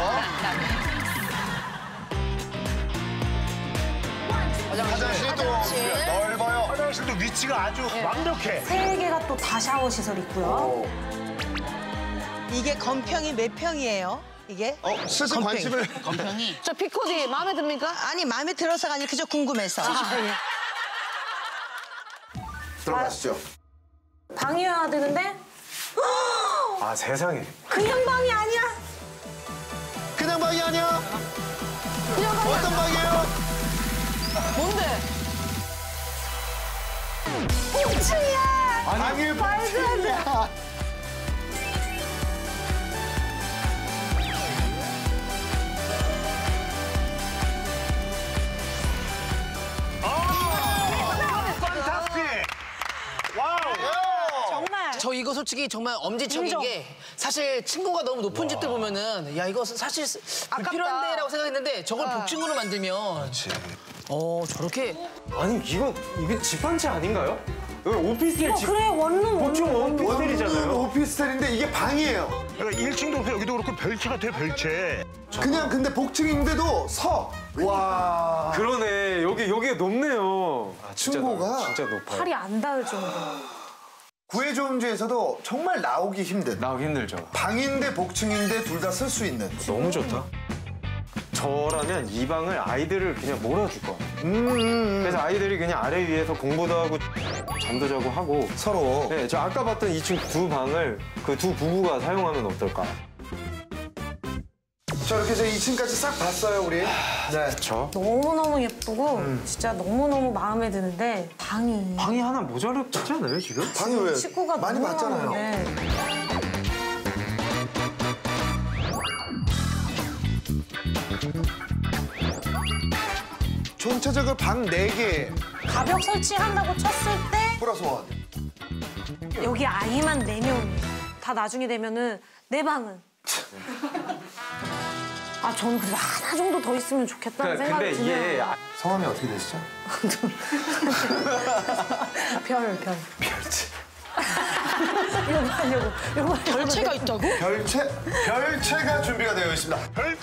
[SPEAKER 5] 화장실도 넓어요.
[SPEAKER 13] 화장실도 위치가 아주 완벽해.
[SPEAKER 17] 세 개가 또 다 샤워 시설 있고요.
[SPEAKER 19] 이게 건평이 몇 평이에요? 이게?
[SPEAKER 5] 어, 슬슬 관심을.
[SPEAKER 1] 건평이. 저 피코디 마음에 듭니까?
[SPEAKER 19] 아니 마음에 들어서가 아니라 그저 궁금해서.
[SPEAKER 5] 들어가시죠.
[SPEAKER 17] 방이어야 되는데
[SPEAKER 8] 아 세상에.
[SPEAKER 17] 그냥 방이 아니야.
[SPEAKER 5] 그냥 방이 아니야.
[SPEAKER 17] 그냥 방이
[SPEAKER 5] 어떤 방이에요?
[SPEAKER 12] 뭔데?
[SPEAKER 17] 복층이야.
[SPEAKER 5] 방이 복층이야.
[SPEAKER 4] 정말. 저 이거 솔직히 정말 엄지척인
[SPEAKER 17] 인정.
[SPEAKER 4] 게 사실 층고가 너무 높은 집들 보면은 야 이거 사실 불필요한데라고 생각했는데 저걸
[SPEAKER 12] 어.
[SPEAKER 4] 복층으로 만들면 어 저렇게
[SPEAKER 8] 아니 이거 이게 집 한 채 아닌가요? 여기 오피스텔
[SPEAKER 17] 어,
[SPEAKER 8] 집.
[SPEAKER 17] 그래, 원룸,
[SPEAKER 8] 보충
[SPEAKER 17] 원룸.
[SPEAKER 8] 오피스텔이잖아요.
[SPEAKER 5] 오피스텔인데 이게 방이에요.
[SPEAKER 13] 그러니까 일 층도 여기도 그렇고 별채 같아요, 별채.
[SPEAKER 5] 그냥 근데 복층인데도 서. 와.
[SPEAKER 8] 그러네. 여기 여기가 높네요. 아, 진짜
[SPEAKER 5] 층고가
[SPEAKER 8] 높- 진짜 높아요.
[SPEAKER 17] 팔이 안 닿을 정도.
[SPEAKER 5] 구해조음주에서도 정말 나오기 힘든.
[SPEAKER 8] 나오기 힘들죠.
[SPEAKER 5] 방인데 복층인데 둘 다 쓸 수 있는.
[SPEAKER 8] 너무 좋다. 저라면 이 방을 아이들을 그냥 몰아줄 거야.
[SPEAKER 5] 음.
[SPEAKER 8] 그래서 아이들이 그냥 아래 위에서 공부도 하고 잠도 자고 하고
[SPEAKER 5] 서로.
[SPEAKER 8] 네, 저 아까 봤던 이 층 두 방을 그 두 부부가 사용하면 어떨까?
[SPEAKER 5] 자 이렇게 해서 이 층까지 싹 봤어요 우리. 네.
[SPEAKER 8] 그렇죠.
[SPEAKER 17] 너무너무 예쁘고 진짜 너무너무 마음에 드는데 방이
[SPEAKER 8] 방이 하나 모자르지 않아요 지금?
[SPEAKER 5] 방이 왜?
[SPEAKER 17] 식구가
[SPEAKER 5] 많이
[SPEAKER 17] 너무
[SPEAKER 5] 봤잖아요.
[SPEAKER 17] 많은데.
[SPEAKER 5] 전체적으로 방 네 개.
[SPEAKER 17] 가벽 설치한다고 쳤을 때
[SPEAKER 5] 플러스 원.
[SPEAKER 17] 여기 아이만 네 명. 다 나중에 되면은 내 방은. 아 저는 그래도 하나 정도 더 있으면 좋겠다는
[SPEAKER 8] 그러니까
[SPEAKER 17] 생각이
[SPEAKER 8] 근데 이게
[SPEAKER 17] 드네요.
[SPEAKER 8] 아-
[SPEAKER 5] 성함이 어떻게 되시죠?
[SPEAKER 17] 별 별.
[SPEAKER 5] 별채.
[SPEAKER 17] 이거 하려고. 이거
[SPEAKER 1] 별채가 있다고?
[SPEAKER 5] 별채. 별채가 준비가 되어 있습니다. 별채.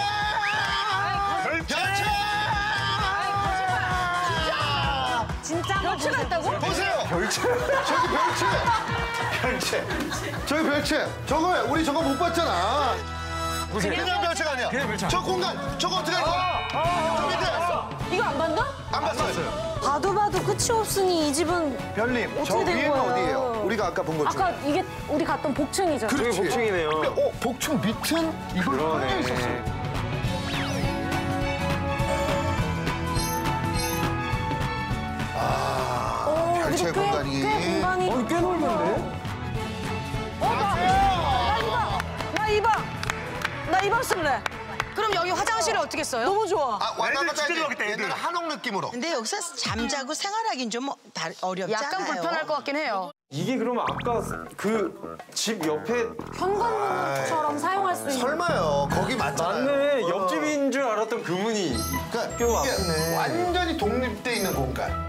[SPEAKER 5] 별채.
[SPEAKER 17] 진짜 별채가 있다고?
[SPEAKER 5] 보세요. 별채. 저기 별채. 별채. 저기 별채. 저거 우리 저거 못 봤잖아.
[SPEAKER 8] 보세요.
[SPEAKER 5] 그냥 별채가 아니야.
[SPEAKER 8] 그냥 별채.
[SPEAKER 5] 저 공간 저거 어떻게 할 거야? 저 밑에.
[SPEAKER 17] 이거 안 봤나?
[SPEAKER 5] 안 봤어요.
[SPEAKER 17] 봐도 봐도 끝이 없으니 이 집은
[SPEAKER 5] 별님, 저
[SPEAKER 17] 어떻게 된
[SPEAKER 5] 위에는
[SPEAKER 17] 거예요?
[SPEAKER 5] 어디예요? 우리가 아까 본 것 중에.
[SPEAKER 17] 아까 이게 우리 갔던 복층이죠.
[SPEAKER 8] 저기 복층이네요.
[SPEAKER 5] 근데 어, 복층 밑은 이걸 꺼내 있었어.
[SPEAKER 8] 그러네.
[SPEAKER 5] 아,
[SPEAKER 17] 어,
[SPEAKER 5] 별채
[SPEAKER 17] 여기도 꽤-
[SPEAKER 5] 공간이.
[SPEAKER 17] 꽤 공간이.
[SPEAKER 8] 어, 꽤 넓은데?
[SPEAKER 17] 어, 나, 나 이봐. 나 이봐. 나 이봐 쓸래.
[SPEAKER 1] 그럼 여기 화장실을 어떻게 써요?
[SPEAKER 17] 너무 좋아.
[SPEAKER 5] 아, 왔다
[SPEAKER 13] 애들
[SPEAKER 5] 갔다
[SPEAKER 13] 지키러
[SPEAKER 5] 이제
[SPEAKER 13] 가겠다, 애들.
[SPEAKER 5] 옛날 한옥 느낌으로.
[SPEAKER 19] 근데 여기서 잠자고 생활하긴 좀 다- 어렵잖아요.
[SPEAKER 1] 약간 불편할 것 같긴 해요.
[SPEAKER 8] 이게 그러면 아까 그 집 옆에
[SPEAKER 17] 현관문처럼 사용할 수 있는.
[SPEAKER 5] 설마요. 거기 맞잖아요.
[SPEAKER 8] 맞네.
[SPEAKER 5] 어.
[SPEAKER 8] 옆집인 줄 알았던 그 문이
[SPEAKER 5] 그러니까
[SPEAKER 8] 뼈
[SPEAKER 5] 이게
[SPEAKER 8] 아프네.
[SPEAKER 5] 완전히 독립돼 있는 공간.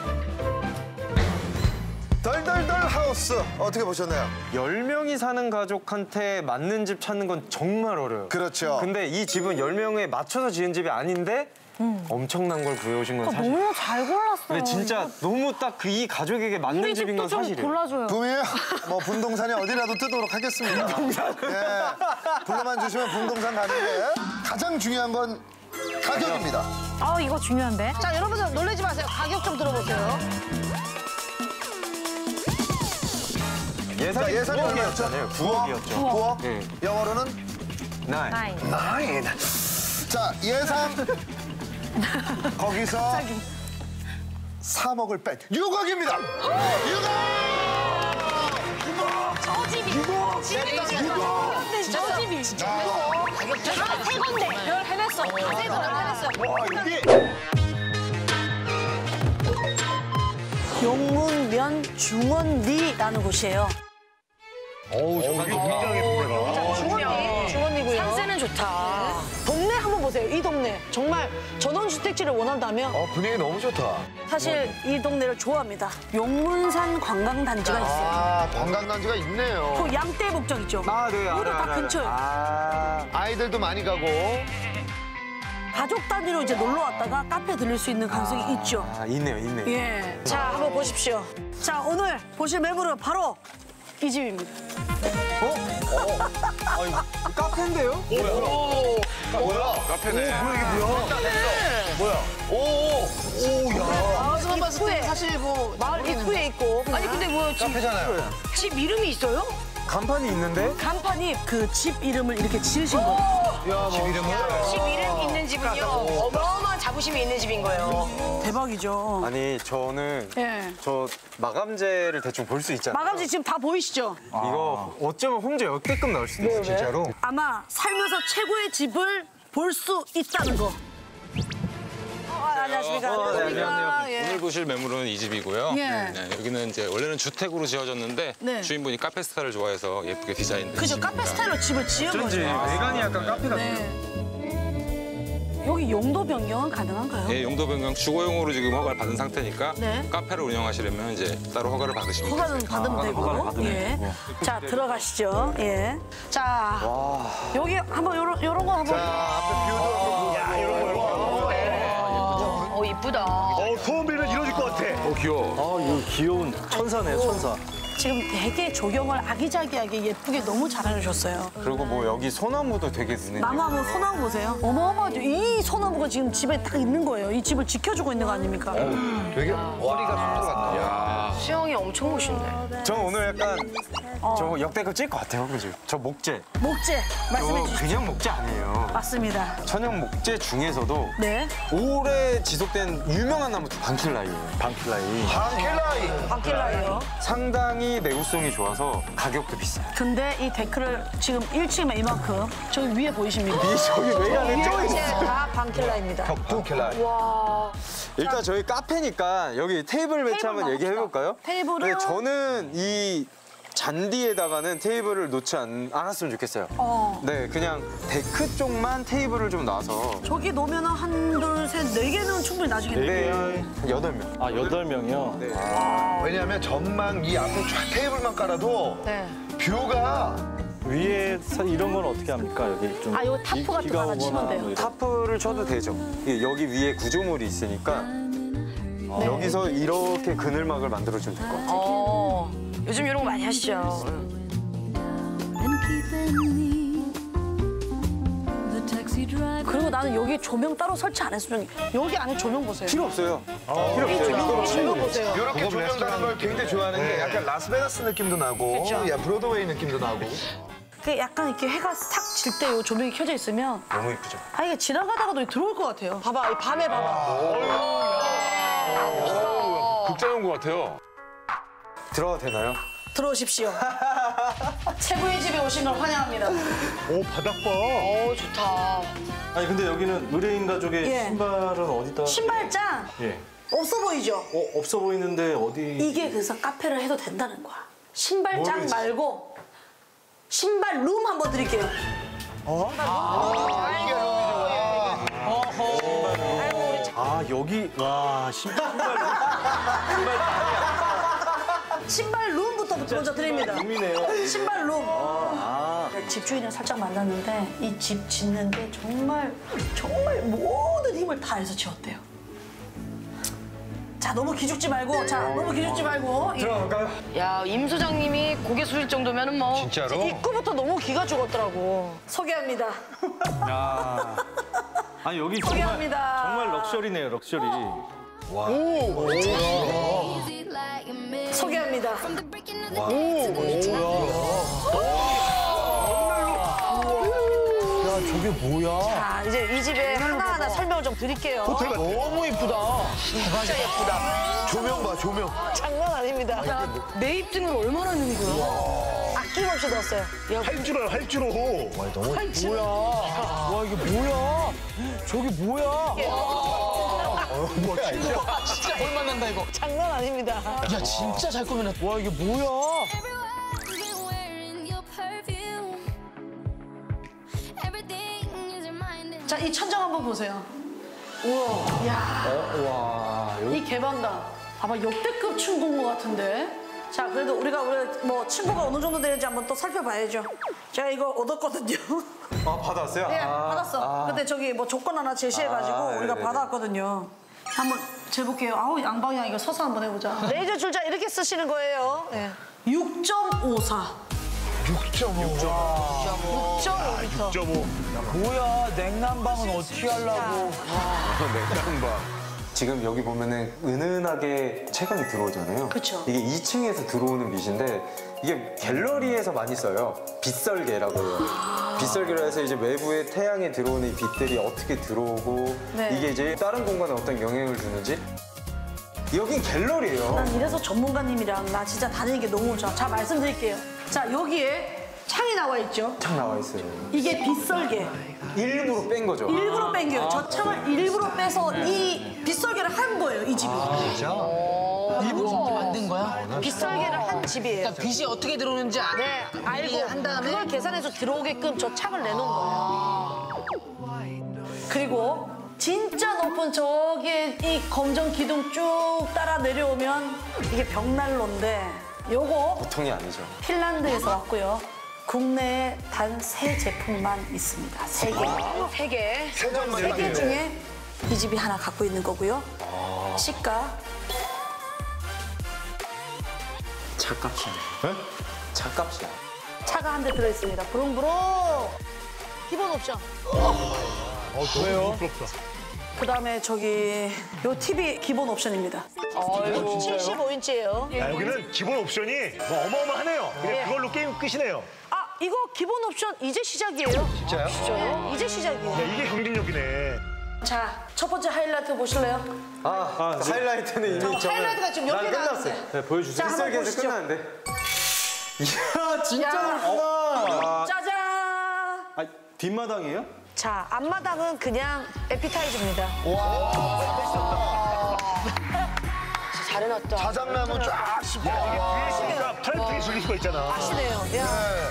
[SPEAKER 5] 덜덜덜 하우스 어떻게 보셨나요?
[SPEAKER 8] 열 명이 사는 가족한테 맞는 집 찾는 건 정말 어려워요.
[SPEAKER 5] 그렇죠.
[SPEAKER 8] 근데 이 집은 열 명에 맞춰서 지은 집이 아닌데 엄청난 걸 구해오신 건 사실.
[SPEAKER 17] 너무 잘 골랐어요.
[SPEAKER 8] 근데 진짜 너무 딱 그 이 가족에게 맞는
[SPEAKER 17] 우리
[SPEAKER 8] 집인
[SPEAKER 17] 집도
[SPEAKER 8] 건
[SPEAKER 17] 좀
[SPEAKER 8] 사실이에요.
[SPEAKER 17] 골라줘요.
[SPEAKER 5] 붐이에요? 뭐 붐동산이 어디라도 뜨도록 하겠습니다. 붐동산? 예. 불러만 주시면 붐동산 가는데 가장 중요한 건 가격입니다.
[SPEAKER 17] 아 이거 중요한데.
[SPEAKER 1] 자, 여러분들 놀라지 마세요. 가격 좀 들어보세요.
[SPEAKER 8] 예산이
[SPEAKER 5] 자, 예산이
[SPEAKER 8] 구억이었잖아요. 구억이었죠.
[SPEAKER 5] 구억?
[SPEAKER 8] 네.
[SPEAKER 5] 영어로는
[SPEAKER 8] 나인.
[SPEAKER 17] 나인.
[SPEAKER 5] 나인. 자, 예상 거기서 삼억을 뺀 육억입니다. 육억!
[SPEAKER 1] 저 집이.
[SPEAKER 5] 육억!
[SPEAKER 1] 집이.
[SPEAKER 5] 육억!
[SPEAKER 1] 저 집이.
[SPEAKER 5] 자,
[SPEAKER 1] 세 건데. 별 해냈어. 세 건을 해냈어.
[SPEAKER 5] 와, 이게
[SPEAKER 18] 용문면 중원리라는 곳이에요.
[SPEAKER 13] 어우, 저기 굉장히 예쁘네요.
[SPEAKER 18] 중원리. 중원리고요.
[SPEAKER 1] 산세는 좋다.
[SPEAKER 18] 동네 한번 보세요. 이 동네. 정말 전원주택지를 원한다면
[SPEAKER 5] 어, 분위기 너무 좋다.
[SPEAKER 18] 사실 이 동네를 좋아합니다. 용문산 관광단지가 있어요.
[SPEAKER 5] 아, 관광단지가 있네요.
[SPEAKER 18] 그 양떼 목적 있죠.
[SPEAKER 8] 아, 네, 알아,
[SPEAKER 18] 우리 다
[SPEAKER 8] 알아,
[SPEAKER 18] 근처에.
[SPEAKER 5] 아, 아이들도 많이 가고.
[SPEAKER 18] 가족 단위로 이제 놀러 왔다가 카페 들릴 수 있는 가능성이 있죠.
[SPEAKER 8] 아, 있네요, 있네요.
[SPEAKER 18] 예. 자, 한번 보십시오. 자, 오늘 보실 매물은 바로 이 집입니다.
[SPEAKER 8] 카페인데요?
[SPEAKER 5] 뭐야?
[SPEAKER 13] 카페네.
[SPEAKER 5] 오, 뭐야, 이게 뭐야? 뭐야? 오, 오, 야.
[SPEAKER 4] 마을만 봤을 때 사실 뭐
[SPEAKER 18] 마을 입구에
[SPEAKER 12] 있고. 아니 근데 뭐 집,
[SPEAKER 8] 카페잖아요.
[SPEAKER 12] 집 이름이 있어요?
[SPEAKER 8] 간판이 있는데?
[SPEAKER 12] 간판이 그 집 이름을 이렇게 지으신 거예요.
[SPEAKER 5] 집 이름을?
[SPEAKER 1] 집 이름 있는 집은요 어마어마한 자부심이 있는 집인 거예요.
[SPEAKER 12] 대박이죠.
[SPEAKER 8] 아니 저는
[SPEAKER 12] 예.
[SPEAKER 8] 저 마감재를 대충 볼 수 있잖아요.
[SPEAKER 12] 마감재 지금 다 보이시죠?
[SPEAKER 8] 이거 어쩌면 홈즈 역대급 나올 수도 있어요, 진짜로.
[SPEAKER 12] 아마 살면서 최고의 집을 볼 수 있다는 거. 어, 안녕하십니까.
[SPEAKER 20] 어, 네, 안녕하세요.
[SPEAKER 12] 예.
[SPEAKER 20] 오늘 보실 매물은 이 집이고요.
[SPEAKER 12] 예.
[SPEAKER 20] 네, 여기는 이제 원래는 주택으로 지어졌는데
[SPEAKER 12] 네.
[SPEAKER 20] 주인분이 카페 스타일을 좋아해서 예쁘게 디자인된
[SPEAKER 12] 그죠,
[SPEAKER 20] 집입니다.
[SPEAKER 12] 카페 스타일로 집을 지은 거죠.
[SPEAKER 8] 외관이 약간 카페 같아요.
[SPEAKER 12] 네. 여기 용도 변경은 가능한가요?
[SPEAKER 20] 예, 용도 변경 주거용으로 지금 허가를 받은 상태니까
[SPEAKER 12] 네.
[SPEAKER 20] 카페를 운영하시려면 이제 따로 허가를 받으시면
[SPEAKER 12] 허가는
[SPEAKER 20] 되세요.
[SPEAKER 12] 받으면 되고. 예. 자, 들어가시죠. 예. 자, 여기 한번 요런, 요런 거 한번.
[SPEAKER 5] 자, 앞에 뷰도 한번 보세요. 이런 거, 이런 거.
[SPEAKER 1] 어 이쁘다.
[SPEAKER 13] 어, 소원 빌면 이루어질 것 같아.
[SPEAKER 2] 어 귀여워. 아 이거 귀여운 천사네요, 천사.
[SPEAKER 12] 지금 되게 조경을 아기자기하게 예쁘게 너무 잘 해주셨어요.
[SPEAKER 8] 그리고 뭐 여기 소나무도 되게 눈에
[SPEAKER 12] 나무 한번 소나무 보세요. 어마어마하죠. 이 소나무가 지금 집에 딱 있는 거예요. 이 집을 지켜주고 있는 거 아닙니까?
[SPEAKER 5] 되게 허리가 쏟아갔다.
[SPEAKER 1] 수영이 엄청 멋있네.
[SPEAKER 8] 저 오늘 약간 저 역대급 찔 것 같아요, 그죠? 저 목재.
[SPEAKER 12] 목재 말씀해
[SPEAKER 8] 저
[SPEAKER 12] 주시죠.
[SPEAKER 8] 그냥 목재 아니에요.
[SPEAKER 12] 맞습니다.
[SPEAKER 8] 천연 목재 중에서도
[SPEAKER 12] 네.
[SPEAKER 8] 오래 지속된 유명한 나무 방킬라이예요. 방킬라이.
[SPEAKER 5] 방킬라이.
[SPEAKER 12] 바뀔라요.
[SPEAKER 8] 상당히 내구성이 좋아서 가격도 비싸요.
[SPEAKER 12] 근데 이 데크를 지금 일 층이면 이만큼 저기 위에 보이십니까?
[SPEAKER 8] 이 저기 외관에 쪄
[SPEAKER 12] 위에
[SPEAKER 8] 있어요.
[SPEAKER 12] 다 방킬라입니다.
[SPEAKER 5] 격투 킬라이.
[SPEAKER 12] 와.
[SPEAKER 8] 일단 저희 카페니까 여기 테이블 매치 한번
[SPEAKER 12] 테이블
[SPEAKER 8] 얘기해 볼까요?
[SPEAKER 12] 테이블을-
[SPEAKER 8] 네, 저는 이 잔디에다가는 테이블을 놓지 않, 않았으면 좋겠어요.
[SPEAKER 12] 어.
[SPEAKER 8] 네, 그냥 데크 쪽만 테이블을 좀 놔서
[SPEAKER 12] 저기 놓으면 한, 둘, 셋, 네 개는 충분히 나중에.
[SPEAKER 8] 네, 여덟 명.
[SPEAKER 2] 아 여덟 명이요?
[SPEAKER 8] 네.
[SPEAKER 5] 왜냐하면 전망 이 앞에 쫙 테이블만 깔아도
[SPEAKER 12] 네.
[SPEAKER 5] 뷰가
[SPEAKER 2] 위에 사- 이런 건 어떻게 합니까? 여기 좀
[SPEAKER 12] 아, 요 타프
[SPEAKER 2] 비-
[SPEAKER 12] 같은
[SPEAKER 2] 비가
[SPEAKER 12] 거 하나
[SPEAKER 2] 오거나
[SPEAKER 12] 치면 돼요.
[SPEAKER 2] 뭐 이런.
[SPEAKER 8] 타프를 쳐도 되죠. 이- 여기 위에 구조물이 있으니까
[SPEAKER 12] 네.
[SPEAKER 8] 여기서 이렇게 그늘막을 만들어주면 될 것 같아요.
[SPEAKER 1] 어 요즘 이런 거 많이 하시죠.
[SPEAKER 12] 그리고 나는 여기 조명 따로 설치 안 했으면 여기 안에 조명 보세요.
[SPEAKER 8] 필요 없어요. 필요
[SPEAKER 12] 이
[SPEAKER 8] 없어요.
[SPEAKER 12] 조명,
[SPEAKER 8] 이거로
[SPEAKER 12] 이거
[SPEAKER 8] 충분히.
[SPEAKER 12] 보세요.
[SPEAKER 5] 이렇게 조명 다는 걸 굉장히 좋아하는 게 약간 라스베가스 느낌도 나고
[SPEAKER 12] 그쵸.
[SPEAKER 5] 야 브로드웨이 느낌도 나고.
[SPEAKER 12] 그 약간 이렇게 해가 싹 질 때 요 조명이 켜져 있으면
[SPEAKER 8] 너무 이쁘죠.
[SPEAKER 12] 아 이게 지나가다가도 들어올 것 같아요. 봐봐, 이 밤에 봐봐.
[SPEAKER 20] 극장인 것 같아요.
[SPEAKER 8] 들어가도 되나요?
[SPEAKER 12] 들어오십시오. 최고의 집에 오신 걸 환영합니다.
[SPEAKER 13] 오, 바닥 봐.
[SPEAKER 1] 어 좋다.
[SPEAKER 2] 아니 근데 여기는 의뢰인 가족의
[SPEAKER 12] 예.
[SPEAKER 2] 신발은 어디다?
[SPEAKER 12] 신발장
[SPEAKER 2] 예.
[SPEAKER 12] 없어 보이죠?
[SPEAKER 2] 어 없어 보이는데 어디?
[SPEAKER 12] 이게 그래서 카페를 해도 된다는 거야. 신발장
[SPEAKER 2] 모르겠어.
[SPEAKER 12] 말고 신발 룸 한번 드릴게요.
[SPEAKER 2] 어? 아 여기 와 신발
[SPEAKER 12] 신발 룸부터 먼저 드립니다.
[SPEAKER 2] 룸이네요.
[SPEAKER 12] 신발 룸.
[SPEAKER 2] 아.
[SPEAKER 12] 집주인을 살짝 만났는데 이 집 짓는데 정말 정말 모든 힘을 다해서 지었대요. 자 너무 기죽지 말고 자 너무 기죽지 말고
[SPEAKER 8] 들어갈까요?
[SPEAKER 1] 야 임 소장님이 고개 숙일 정도면은 뭐
[SPEAKER 8] 진짜로?
[SPEAKER 1] 입구부터 너무 기가 죽었더라고.
[SPEAKER 12] 소개합니다.
[SPEAKER 2] 야. 아니 여기 정말
[SPEAKER 12] 소개합니다.
[SPEAKER 2] 정말 럭셔리네요 럭셔리.
[SPEAKER 5] 와.
[SPEAKER 2] 오.
[SPEAKER 12] 소개합니다.
[SPEAKER 2] 야 저게 뭐야?
[SPEAKER 12] 자 이제 이 집에 하나하나 설명을 좀 드릴게요.
[SPEAKER 5] 호텔 너무 이쁘다.
[SPEAKER 1] 진짜 예쁘다.
[SPEAKER 5] 조명 봐 조명.
[SPEAKER 12] 장난 아닙니다.
[SPEAKER 1] 매입증을 얼마나 넣은 거야?
[SPEAKER 12] 아낌없이 넣었어요.
[SPEAKER 13] 활주로 활주로. 와, 너무
[SPEAKER 12] 활주로.
[SPEAKER 2] 뭐야? 와 이게 뭐야? 저게 뭐야?
[SPEAKER 13] 어, 뭐야 이게?
[SPEAKER 12] 진짜 볼만한다 이거. 장난 아닙니다.
[SPEAKER 2] 야 진짜 잘 꾸며놨다. 와 이게 뭐야?
[SPEAKER 12] 자 이 천장 한번 보세요. 우와. 야.
[SPEAKER 2] 어, 와 여기
[SPEAKER 12] 이 개방감. 아마 역대급 층고인 것 같은데. 자 그래도 우리가 우리 뭐 층고가 어느 정도 되는지 한번 또 살펴봐야죠. 제가 이거 얻었거든요.
[SPEAKER 8] 아 받았어요?
[SPEAKER 12] 네,
[SPEAKER 8] 아,
[SPEAKER 12] 받았어.
[SPEAKER 8] 아.
[SPEAKER 12] 근데 저기 뭐 조건 하나 제시해가지고
[SPEAKER 8] 아,
[SPEAKER 12] 우리가
[SPEAKER 8] 네네네.
[SPEAKER 12] 받아왔거든요. 한번 재볼게요. 아우 양방향 이거 서서 한번 해보자. 레이저 줄자 이렇게 쓰시는 거예요. 네. 육 점 오사.
[SPEAKER 5] 육 점 오.
[SPEAKER 12] 육 점 오 미터.
[SPEAKER 13] 육 점 오.
[SPEAKER 10] 뭐야, 냉난방은 어떻게 하려고.
[SPEAKER 8] 냉난방. 지금 여기 보면은 은은하게 채광이 들어오잖아요.
[SPEAKER 4] 그쵸.
[SPEAKER 8] 이게 이 층에서 들어오는 빛인데 이게 갤러리에서 많이 써요. 빛설계라고 해요. 빛설계라 해서 이제 외부에 태양이 들어오는 이 빛들이 어떻게 들어오고
[SPEAKER 4] 네.
[SPEAKER 8] 이게 이제 다른 공간에 어떤 영향을 주는지. 여긴 갤러리예요.
[SPEAKER 12] 난 이래서 전문가님이랑 나 진짜 다니는 게 너무 좋아. 자, 말씀드릴게요. 자, 여기에 창이 나와 있죠?
[SPEAKER 8] 창 나와 있어요.
[SPEAKER 12] 이게 빛설계.
[SPEAKER 8] 일부러 뺀 거죠.
[SPEAKER 12] 일부러 뺀 거예요. 저 창을 일부러 빼서 이 빛설계를 한 거예요, 이 집이.
[SPEAKER 4] 진짜? 일부러 저렇게 만든 거야?
[SPEAKER 12] 빛설계를 한 집이에요.
[SPEAKER 4] 그러니까 빛이 어떻게 들어오는지 아-
[SPEAKER 12] 네, 알고
[SPEAKER 4] 한 다음에
[SPEAKER 12] 그걸 계산해서 들어오게끔 저 창을 내놓은 거예요. 그리고 진짜 높은 저기에 이 검정 기둥 쭉 따라 내려오면 이게 벽난로인데 요거
[SPEAKER 8] 보통이 아니죠.
[SPEAKER 12] 핀란드에서 왔고요. 국내에 단 세 제품만 있습니다. 세 개. 세 개.
[SPEAKER 5] 세 점만
[SPEAKER 12] 세 개
[SPEAKER 5] 있네요.
[SPEAKER 12] 중에 이 집이 하나 갖고 있는 거고요. 시가
[SPEAKER 8] 차값이네. 차값이야.
[SPEAKER 12] 차가 한 대 들어있습니다. 부릉부릉. 기본 옵션.
[SPEAKER 13] 어, 왜요? 부럽다.
[SPEAKER 12] 그 다음에 저기 요 티비 기본 옵션입니다.
[SPEAKER 13] 아이고.
[SPEAKER 12] 칠십오 인치예요.
[SPEAKER 13] 야, 여기는 기본 옵션이 뭐 어마어마하네요. 그냥
[SPEAKER 12] 네.
[SPEAKER 13] 그걸로 게임 끝이네요.
[SPEAKER 12] 아, 이거 기본 옵션 이제 시작이에요.
[SPEAKER 13] 진짜요?
[SPEAKER 12] 진짜요? 이제 시작이에요.
[SPEAKER 13] 야, 이게 경쟁력이네.
[SPEAKER 12] 자, 첫 번째 하이라이트 보실래요?
[SPEAKER 8] 아, 아 네. 하이라이트는 이미
[SPEAKER 12] 저
[SPEAKER 8] 저는
[SPEAKER 12] 하이라이트가 지금 몇
[SPEAKER 8] 난
[SPEAKER 12] 개
[SPEAKER 8] 끝났어요.
[SPEAKER 12] 나왔는데.
[SPEAKER 8] 네, 보여주세요.
[SPEAKER 12] 자, 한번
[SPEAKER 8] 빗설계에서
[SPEAKER 12] 보시죠.
[SPEAKER 8] 끝났는데. 이야, 진짜
[SPEAKER 12] 야.
[SPEAKER 8] 넓구나.
[SPEAKER 12] 짜잔!
[SPEAKER 8] 아, 뒷마당이에요?
[SPEAKER 12] 자, 앞마당은 그냥 에피타이저입니다. 잘해놨다.
[SPEAKER 5] 자작나무 쫙 씹어.
[SPEAKER 13] 야, 이게 뒤에 있으니까 팔뚝이 쏠릴 수가 있잖아.
[SPEAKER 12] 아시네요. 야.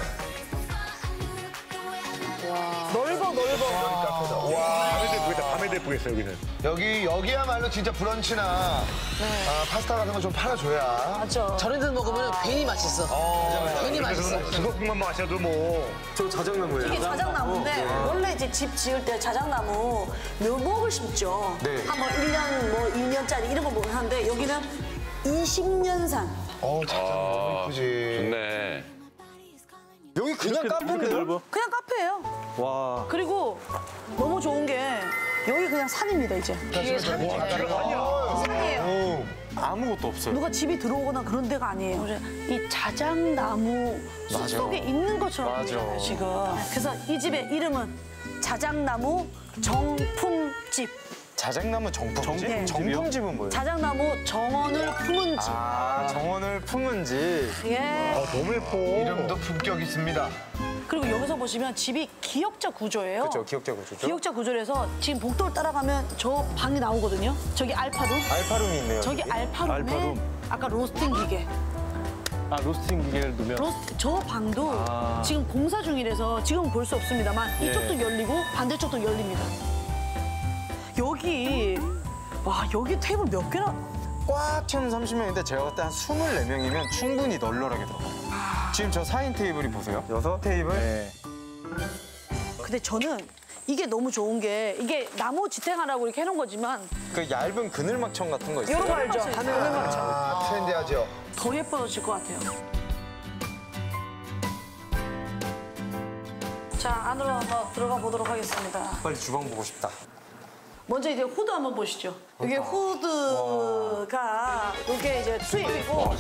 [SPEAKER 12] 넓어, 넓어.
[SPEAKER 13] 밤에도 예쁘겠다, 밤에도 예쁘겠어, 여기는.
[SPEAKER 5] 여기 여기야말로 진짜 브런치나 아, 파스타 같은 거 좀 팔아줘야.
[SPEAKER 12] 맞죠.
[SPEAKER 4] 저런 데 먹으면 괜히 맛있어. 괜히 맛있어.
[SPEAKER 13] 그것만 마셔도 뭐.
[SPEAKER 8] 저 자작나무예요.
[SPEAKER 12] 이게 자작나무인데 원래 이제 집 지을 때 자작나무 묘목을 심죠.
[SPEAKER 8] 네.
[SPEAKER 12] 한 뭐 일 년, 뭐 이 년짜리 이런 거 보긴 하는데 여기는 이십 년산.
[SPEAKER 5] 어, 자작나무 이쁘지.
[SPEAKER 20] 좋네.
[SPEAKER 8] 여기 그냥 카페인데요?
[SPEAKER 12] 그냥 카페예요.
[SPEAKER 8] 와.
[SPEAKER 12] 그리고 너무 좋은 게 여기 그냥 산입니다, 이제.
[SPEAKER 8] 뒤에 산이
[SPEAKER 12] 산이에요.
[SPEAKER 8] 아무것도 없어요.
[SPEAKER 12] 누가 집이 들어오거나 그런 데가 아니에요. 이 자작나무
[SPEAKER 8] 맞아.
[SPEAKER 12] 숲속에 있는 것처럼
[SPEAKER 8] 맞아.
[SPEAKER 12] 보이잖아요, 지금. 그래서 이 집의 이름은 자작나무 정품집.
[SPEAKER 8] 자작나무 정품집?
[SPEAKER 12] 네.
[SPEAKER 8] 정품집은 뭐예요?
[SPEAKER 12] 자작나무 정원을 품은 집.
[SPEAKER 8] 아, 정원을 품은 집.
[SPEAKER 12] 예.
[SPEAKER 13] 아, 너무 예뻐.
[SPEAKER 5] 이름도 품격 있습니다.
[SPEAKER 12] 그리고 여기서 보시면 집이 기역자 구조예요.
[SPEAKER 8] 그렇죠, 기역자 구조죠.
[SPEAKER 12] 기역자 구조라서 지금 복도를 따라가면 저 방이 나오거든요. 저기 알파룸.
[SPEAKER 8] 알파룸이 있네요.
[SPEAKER 12] 저기
[SPEAKER 8] 여기.
[SPEAKER 12] 알파룸에
[SPEAKER 8] 알파룸.
[SPEAKER 12] 아까 로스팅 기계.
[SPEAKER 8] 아, 로스팅 기계를 놓으면.
[SPEAKER 12] 로스트, 저 방도
[SPEAKER 8] 아.
[SPEAKER 12] 지금 공사 중이라서 지금 볼 수 없습니다만
[SPEAKER 8] 예.
[SPEAKER 12] 이쪽도 열리고 반대쪽도 열립니다. 여기 와 여기 테이블 몇 개나?
[SPEAKER 8] 꽉 채우면 삼십 명인데 제가 봤을 때 한 스물네 명이면 충분히 널널하게 들어가요. 지금 저 사 인 테이블이 보세요. 여섯 테이블. 네.
[SPEAKER 12] 근데 저는 이게 너무 좋은 게 이게 나무 지탱하라고 이렇게 해놓은 거지만
[SPEAKER 8] 그 얇은 그늘막청 같은 거 있어요.
[SPEAKER 12] 이런 거 알죠? 그늘막청.
[SPEAKER 5] 아, 트렌디하죠.
[SPEAKER 12] 더 예뻐질 것 같아요. 자, 안으로 한번 들어가 보도록 하겠습니다.
[SPEAKER 8] 빨리 주방 보고 싶다.
[SPEAKER 12] 먼저 이제 후드 한번 보시죠. 이게 후드가 이게 이제 수입이고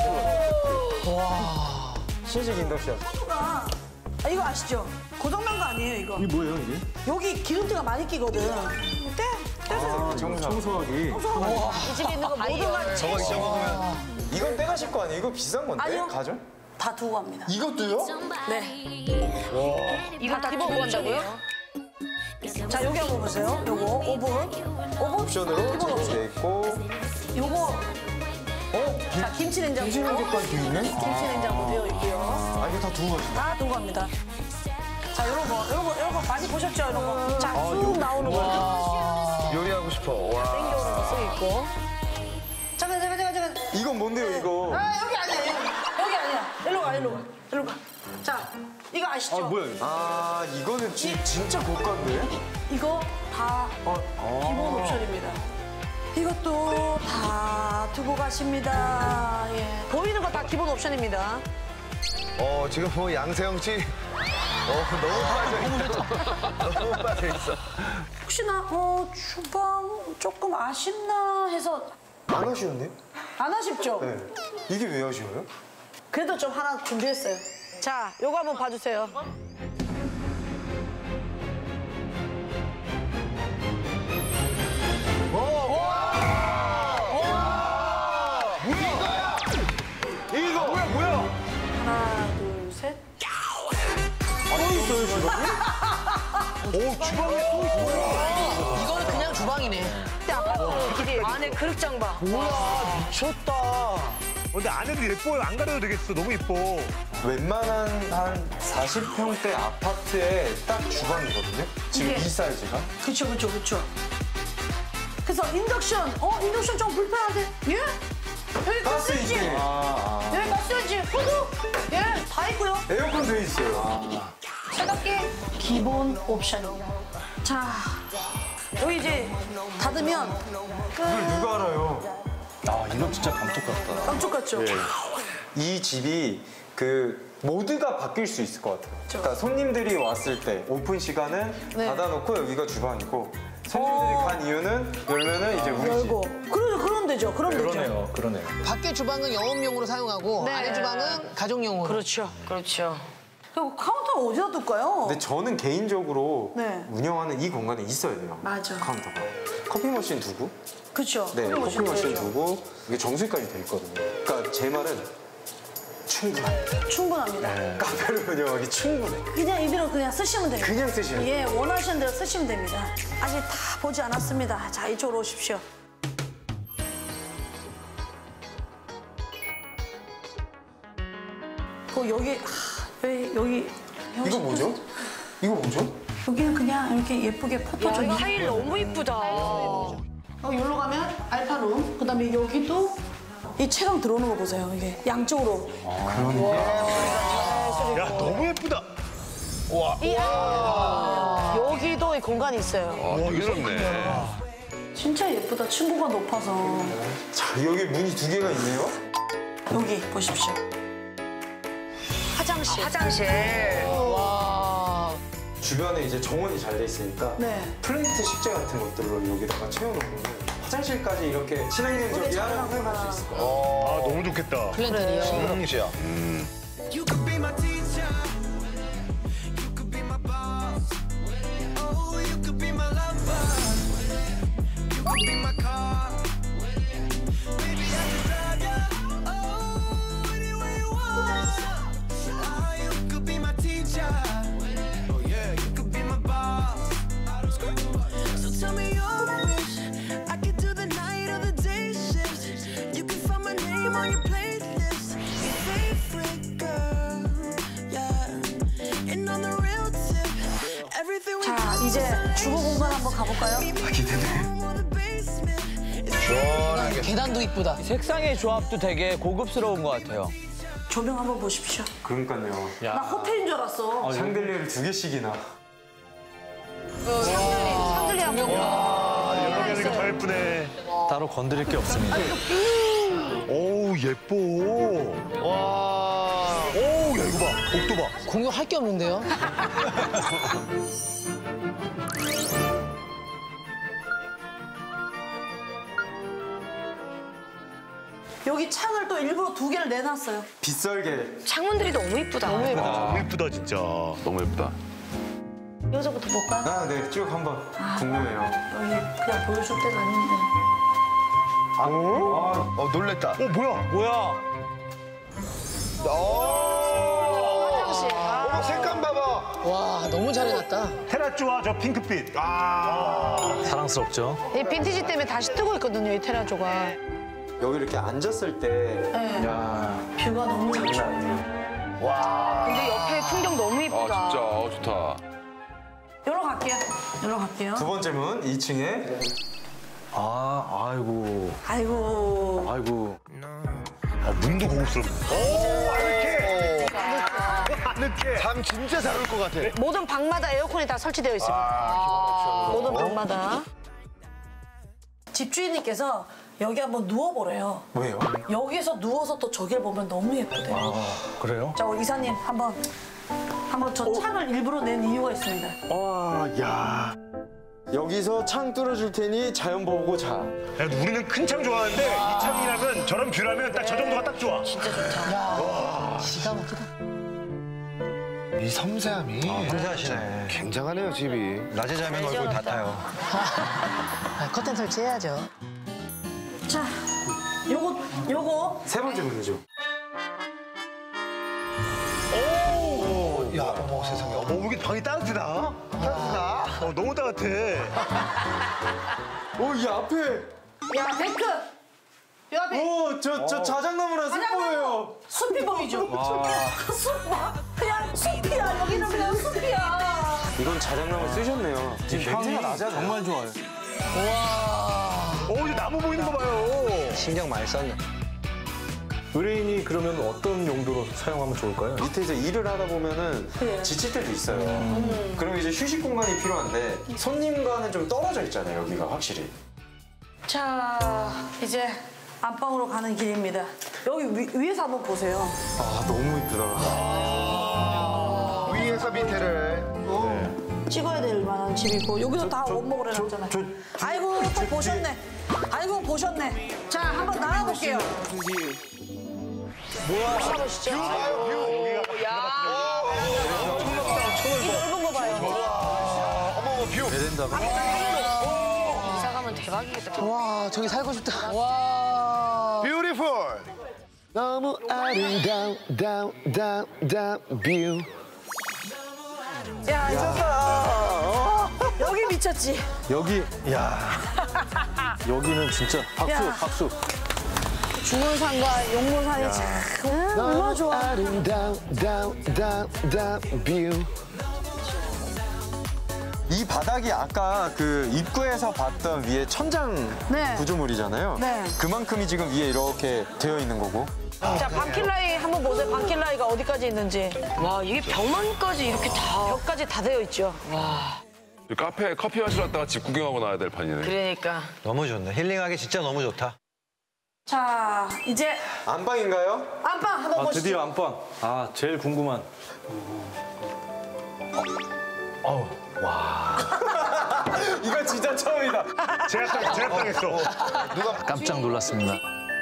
[SPEAKER 8] 와. 신식 인덕션.
[SPEAKER 12] 후드가 아, 이거 아시죠? 고장난 거 아니에요, 이거.
[SPEAKER 8] 이게 뭐예요, 이게?
[SPEAKER 12] 여기 기름때가 많이 끼거든. 떼? 떼서
[SPEAKER 8] 아, 청소. 청소하기.
[SPEAKER 12] 청소하기. 이 집에 있는 거 모두가
[SPEAKER 8] 저거 이거 먹으면 이건 떼가실 거 아니에요? 이거 비싼 건데?
[SPEAKER 12] 아니요.
[SPEAKER 8] 가죠?
[SPEAKER 12] 다 두고 갑니다.
[SPEAKER 5] 이것도요?
[SPEAKER 12] 네.
[SPEAKER 1] 이거 다 기본 옵션이에요?
[SPEAKER 12] 자, 여기 한번 보세요. 요거 오븐. 오븐
[SPEAKER 8] 옵션으로
[SPEAKER 12] 기본 옵션.
[SPEAKER 8] 돼 있고.
[SPEAKER 12] 요거
[SPEAKER 8] 어?
[SPEAKER 12] 자, 김치 냉장고.
[SPEAKER 8] 김치 냉장고까지 되어 있네?
[SPEAKER 12] 김치 냉장고 되어 있고요.
[SPEAKER 8] 아, 이거 다 두고 가시죠.
[SPEAKER 12] 다 두고 갑니다. 자, 요런 거, 요런 거, 요런 거 많이 보셨죠? 이런 거. 자,
[SPEAKER 8] 아,
[SPEAKER 12] 쭉
[SPEAKER 8] 요거.
[SPEAKER 12] 나오는 거.
[SPEAKER 5] 요리하고 싶어. 와.
[SPEAKER 12] 땡겨오는 거 쓰여 있고. 잠깐, 잠깐, 잠깐, 잠깐.
[SPEAKER 8] 이건 뭔데요, 이거?
[SPEAKER 12] 아, 여기 아니야, 여기. 여기 아니야. 일로 가, 일로 가. 일로 가. 자, 이거 아시죠?
[SPEAKER 8] 아, 뭐야, 이거? 아, 이거는 지, 진짜 고가인데?
[SPEAKER 12] 이거 다
[SPEAKER 8] 어,
[SPEAKER 12] 기본 옵션입니다. 이것도 다 두고 가십니다. 예. 보이는 거 다 기본 옵션입니다.
[SPEAKER 5] 어, 지금 뭐 양세형 씨 너무 빠져있어. 너무 빠져있어.
[SPEAKER 12] 혹시나 어 주방 조금 아쉽나 해서
[SPEAKER 8] 안 하시는데요?
[SPEAKER 12] 안 아쉽죠?
[SPEAKER 8] 네. 이게 왜 아쉬워요?
[SPEAKER 12] 그래도 좀 하나 준비했어요. 자, 요거 한번 봐주세요.
[SPEAKER 13] 이거 뭐야 뭐야?
[SPEAKER 12] 하나, 둘, 셋.
[SPEAKER 8] 또 있어요, 주방이?
[SPEAKER 13] 오, 주방에 또 있어.
[SPEAKER 4] 이거는 그냥 주방이네.
[SPEAKER 12] 근데 아빠도 안에 그릇장 봐.
[SPEAKER 13] 우와, 미쳤다. 근데 안에도 예뻐요. 안 가려도 되겠어. 너무 예뻐.
[SPEAKER 8] 웬만한 한 사십 평대 아파트에 딱 주방이거든요? 지금
[SPEAKER 12] 이게-
[SPEAKER 8] 이 사이즈가?
[SPEAKER 12] 그쵸, 그쵸, 그쵸. 그래서 인덕션, 어? 인덕션 좀 불편한데? 예? 여기 가스레인지.
[SPEAKER 8] 가스레인지. 아, 아.
[SPEAKER 12] 여기 가스레인지. 후드. 예, 다 있고요.
[SPEAKER 8] 에어컨 돼 있어요.
[SPEAKER 12] 세탁기 기본 옵션입니다. 자, 여기 이제 닫으면 끝.
[SPEAKER 8] 이걸 누가 알아요?
[SPEAKER 2] 아, 이거 진짜 감쪽 같다.
[SPEAKER 12] 감쪽 같죠?
[SPEAKER 8] 예. 이 집이 그 모드가 바뀔 수 있을 것 같아요. 그러니까 손님들이 왔을 때 오픈 시간은
[SPEAKER 12] 네.
[SPEAKER 8] 닫아놓고 여기가 주방이고 손님들이 간 이유는 열면은 이제 우리 집.
[SPEAKER 12] 열고. 그러, 그럼 되죠. 그럼 되죠.
[SPEAKER 2] 그러네요, 그러네요.
[SPEAKER 4] 밖에 주방은 영업용으로 사용하고
[SPEAKER 12] 네.
[SPEAKER 4] 안에 주방은 가정용으로.
[SPEAKER 12] 그렇죠.
[SPEAKER 1] 그렇죠.
[SPEAKER 12] 그리고 카운터는 어디다 둘까요?
[SPEAKER 8] 근데 저는 개인적으로
[SPEAKER 12] 네.
[SPEAKER 8] 운영하는 이 공간에 있어야 돼요.
[SPEAKER 12] 맞아.
[SPEAKER 8] 카운터가. 커피 머신 두고.
[SPEAKER 12] 그쵸.
[SPEAKER 8] 네, 커피
[SPEAKER 12] 머신
[SPEAKER 8] 머신
[SPEAKER 12] 들어야죠.
[SPEAKER 8] 두고 이게 정수기까지 돼 있거든요. 그러니까 제 말은 충분합니다.
[SPEAKER 12] 충분합니다.
[SPEAKER 8] 네. 카페를 운영하기 충분해.
[SPEAKER 12] 그냥 이대로 그냥 쓰시면 돼요.
[SPEAKER 8] 그냥 쓰시면
[SPEAKER 12] 예, 원하시는 대로 쓰시면 됩니다. 아직 다 보지 않았습니다. 자, 이쪽으로 오십시오. 그 여기, 하, 여기, 여기.
[SPEAKER 8] 이거 뭐죠? 이거 뭐죠?
[SPEAKER 12] 여기는 그냥 이렇게 예쁘게 포토존.
[SPEAKER 1] 야, 타일 너무 이쁘다.
[SPEAKER 12] 어, 여기로 가면 알파룸. 그다음에 여기도 이 채광 들어오는 거 보세요. 이게 양쪽으로.
[SPEAKER 13] 야, 너무 예쁘다. 와.
[SPEAKER 12] 여기도 이 공간이 있어요.
[SPEAKER 20] 와, 이렇네.
[SPEAKER 12] 진짜 예쁘다. 층고가 높아서.
[SPEAKER 8] 자, 여기 문이 두 개가 있네요.
[SPEAKER 12] 여기 보십시오.
[SPEAKER 1] 화장실. 화장실.
[SPEAKER 4] 와.
[SPEAKER 8] 주변에 이제 정원이 잘 돼 있으니까
[SPEAKER 12] 네.
[SPEAKER 8] 플랜트 식재 같은 것들을 여기다가 채워놓으면 화장실까지 이렇게 친환경적이 하나 사용할 수 있을 거예요.
[SPEAKER 13] 아, 너무 좋겠다.
[SPEAKER 4] 플랜트리요.
[SPEAKER 13] 신흥시야.
[SPEAKER 21] You could be my teacher. You could be my boss. Oh, you could be my lover. You could be my car. Baby, I can drive you. Oh, anywhere you want. Ah, you could be my teacher. Oh yeah, you could be my boss. So tell me your wish. I could do the night or the day shift. You can find my name on your playlist. Your favorite girl, yeah. And on the real tip, everything we
[SPEAKER 12] 자,
[SPEAKER 21] do
[SPEAKER 12] 이제 주거 공간 한번 가볼까요?
[SPEAKER 13] 시원하게.
[SPEAKER 4] 계단도 이쁘다.
[SPEAKER 10] 색상의 조합도 되게 고급스러운 것 같아요.
[SPEAKER 12] 조명 한번 보십시오.
[SPEAKER 8] 그러니까요.
[SPEAKER 12] 나 호텔인 줄 알았어.
[SPEAKER 8] 샹들리에를 두 개씩이나.
[SPEAKER 1] 샹들리 한 번.
[SPEAKER 13] 여러 개니까 더 예쁘네.
[SPEAKER 16] 따로 건드릴 게 없습니다.
[SPEAKER 13] 오우, 예뻐. 와. 오우, 야, 이거 봐. 복도 봐.
[SPEAKER 4] 공유할 게 없는데요?
[SPEAKER 12] 여기 창을 또 일부러 두 개를 내놨어요.
[SPEAKER 8] 빗설계.
[SPEAKER 1] 창문들이 너무 이쁘다.
[SPEAKER 4] 너무 예쁘다.
[SPEAKER 13] 너무 예쁘다, 진짜.
[SPEAKER 20] 너무 예쁘다.
[SPEAKER 12] 여기서부터 볼까요?
[SPEAKER 8] 아, 네, 쭉 한번 궁금해요.
[SPEAKER 12] 여기 그냥 보여줄 때가 아닌데.
[SPEAKER 8] 아,
[SPEAKER 5] 어, 놀랬다.
[SPEAKER 13] 어, 뭐야?
[SPEAKER 10] 뭐야?
[SPEAKER 4] 화장실.
[SPEAKER 5] 어머, 색감 봐봐.
[SPEAKER 4] 와, 너무 잘 해놨다.
[SPEAKER 13] 테라조와 저 핑크빛. 아.
[SPEAKER 16] 사랑스럽죠?
[SPEAKER 4] 이 빈티지 때문에 다시 뜨고 있거든요, 이 테라조가.
[SPEAKER 8] 여기 이렇게 앉았을 때.
[SPEAKER 12] 네.
[SPEAKER 8] 야.
[SPEAKER 12] 뷰가 너무 좋죠.
[SPEAKER 8] 장난 아니에요.
[SPEAKER 13] 와.
[SPEAKER 1] 근데 옆에 풍경 너무
[SPEAKER 20] 아,
[SPEAKER 1] 이쁘다.
[SPEAKER 20] 진짜. 어, 좋다.
[SPEAKER 12] 열어 갈게요. 열어 갈게요.
[SPEAKER 8] 두 번째 문, 이 층에.
[SPEAKER 16] 아, 아이고.
[SPEAKER 12] 아이고.
[SPEAKER 16] 아이고.
[SPEAKER 13] 아, 문도 고급스럽다. 오, 아늑해. 아늑해.
[SPEAKER 5] 잠 진짜 잘 올 것 같아.
[SPEAKER 12] 모든 방마다 에어컨이 다 설치되어 있습니다. 모든 방마다. 집주인님께서 여기 한번 누워보래요.
[SPEAKER 8] 왜요?
[SPEAKER 12] 여기서 누워서 또 저길 보면 너무 예쁘대요.
[SPEAKER 16] 아, 그래요?
[SPEAKER 12] 자, 우리 이사님 한번 한번 저 창을 일부러 낸 이유가 있습니다.
[SPEAKER 8] 와, 야. 여기서 창 뚫어줄 테니 자연 보고 자.
[SPEAKER 13] 야, 우리는 큰 창 좋아하는데 이 창이라면 저런 뷰라면 딱 저 정도가 딱 좋아.
[SPEAKER 4] 진짜 좋다. 야, 기가 막히다.
[SPEAKER 5] 이 섬세함이
[SPEAKER 15] 섬세하시네.
[SPEAKER 5] 굉장하네요, 집이.
[SPEAKER 15] 낮에 자면 얼굴 다 타요.
[SPEAKER 4] 아, 커튼 설치해야죠.
[SPEAKER 12] 자, 요거 요거
[SPEAKER 8] 세 번째 문제죠.
[SPEAKER 5] 오, 야, 어머 세상에. 어머, 여기 방이 따뜻하다. 따뜻하다.
[SPEAKER 13] 어, 너무 따뜻해.
[SPEAKER 8] 오, 이 앞에.
[SPEAKER 12] 야, 데크. 요 앞에.
[SPEAKER 8] 오, 저, 저 자작나무랑 숲보예요.
[SPEAKER 12] 숲이 보이죠?
[SPEAKER 8] 와.
[SPEAKER 12] 숲 봐. 그냥 숲이야. 여기는 그냥 숲이야.
[SPEAKER 8] 이건 자작나무 쓰셨네요. 지금 냄새가 나잖아요.
[SPEAKER 16] 정말 좋아요.
[SPEAKER 13] 와. 오, 이제 나무 보이는 거 봐요.
[SPEAKER 15] 신경 많이 썼네.
[SPEAKER 16] 의뢰인이 그러면 어떤 용도로 사용하면 좋을까요?
[SPEAKER 8] 밑에 이제 일을 하다 보면은
[SPEAKER 12] 네.
[SPEAKER 8] 지칠 때도 있어요. 음. 그럼 이제 휴식 공간이 필요한데 손님과는 좀 떨어져 있잖아요, 여기가 확실히.
[SPEAKER 12] 자, 이제 안방으로 가는 길입니다. 여기 위, 위에서 한번 보세요.
[SPEAKER 8] 아, 너무 이쁘다.
[SPEAKER 5] 위에서 밑에를.
[SPEAKER 12] 찍어야 될 만한 집이고 여기서 다 원목을 해놨잖아요. 아이고, 또 보셨네. 아이고, 보셨네. 자, 한번 나가볼게요.
[SPEAKER 5] 뭐야?
[SPEAKER 12] 보시죠.
[SPEAKER 5] 뷰 봐요, 뷰.
[SPEAKER 12] 야, 이 넓은 거 봐요.
[SPEAKER 5] 어머, 어머, 뷰.
[SPEAKER 16] 베란다.
[SPEAKER 1] 이사 가면 대박이겠다.
[SPEAKER 4] 와, 저기 살고 싶다. 와.
[SPEAKER 5] 뷰티풀. 너무 아름다운, 다운, 다운, 다운, 뷰.
[SPEAKER 12] 야, 미쳤어. 여기 미쳤지.
[SPEAKER 16] 여기, 야 여기는 진짜 박수,
[SPEAKER 12] 야.
[SPEAKER 16] 박수.
[SPEAKER 12] 중원산과 용문산이 참 얼마나 좋아.
[SPEAKER 5] 아름다운, 다운, 다운, 다운, 뷰.
[SPEAKER 8] 이 바닥이 아까 그 입구에서 봤던 위에 천장
[SPEAKER 12] 네.
[SPEAKER 8] 구조물이잖아요.
[SPEAKER 12] 네.
[SPEAKER 8] 그만큼이 지금 위에 이렇게 되어 있는 거고.
[SPEAKER 12] 자, 방킬라이 한번 보세요. 방킬라이가 어디까지 있는지.
[SPEAKER 1] 와, 이게 벽만까지 이렇게 다.
[SPEAKER 12] 벽까지 다 되어 있죠.
[SPEAKER 1] 와.
[SPEAKER 20] 카페 커피 마시러 왔다가 집 구경하고 나와야 될 판이네.
[SPEAKER 1] 그러니까.
[SPEAKER 15] 너무 좋네. 힐링하기 진짜 너무 좋다.
[SPEAKER 12] 자, 이제
[SPEAKER 8] 안방인가요?
[SPEAKER 12] 안방 한번
[SPEAKER 16] 아,
[SPEAKER 12] 보시죠.
[SPEAKER 16] 드디어 안방. 아, 제일 궁금한.
[SPEAKER 13] 어우,
[SPEAKER 16] 와.
[SPEAKER 8] 이거 진짜 처음이다.
[SPEAKER 13] 제압당, 제압당했어.
[SPEAKER 5] 누가
[SPEAKER 16] 깜짝 놀랐습니다.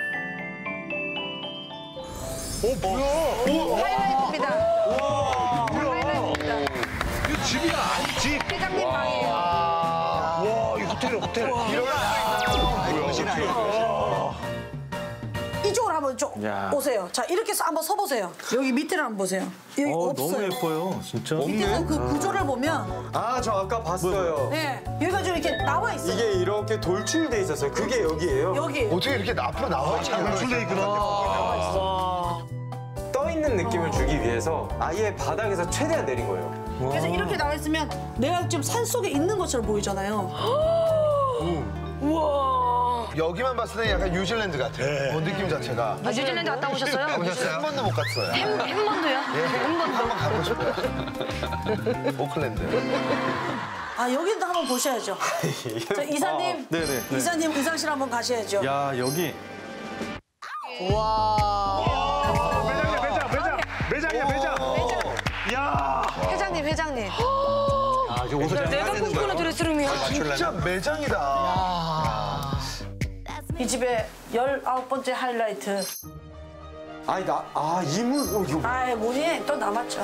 [SPEAKER 13] 오, 뭐야? 오,
[SPEAKER 12] 하이라이트입니다.
[SPEAKER 13] 와, 뭐야?
[SPEAKER 12] 하이라이트입니다.
[SPEAKER 13] 이거 집이야, 아니, 집.
[SPEAKER 12] 회장님 방이에요.
[SPEAKER 13] 와, 이 호텔이야, 호텔. 이런
[SPEAKER 12] 이쪽으로 한번 좀
[SPEAKER 16] 야.
[SPEAKER 12] 오세요. 자, 이렇게 해서 한번 서보세요. 여기 밑에를 한번 보세요. 여기
[SPEAKER 16] 어,
[SPEAKER 12] 없어요.
[SPEAKER 16] 너무 예뻐요, 진짜.
[SPEAKER 12] 밑에서 그 구조를 보면
[SPEAKER 8] 아, 저 아까 봤어요.
[SPEAKER 12] 네, 여기가 좀 이렇게 나와 있어요.
[SPEAKER 8] 이게 이렇게 돌출돼 있었어요. 그게 여기예요.
[SPEAKER 12] 여기.
[SPEAKER 5] 어떻게 이렇게 앞으로 나와 있냐?
[SPEAKER 13] 돌출돼 있구나.
[SPEAKER 8] 떠 있는 느낌을 주기 위해서 아예 바닥에서 최대한 내린 거예요.
[SPEAKER 12] 그래서 이렇게 나와 있으면 내가 좀 산 속에 있는 것처럼 보이잖아요.
[SPEAKER 1] 우와.
[SPEAKER 5] 여기만 봤을 때 약간 뉴질랜드 같아.
[SPEAKER 13] 네.
[SPEAKER 5] 어, 느낌 자체가.
[SPEAKER 1] 아, 뉴질랜드 갔다 오셨어요?
[SPEAKER 5] 한 번도 못 갔어요.
[SPEAKER 1] 햄, 햄번도요? 햄번도.
[SPEAKER 5] 한번 가고 싶어요. 오클랜드.
[SPEAKER 12] 아, 여기도 한번 보셔야죠. 저 이사님,
[SPEAKER 16] 아, 네네. 네.
[SPEAKER 12] 이사님 의상실 한번 가셔야죠.
[SPEAKER 16] 야, 여기.
[SPEAKER 4] 와.
[SPEAKER 13] 매장이야, 매장, 매장. 매장이야, 매장. 야.
[SPEAKER 1] 회장님, 회장님.
[SPEAKER 15] 아, 저 옷을 잘
[SPEAKER 1] 내가
[SPEAKER 15] 맞는
[SPEAKER 1] 꿈꾸는
[SPEAKER 15] 거예요?
[SPEAKER 1] 드레스룸이야.
[SPEAKER 5] 진짜 매장이다.
[SPEAKER 12] 이 집의 열아홉 번째 하이라이트.
[SPEAKER 8] 아니, 나, 아, 이문, 어, 이거.
[SPEAKER 12] 아, 문이 또 남았죠.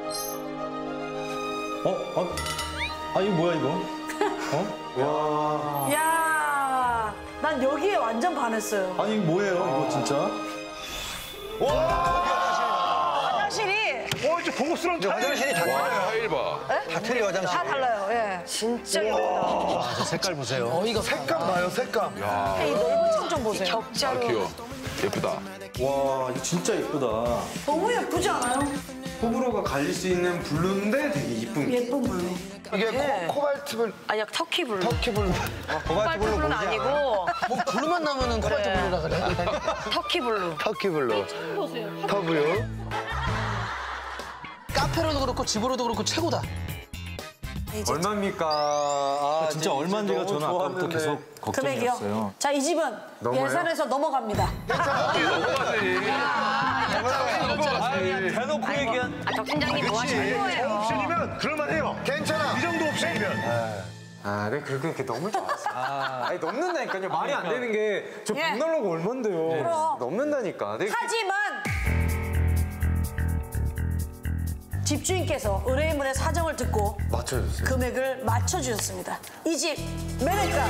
[SPEAKER 16] 어? 어? 아, 이거 뭐야, 이거? 어?
[SPEAKER 8] 와.
[SPEAKER 12] 야, 난 여기에 완전 반했어요.
[SPEAKER 16] 아니, 이거 뭐예요, 이거 진짜?
[SPEAKER 1] 화장실이
[SPEAKER 13] 어, 이제 고급스러운
[SPEAKER 15] 화장실이 다 틀려요.
[SPEAKER 20] 타일 봐.
[SPEAKER 15] 다 틀려, 화장실.
[SPEAKER 1] 다 달라요. 예. 진짜 예쁘다.
[SPEAKER 15] 아, 저 색깔 보세요.
[SPEAKER 5] 어, 이거 색감 봐요, 색감.
[SPEAKER 12] 이 넓은 창 좀 보세요.
[SPEAKER 20] 아,
[SPEAKER 1] 격자로.
[SPEAKER 20] 귀여워. 예쁘다.
[SPEAKER 16] 와, 이거 진짜 예쁘다.
[SPEAKER 12] 너무 예쁘지 않아요?
[SPEAKER 8] 호불호가 갈릴 수 있는 블루인데 되게 이쁜.
[SPEAKER 12] 예쁜 블루.
[SPEAKER 5] 이게
[SPEAKER 1] 네.
[SPEAKER 5] 코, 코발트 블루.
[SPEAKER 1] 아니야, 터키 블루.
[SPEAKER 5] 터키 블루.
[SPEAKER 1] 코발트 블루는 아니고.
[SPEAKER 4] 뭐 블루만 나면은 코발트 블루라 그래.
[SPEAKER 1] 터키 블루.
[SPEAKER 5] 터키 블루. 터블루.
[SPEAKER 4] 카페로도 그렇고 집으로도 그렇고 최고다.
[SPEAKER 8] 얼마입니까? 아,
[SPEAKER 16] 진짜 얼마인지가 저는 아까부터 계속 걱정이었어요.
[SPEAKER 12] 금액이요? 자, 이 집은
[SPEAKER 8] 너무해요?
[SPEAKER 12] 예산에서 넘어갑니다.
[SPEAKER 10] 대놓고 얘기한.
[SPEAKER 1] 아, 적 팀장님 뭐 하시는 거예요?
[SPEAKER 13] 옵션이면 그럴만해요.
[SPEAKER 5] 괜찮아.
[SPEAKER 13] 이 정도 옵션이면.
[SPEAKER 8] 아, 네, 그렇게 그게 너무 좋았어. 아, 아니, 넘는다니까요. 말이 안 되는 게 저
[SPEAKER 12] 예.
[SPEAKER 8] 백날로가 얼만데요.
[SPEAKER 12] 그럼.
[SPEAKER 8] 넘는다니까. 네.
[SPEAKER 12] 하지만 집주인께서 의뢰인분의 사정을 듣고
[SPEAKER 8] 맞춰주세요.
[SPEAKER 12] 금액을 맞춰주셨습니다. 이 집 매매가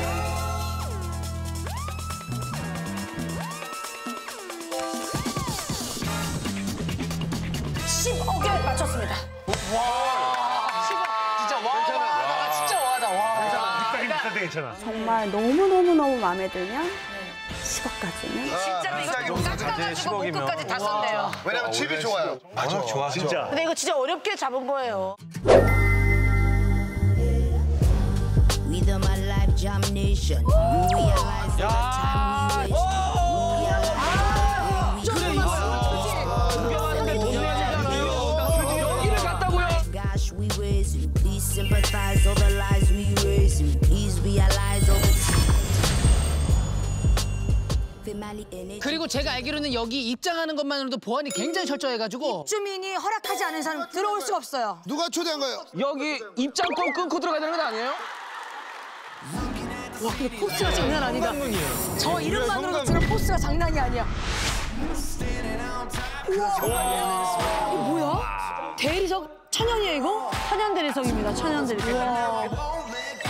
[SPEAKER 12] 십억에 맞췄습니다.
[SPEAKER 10] 진짜 와. 진짜 와다 와.
[SPEAKER 13] 비싸긴 비싼데 괜찮아.
[SPEAKER 7] 정말 너무너무너무 마음에 들면 십억까지는.
[SPEAKER 1] 진짜로 이거 깎아가지고 목표까지 다 썼네요.
[SPEAKER 5] 왜냐면 집이 좋아요. 맞아.
[SPEAKER 13] 좋아, 진짜.
[SPEAKER 12] 근데 이거 진짜 어렵게 잡은 거예요.
[SPEAKER 21] With my life domination, you realize the time we Gosh, we raising. Please sympathize all the lies we raising. Please realize all the
[SPEAKER 4] 그리고 제가 알기로는 여기 입장하는 것만으로도 보안이 굉장히 철저해가지고
[SPEAKER 1] 입주민이 허락하지 않은 사람 들어올 수가 없어요.
[SPEAKER 5] 누가 초대한 거예요?
[SPEAKER 10] 여기 입장권 끊고 들어가야 되는 거 아니에요?
[SPEAKER 1] 와, 근데 포스가 장난 아니다. 저 이름만으로도 들은 포스가 장난이 아니야. 우와, 이거 뭐야? 대리석 천연이에요, 이거?
[SPEAKER 12] 천연 대리석입니다. 천연 대리석.
[SPEAKER 1] 우와.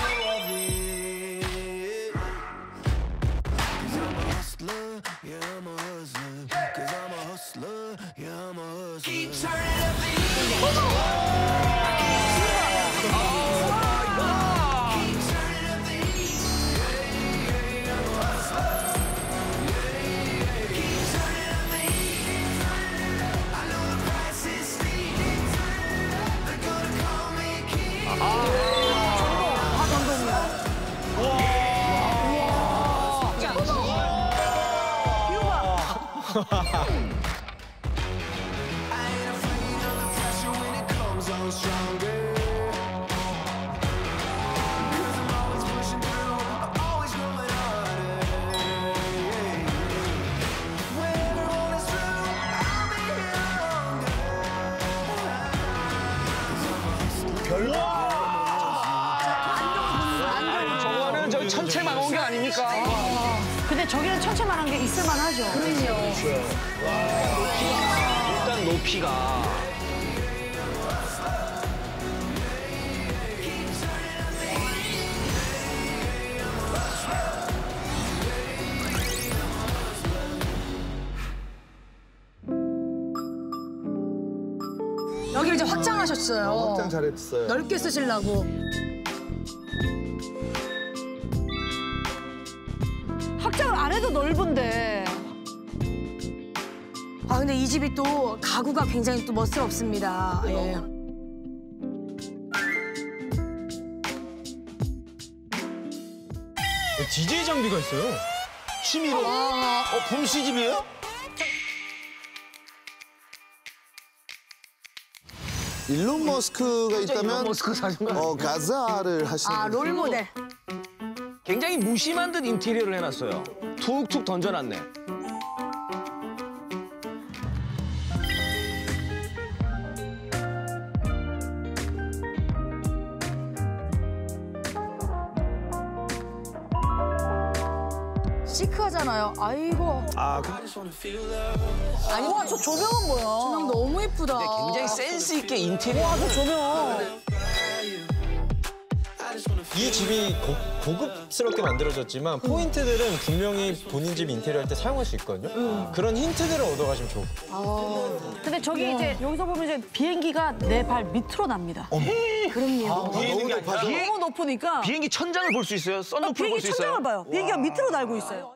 [SPEAKER 10] 저거는 저 천체망원경 아닙니까?
[SPEAKER 12] 근데 저기는 천체만한 게 있을만하죠.
[SPEAKER 1] 그럼요.
[SPEAKER 10] 일단 높이가.
[SPEAKER 1] 여기를 이제 확장하셨어요.
[SPEAKER 5] 확장 잘했어요.
[SPEAKER 1] 넓게 쓰시려고.
[SPEAKER 12] 확장을 안 해도 넓은데.
[SPEAKER 1] 아, 근데 이 집이 또 가구가 굉장히 또 멋스럽습니다. 예.
[SPEAKER 16] 디제이 장비가 있어요.
[SPEAKER 10] 취미로. 어, 봄씨 집이에요?
[SPEAKER 5] 일론 머스크가 있다면
[SPEAKER 10] 머스크 사진가?
[SPEAKER 5] 어, 가자를 하시는
[SPEAKER 1] 아, 롤 모델.
[SPEAKER 10] 굉장히 무심한 듯 인테리어를 해놨어요. 툭툭 던져놨네.
[SPEAKER 1] 시크하잖아요. 아이고.
[SPEAKER 10] 아, 그...
[SPEAKER 1] 아니, 와, 저 조명은 뭐야? 조명 너무 예쁘다.
[SPEAKER 10] 네, 굉장히 센스 있게 인테리어.
[SPEAKER 1] 와, 저 조명.
[SPEAKER 16] 이 집이 고, 고급스럽게 만들어졌지만 포인트들은 분명히 본인 집 인테리어 할 때 사용할 수 있거든요.
[SPEAKER 12] 음.
[SPEAKER 16] 그런 힌트들을 얻어가시면 좋을 것 같아요.
[SPEAKER 12] 아. 근데 저기 이제 여기서 보면 이제 비행기가 내 발 밑으로 납니다.
[SPEAKER 1] 그럼요.
[SPEAKER 10] 비행기
[SPEAKER 12] 비행... 너무 높으니까.
[SPEAKER 10] 비행기 천장을 볼 수 있어요? 썬루프를 볼 수 있어요?
[SPEAKER 12] 비행기 천장을 봐요. 비행기가 밑으로 날고 있어요.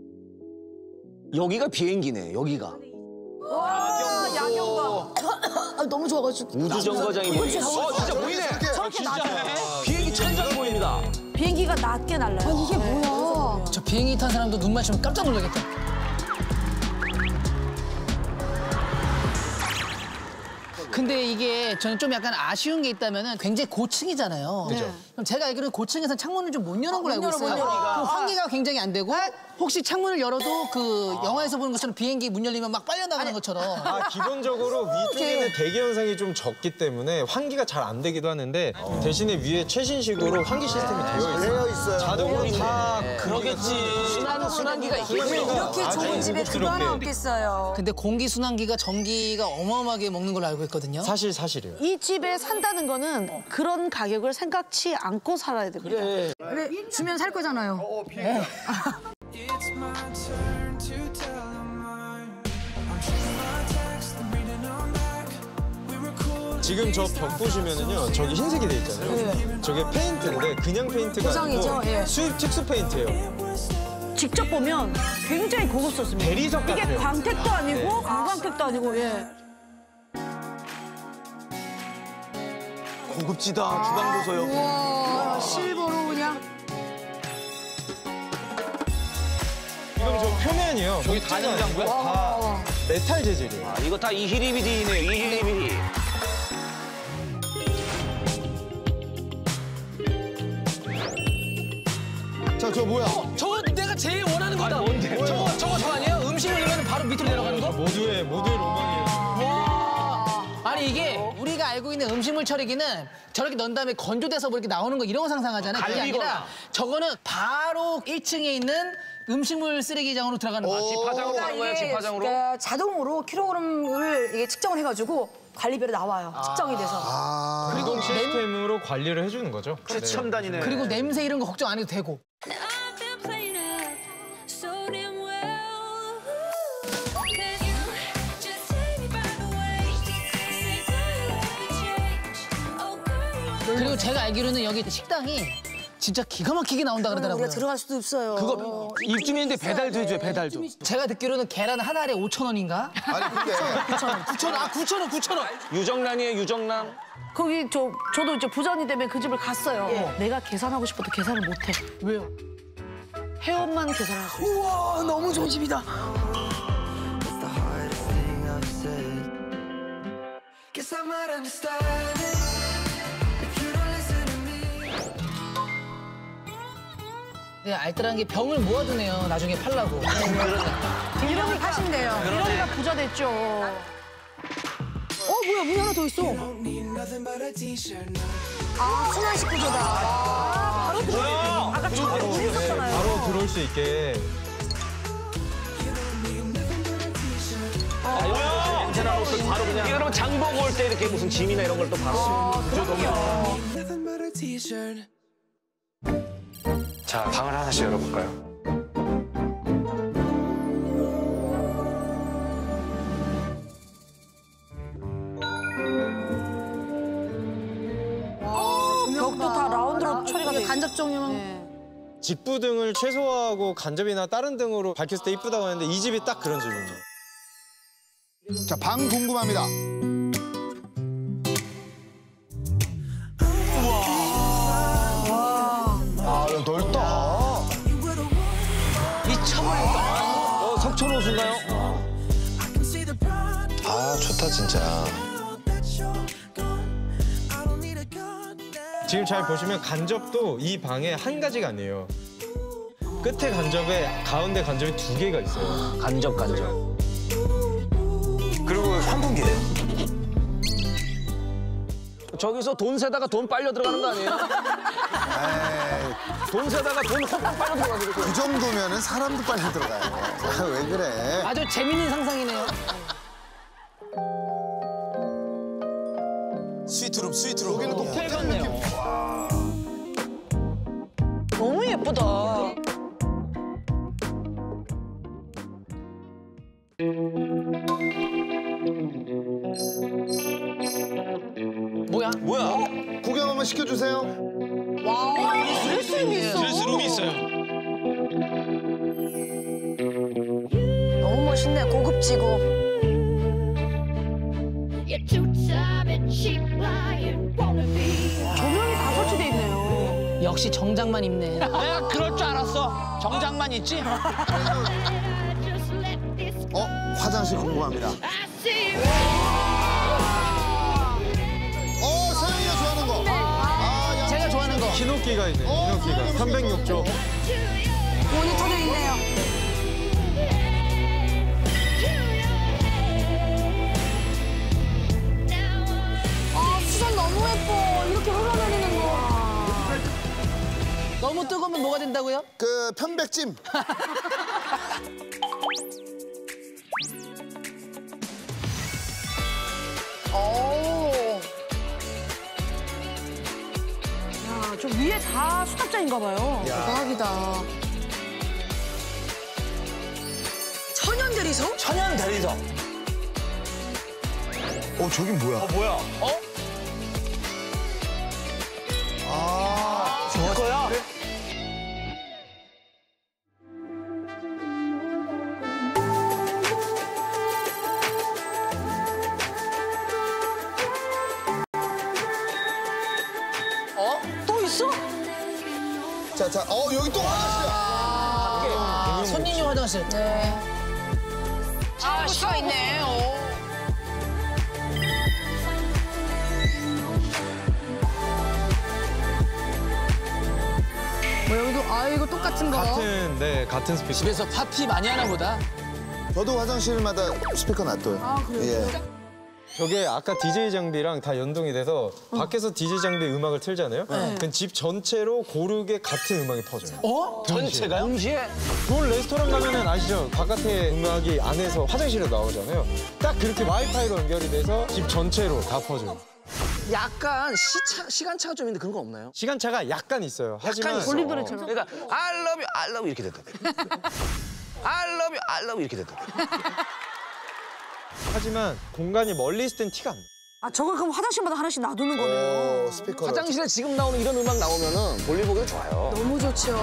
[SPEAKER 10] 여기가 비행기네, 여기가.
[SPEAKER 1] 와, 야경 봐. 아, 너무 좋아가지고.
[SPEAKER 10] 우주정거장이 보이네. 어, 진짜 보이네.
[SPEAKER 12] 저렇게 낮아요.
[SPEAKER 10] 비행기 천장 보입니다.
[SPEAKER 12] 비행기가 낮게 날라요.
[SPEAKER 1] 아, 이게 뭐야?
[SPEAKER 4] 저 비행기 탄 사람도 눈 맞추면 깜짝 놀라겠다. 근데 이게 저는 좀 약간 아쉬운 게 있다면은 굉장히 고층이잖아요.
[SPEAKER 16] 그죠.
[SPEAKER 4] 그럼 제가 알기로는 고층에서는 창문을 좀 못 여는 걸로 알고
[SPEAKER 1] 못 열어,
[SPEAKER 4] 있어요.
[SPEAKER 1] 못 열어.
[SPEAKER 4] 그 환기가 굉장히 안 되고 혹시 창문을 열어도 그 영화에서 보는 것처럼 비행기 문 열리면 막 빨려 나가는 것처럼.
[SPEAKER 16] 아, 기본적으로 위쪽에는 대기 현상이 좀 적기 때문에 환기가 잘 안 되기도 하는데 대신에 위에 최신식으로 환기 시스템이 되어 있어요.
[SPEAKER 5] 되어 있어요.
[SPEAKER 16] 자동으로 다
[SPEAKER 10] 그러겠지. 순환 순환기가 있겠지.
[SPEAKER 1] 이렇게 좋은 집에 그거 하나 없겠어요.
[SPEAKER 4] 근데 공기 순환기가 전기가 어마어마하게 먹는 걸로 알고 있거든요.
[SPEAKER 16] 사실 사실이에요.
[SPEAKER 12] 이 집에 산다는 거는 그런 가격을 생각치 않고 살아야 됩니다.
[SPEAKER 10] 그래.
[SPEAKER 1] 그래 주면 살 거잖아요.
[SPEAKER 5] 어, 비행기.
[SPEAKER 21] It's my turn to tell them mine. I'm checking my text, I'm reading them back. We were cool.
[SPEAKER 16] 지금 저 벽 보시면은요, 저기 흰색이 돼 있잖아요. 저게 페인트인데 그냥 페인트가
[SPEAKER 1] 고상이죠?
[SPEAKER 16] 아니고
[SPEAKER 1] 예.
[SPEAKER 16] 수입 특수 페인트예요.
[SPEAKER 12] 직접 보면 굉장히 고급스럽습니다.
[SPEAKER 16] 대리석
[SPEAKER 12] 이게
[SPEAKER 16] 같아요.
[SPEAKER 12] 광택도 아니고 무광택도 아니고 예.
[SPEAKER 10] 고급지다. 주방 보소요.
[SPEAKER 1] 우와 실버로 그냥.
[SPEAKER 16] 이건 저 표면이요.
[SPEAKER 10] 저기 다
[SPEAKER 16] 목재가
[SPEAKER 10] 냉장고야?
[SPEAKER 16] 아니고 다 메탈 재질이에요.
[SPEAKER 10] 아, 이거 다 이히리비디네요. 이히리비디.
[SPEAKER 5] 자, 저 뭐야?
[SPEAKER 10] 저거 내가 제일 원하는 거다.
[SPEAKER 4] 아,
[SPEAKER 10] 뭔데? 저거 저거 저 아니에요? 음식을 넣으면 바로 밑으로 내려가는 거?
[SPEAKER 16] 모두의 모두의 로망이에요.
[SPEAKER 4] 와. 아니 이게 우리가 알고 있는 음식물 처리기는 저렇게 넣은 다음에 건조돼서 뭐 이렇게 나오는 거 이런 거 상상하잖아요. 그게
[SPEAKER 10] 갈비거나.
[SPEAKER 4] 아니라 저거는 바로 일 층에 있는 음식물 쓰레기장으로 들어가는 거야.
[SPEAKER 10] 집화장으로 가는 거야, 집화장으로?
[SPEAKER 1] 그러니까 자동으로 킬로그램을 이게 측정을 해가지고 관리별에 나와요. 측정이 돼서.
[SPEAKER 5] 아.
[SPEAKER 16] 그리고 시스템으로 관리를 해주는 거죠.
[SPEAKER 10] 최첨단이네.
[SPEAKER 4] 그리고 냄새 이런 거 걱정 안 해도 되고.
[SPEAKER 21] I've been playing it so damn well. Can you just take me by the way? Say, do you ever change? Oh, girl.
[SPEAKER 4] 그리고 제가 알기로는 여기 식당이 진짜 기가 막히게 나온다 그러더라고요.
[SPEAKER 1] 우리가 들어갈 수도 없어요.
[SPEAKER 10] 그거 입주민인데 배달도 해줘요, 배달도.
[SPEAKER 4] 제가 듣기로는 계란 한 알에 오천 원인가?
[SPEAKER 5] 아니, 근데.
[SPEAKER 4] 구천 원, 구천 원, 아 구천 원, 구천 원.
[SPEAKER 10] 유정란이에요, 유정란.
[SPEAKER 12] 거기 저 저도 이제 부자니 때문에 그 집을 갔어요. 내가 계산하고 싶어도 계산을 못 해.
[SPEAKER 4] 왜요?
[SPEAKER 12] 회원만 계산할 수 있어.
[SPEAKER 1] 우와 너무 좋은 집이다.
[SPEAKER 21] It's the hardest thing I've said. Guess I might understand it if you don't listen to me.
[SPEAKER 4] 네, 알뜰한 게 병을 모아두네요. 나중에 팔라고.
[SPEAKER 1] 이름을 파신대요.
[SPEAKER 12] 이러니까 부자 됐죠.
[SPEAKER 1] 어 뭐야 문 하나 더 있어. 아 순환식 구조다. 아, 바로 들어.
[SPEAKER 12] 아까 처음에 문 있었잖아요.
[SPEAKER 16] 바로 들어올 수 있게.
[SPEAKER 10] 아, 냄새 나는 것도 바로 그냥. 이게 그러면 장보고 올 때 이렇게 무슨 짐이나 이런 걸 또 바로.
[SPEAKER 8] 자, 방을 하나씩 열어볼까요?
[SPEAKER 12] 벽도 다 라운드로 처리가 돼.
[SPEAKER 1] 간접 종류만.
[SPEAKER 12] 네.
[SPEAKER 16] 직부등을 최소화하고 간접이나 다른 등으로 밝혔을 때 이쁘다고 하는데 이 집이 딱 그런 집입니다.
[SPEAKER 5] 자, 방 궁금합니다. 아, 이거 넓다.
[SPEAKER 10] 미쳐버렸다. 어, 석촌 호수인가요?
[SPEAKER 15] 아, 좋다, 진짜.
[SPEAKER 16] 지금 잘 보시면 간접도 이 방에 한 가지가 아니에요. 끝에 간접에 가운데 간접이 두 개가 있어요.
[SPEAKER 10] 간접, 간접.
[SPEAKER 8] 그리고 환풍기예요.
[SPEAKER 10] 저기서 돈 세다가 돈 빨려 들어가는 거 아니에요?
[SPEAKER 5] 에이,
[SPEAKER 10] 돈 세다가 돈 훅 빨려 들어가는 거.
[SPEAKER 5] 그 정도면은 사람도 빨리 들어가요. 아, 왜 그래?
[SPEAKER 4] 아주 재밌는 상상이네요.
[SPEAKER 15] 스위트룸, 스위트룸.
[SPEAKER 5] 여기는 또
[SPEAKER 10] 호텔 같네요.
[SPEAKER 12] 너무 예쁘다.
[SPEAKER 4] 뭐야?
[SPEAKER 10] 뭐야?
[SPEAKER 5] 구경 한번 시켜주세요.
[SPEAKER 12] 와, 드레스룸이 있어.
[SPEAKER 10] 드레스룸이 있어요.
[SPEAKER 1] 너무 멋있네 고급지고.
[SPEAKER 12] 조명이 다 설치돼 있네요.
[SPEAKER 4] 역시 정장만 입네.
[SPEAKER 10] 내가 그럴 줄 알았어. 정장만 있지?
[SPEAKER 5] 어, 화장실 궁금합니다.
[SPEAKER 16] 인형기가 있네. 인형기가. 삼백육 조.
[SPEAKER 1] 모니터도 있네요. 아, 수전 너무 예뻐. 이렇게 흘러내리는 거.
[SPEAKER 4] 너무 뜨거우면 뭐가 된다고요?
[SPEAKER 5] 그 편백찜.
[SPEAKER 1] 오.
[SPEAKER 12] 야, 저 위에 다 수납장인가 봐요.
[SPEAKER 1] 대박이다. 천연 대리석?
[SPEAKER 10] 천연 대리석.
[SPEAKER 5] 어, 저긴 뭐야?
[SPEAKER 10] 어, 뭐야? 어?
[SPEAKER 5] 아,
[SPEAKER 10] 저거야?
[SPEAKER 4] 어? 또 있어?
[SPEAKER 5] 자, 자, 어, 여기 또 화장실이야.
[SPEAKER 4] 아, 손님용 화장실.
[SPEAKER 1] 네. 아, 샤워 있네. 오. 뭐 여기도 아 이거 똑같은 거.
[SPEAKER 16] 같은 네 같은 스피커.
[SPEAKER 4] 집에서 파티 많이 하나 보다.
[SPEAKER 5] 저도 화장실마다 스피커 놔둬요.
[SPEAKER 1] 아, 그래요?
[SPEAKER 5] 예.
[SPEAKER 16] 저게 아까 디제이 장비랑 다 연동이 돼서 밖에서 디제이 장비 음악을 틀잖아요.
[SPEAKER 4] 네.
[SPEAKER 16] 그럼 집 전체로 고르게 같은 음악이 퍼져요.
[SPEAKER 4] 어? 전체가요?
[SPEAKER 10] 동시에?
[SPEAKER 16] 돈 레스토랑 가면은 아시죠? 바깥에 음악이 안에서 화장실에 나오잖아요. 딱 그렇게 와이파이로 연결이 돼서 집 전체로 다 퍼져요.
[SPEAKER 10] 약간 시차, 시간차가 좀 있는데 그런 거 없나요?
[SPEAKER 16] 시간차가 약간 있어요. 하지만
[SPEAKER 10] 있어.
[SPEAKER 12] 볼리브레처럼.
[SPEAKER 10] 그러니까 I love you, I love you 이렇게 됐다. I love you, I love you 이렇게 됐다.
[SPEAKER 16] 하지만 공간이 멀리 있을 땐 티가 안 나.
[SPEAKER 12] 아, 저걸 그럼 화장실마다 하나씩 놔두는 거네요.
[SPEAKER 5] 오, 스피커.
[SPEAKER 10] 화장실에 지금 나오는 이런 음악 나오면은 볼일 보기도 좋아요.
[SPEAKER 1] 너무 좋죠.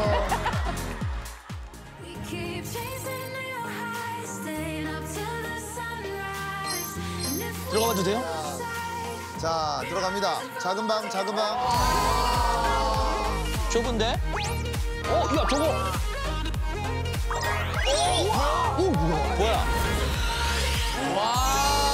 [SPEAKER 10] 들어가봐도 돼요?
[SPEAKER 5] 자, 들어갑니다. 작은 방, 작은 방.
[SPEAKER 10] 좁은데? 어, 야, 저거. 오, 오, 뭐야? 뭐야? 와.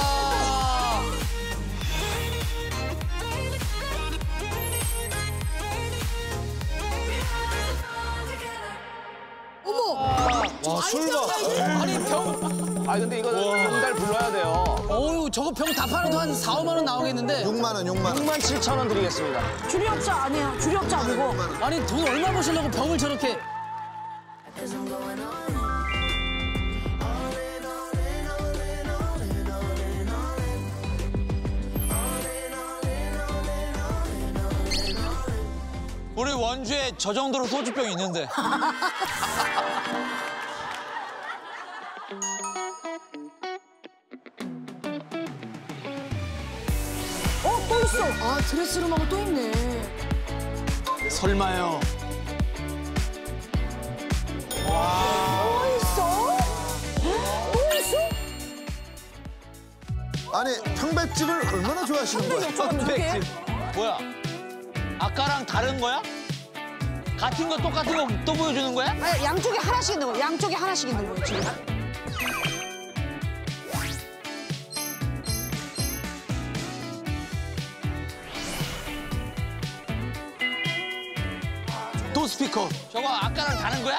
[SPEAKER 1] 어머.
[SPEAKER 4] 와, 술 봐. 아니, 병.
[SPEAKER 10] 아, 근데 이거 병달 불러야 돼요.
[SPEAKER 4] 어우, 저거 병 다 팔아도 한 사오만 원 나오겠는데.
[SPEAKER 5] 육만 원, 육만 원.
[SPEAKER 10] 육만 칠천 원 드리겠습니다.
[SPEAKER 12] 주류업자 아니에요. 주류업자 아니고.
[SPEAKER 4] 아니, 돈 얼마 버시려고 병을 저렇게.
[SPEAKER 10] 우리 원주에 저 정도로 소주병이 있는데.
[SPEAKER 1] 어, 또 있어. 아, 드레스룸하고 또 있네.
[SPEAKER 10] 설마요.
[SPEAKER 1] 또 있어? 또 있어?
[SPEAKER 5] 아니, 편백찜을 얼마나 좋아하시는 거예요?
[SPEAKER 10] 편백찜. 뭐야? 아까랑 다른 거야? 같은 거 똑같은 거 또 보여주는 거야?
[SPEAKER 1] 아니, 양쪽에 하나씩 있는 거야. 양쪽에 하나씩 있는 거야, 지금.
[SPEAKER 10] 또 스피커. 저거 아까랑 다른 거야?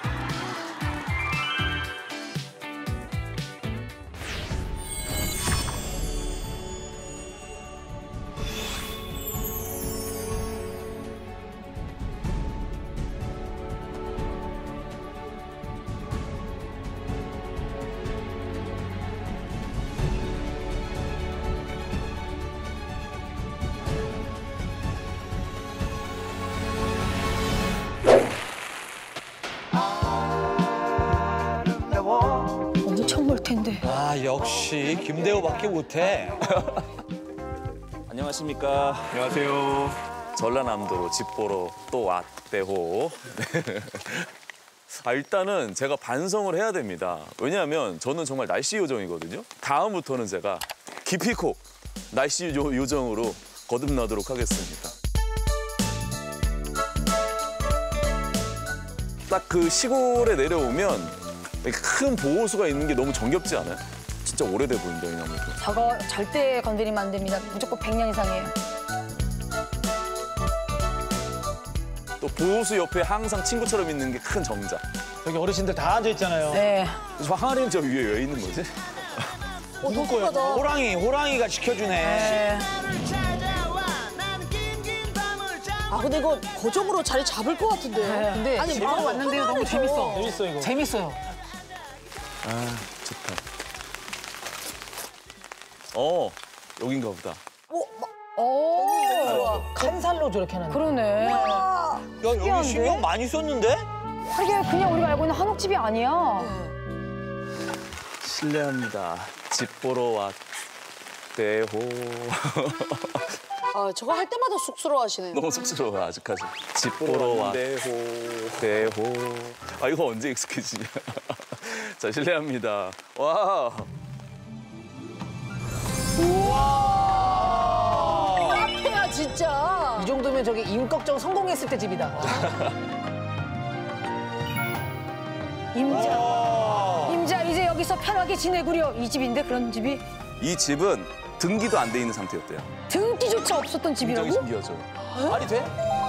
[SPEAKER 1] 엄청 멀 텐데.
[SPEAKER 10] 아, 역시 김대호밖에 못해.
[SPEAKER 2] 안녕하십니까. 안녕하세요. 전라남도로 집 보러 또 왔대호. 네. 아, 일단은 제가 반성을 해야 됩니다. 왜냐하면 저는 정말 날씨 요정이거든요. 다음부터는 제가 기피코 날씨 요, 요정으로 거듭나도록 하겠습니다. 딱 그 시골에 내려오면 큰 보호수가 있는 게 너무 정겹지 않아요? 진짜 오래돼 보인다, 이 나무도.
[SPEAKER 1] 저거 절대 건드리면 안 됩니다. 무조건 백 년 이상이에요.
[SPEAKER 2] 또 보호수 옆에 항상 친구처럼 있는 게 큰 정자.
[SPEAKER 10] 여기 어르신들 다 앉아 있잖아요.
[SPEAKER 1] 네.
[SPEAKER 2] 저 항아리는 저 위에 왜 있는 거지?
[SPEAKER 10] 어, 누구 거예요? 호랑이, 호랑이가 지켜주네.
[SPEAKER 1] 네.
[SPEAKER 12] 아 근데 이거 고정으로 자리 잡을 것 같은데.
[SPEAKER 4] 네. 근데
[SPEAKER 12] 아니
[SPEAKER 4] 집으로 왔는데요. 너무 재밌어.
[SPEAKER 10] 재밌어 이거.
[SPEAKER 4] 재밌어요.
[SPEAKER 2] 아, 좋다. 어, 여긴가 보다.
[SPEAKER 1] 오.
[SPEAKER 4] 칸살로 저렇게 하는.
[SPEAKER 1] 그러네.
[SPEAKER 10] 야, 여기 신경 많이 썼는데?
[SPEAKER 1] 하긴 그냥 우리가 알고 있는 한옥집이 아니야.
[SPEAKER 2] 실례합니다. 집 보러 왔대호.
[SPEAKER 12] 아 저거 할 때마다 쑥스러워하시네요.
[SPEAKER 2] 너무 쑥스러워 아직까지. 집 보러 왔대호. 대호. 아 이거 언제 익숙해지냐. 자 실례합니다. 와.
[SPEAKER 4] 우와.
[SPEAKER 12] 카페야 진짜.
[SPEAKER 4] 이 정도면 저기 임꺽정 성공했을 때 집이다.
[SPEAKER 1] 임자. 임자 이제 여기서 편하게 지내구려. 이 집인데 그런 집이?
[SPEAKER 2] 이 집은 등기도 안 돼 있는 상태였대요.
[SPEAKER 1] 등기조차 없었던 집이라고?
[SPEAKER 2] 굉장히 신기하죠.
[SPEAKER 10] 말이 돼?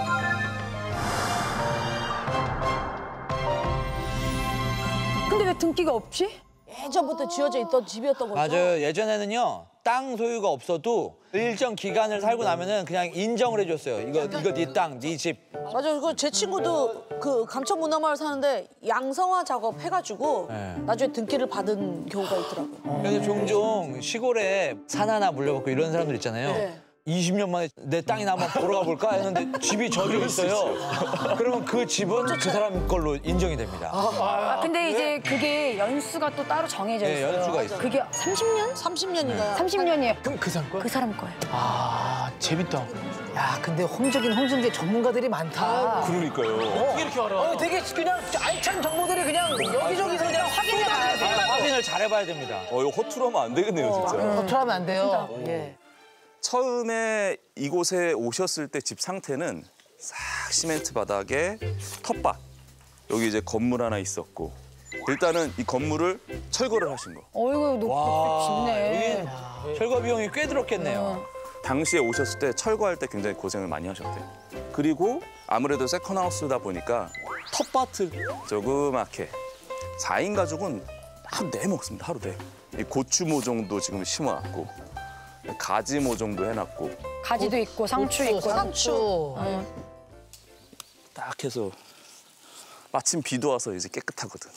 [SPEAKER 1] 근데 왜 등기가 없지?
[SPEAKER 12] 예전부터 지어져 있던 집이었던 거죠.
[SPEAKER 10] 맞아요. 예전에는요. 땅 소유가 없어도 일정 기간을 살고 나면은 그냥 인정을 해줬어요. 이거 이거 네 땅, 네 집.
[SPEAKER 12] 맞아요. 이거 제 친구도 그 감천 문화마을 사는데 양성화 작업 해가지고
[SPEAKER 10] 네.
[SPEAKER 12] 나중에 등기를 받은 경우가 있더라고요.
[SPEAKER 10] 그래서 종종 시골에 산 하나 물려받고 이런 사람들 있잖아요.
[SPEAKER 12] 네.
[SPEAKER 10] 이십 년 만에 내 땅이나 한번 보러 가볼까 했는데 집이 저기 있어요. 그러면 그 집은 그 사람 걸로 인정이 됩니다.
[SPEAKER 1] 아, 근데 이제 그게 연수가 또 따로 정해져
[SPEAKER 10] 네,
[SPEAKER 1] 있어요.
[SPEAKER 10] 연수가 있어요.
[SPEAKER 1] 그게 삼십 년?
[SPEAKER 12] 삼십 년인가요?
[SPEAKER 1] 삼십 년이에요.
[SPEAKER 4] 그럼 그 사람 거야?
[SPEAKER 1] 그 사람 거예요.
[SPEAKER 4] 아 재밌다. 야 근데 홈적인 홈중계 전문가들이 많다.
[SPEAKER 2] 그러니까요.
[SPEAKER 4] 어떻게 이렇게 알아? 어, 되게 그냥 알찬 정보들이 그냥 여기저기서 그냥 확인해 봐야 돼.
[SPEAKER 10] 확인을 잘 해봐야 됩니다.
[SPEAKER 2] 어 이거 허투루 하면 안 되겠네요 진짜.
[SPEAKER 4] 허투루하면 안 돼요. 예.
[SPEAKER 2] 처음에 이곳에 오셨을 때 집 상태는 싹 시멘트 바닥에 텃밭. 여기 이제 건물 하나 있었고 일단은 이 건물을 철거를 하신 거.
[SPEAKER 1] 어이구 높고 깊네.
[SPEAKER 10] 여기 철거 비용이 꽤 들었겠네요.
[SPEAKER 2] 당시에 오셨을 때 철거할 때 굉장히 고생을 많이 하셨대요. 그리고 아무래도 세컨하우스다 보니까 텃밭을 조그맣게 사 인 가족은 하루 내 먹습니다. 하루 내. 이 고추 모종도 지금 심어놨고 가지 모종도 해놨고
[SPEAKER 1] 가지도 있고 상추
[SPEAKER 4] 고추,
[SPEAKER 1] 있고
[SPEAKER 4] 상추.
[SPEAKER 1] 응.
[SPEAKER 2] 딱 해서 마침 비도 와서 이제 깨끗하거든.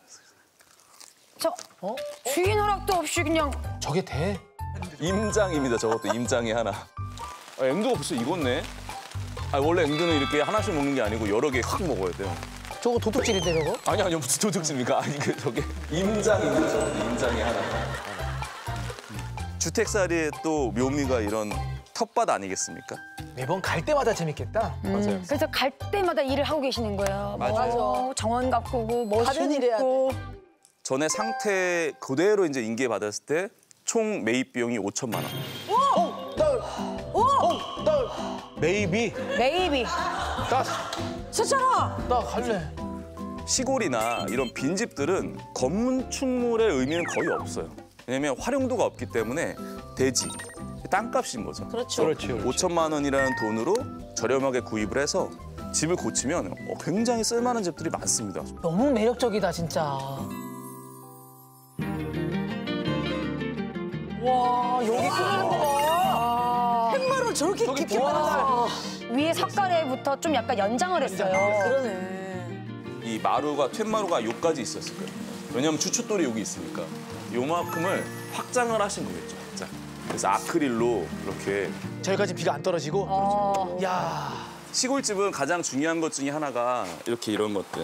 [SPEAKER 1] 저 어? 주인 허락도 없이 그냥
[SPEAKER 4] 저게 돼?
[SPEAKER 2] 임장입니다. 저것도 임장이 하나. 아, 앵두가 벌써 익었네. 아, 원래 앵두는 이렇게 하나씩 먹는 게 아니고 여러 개 확 먹어야 돼요.
[SPEAKER 4] 저거 도둑질인데 저거?
[SPEAKER 2] 아니 아니요 무슨 도둑질입니까? 아니 그 저게 임장입니다. 저것도 임장이 하나. 주택살이의 또 묘미가 이런 텃밭 아니겠습니까?
[SPEAKER 4] 매번 갈 때마다 재밌겠다.
[SPEAKER 1] 음,
[SPEAKER 2] 맞아요.
[SPEAKER 1] 그래서 갈 때마다 일을 하고 계시는 거예요.
[SPEAKER 2] 맞아요.
[SPEAKER 1] 뭐 정원 가꾸고 뭐
[SPEAKER 12] 다른 일 해야
[SPEAKER 1] 심고.
[SPEAKER 2] 전에 상태 그대로 이제 인계받았을 때 총 매입 비용이 오천만 원.
[SPEAKER 4] 어, 나, 어, 나,
[SPEAKER 10] 메이비.
[SPEAKER 1] 메이비.
[SPEAKER 4] 나,
[SPEAKER 12] 섰잖아.
[SPEAKER 4] 나 갈래.
[SPEAKER 2] 시골이나 이런 빈집들은 건축물의 의미는 거의 없어요. 왜냐면 활용도가 없기 때문에 대지, 땅값인 거죠.
[SPEAKER 12] 그렇죠.
[SPEAKER 10] 그렇지, 그렇지.
[SPEAKER 2] 오천만 원이라는 돈으로 저렴하게 구입을 해서 집을 고치면 굉장히 쓸만한 집들이 많습니다.
[SPEAKER 4] 너무 매력적이다 진짜. 와 여기 끝나는 거 봐.
[SPEAKER 12] 팻말을 저렇게 깊게
[SPEAKER 1] 와. 위에 석가래부터 좀 약간 연장을 했어요.
[SPEAKER 12] 그러네.
[SPEAKER 2] 이 마루가 툇마루가 여기까지 있었을 거예요. 왜냐하면 주춧돌이 여기 있으니까 요만큼을 확장을 하신 거겠죠. 확장. 그래서 아크릴로 이렇게
[SPEAKER 4] 저기까지 비가 안 떨어지고.
[SPEAKER 1] 어.
[SPEAKER 4] 야
[SPEAKER 2] 시골집은 가장 중요한 것 중에 하나가 이렇게 이런 것들.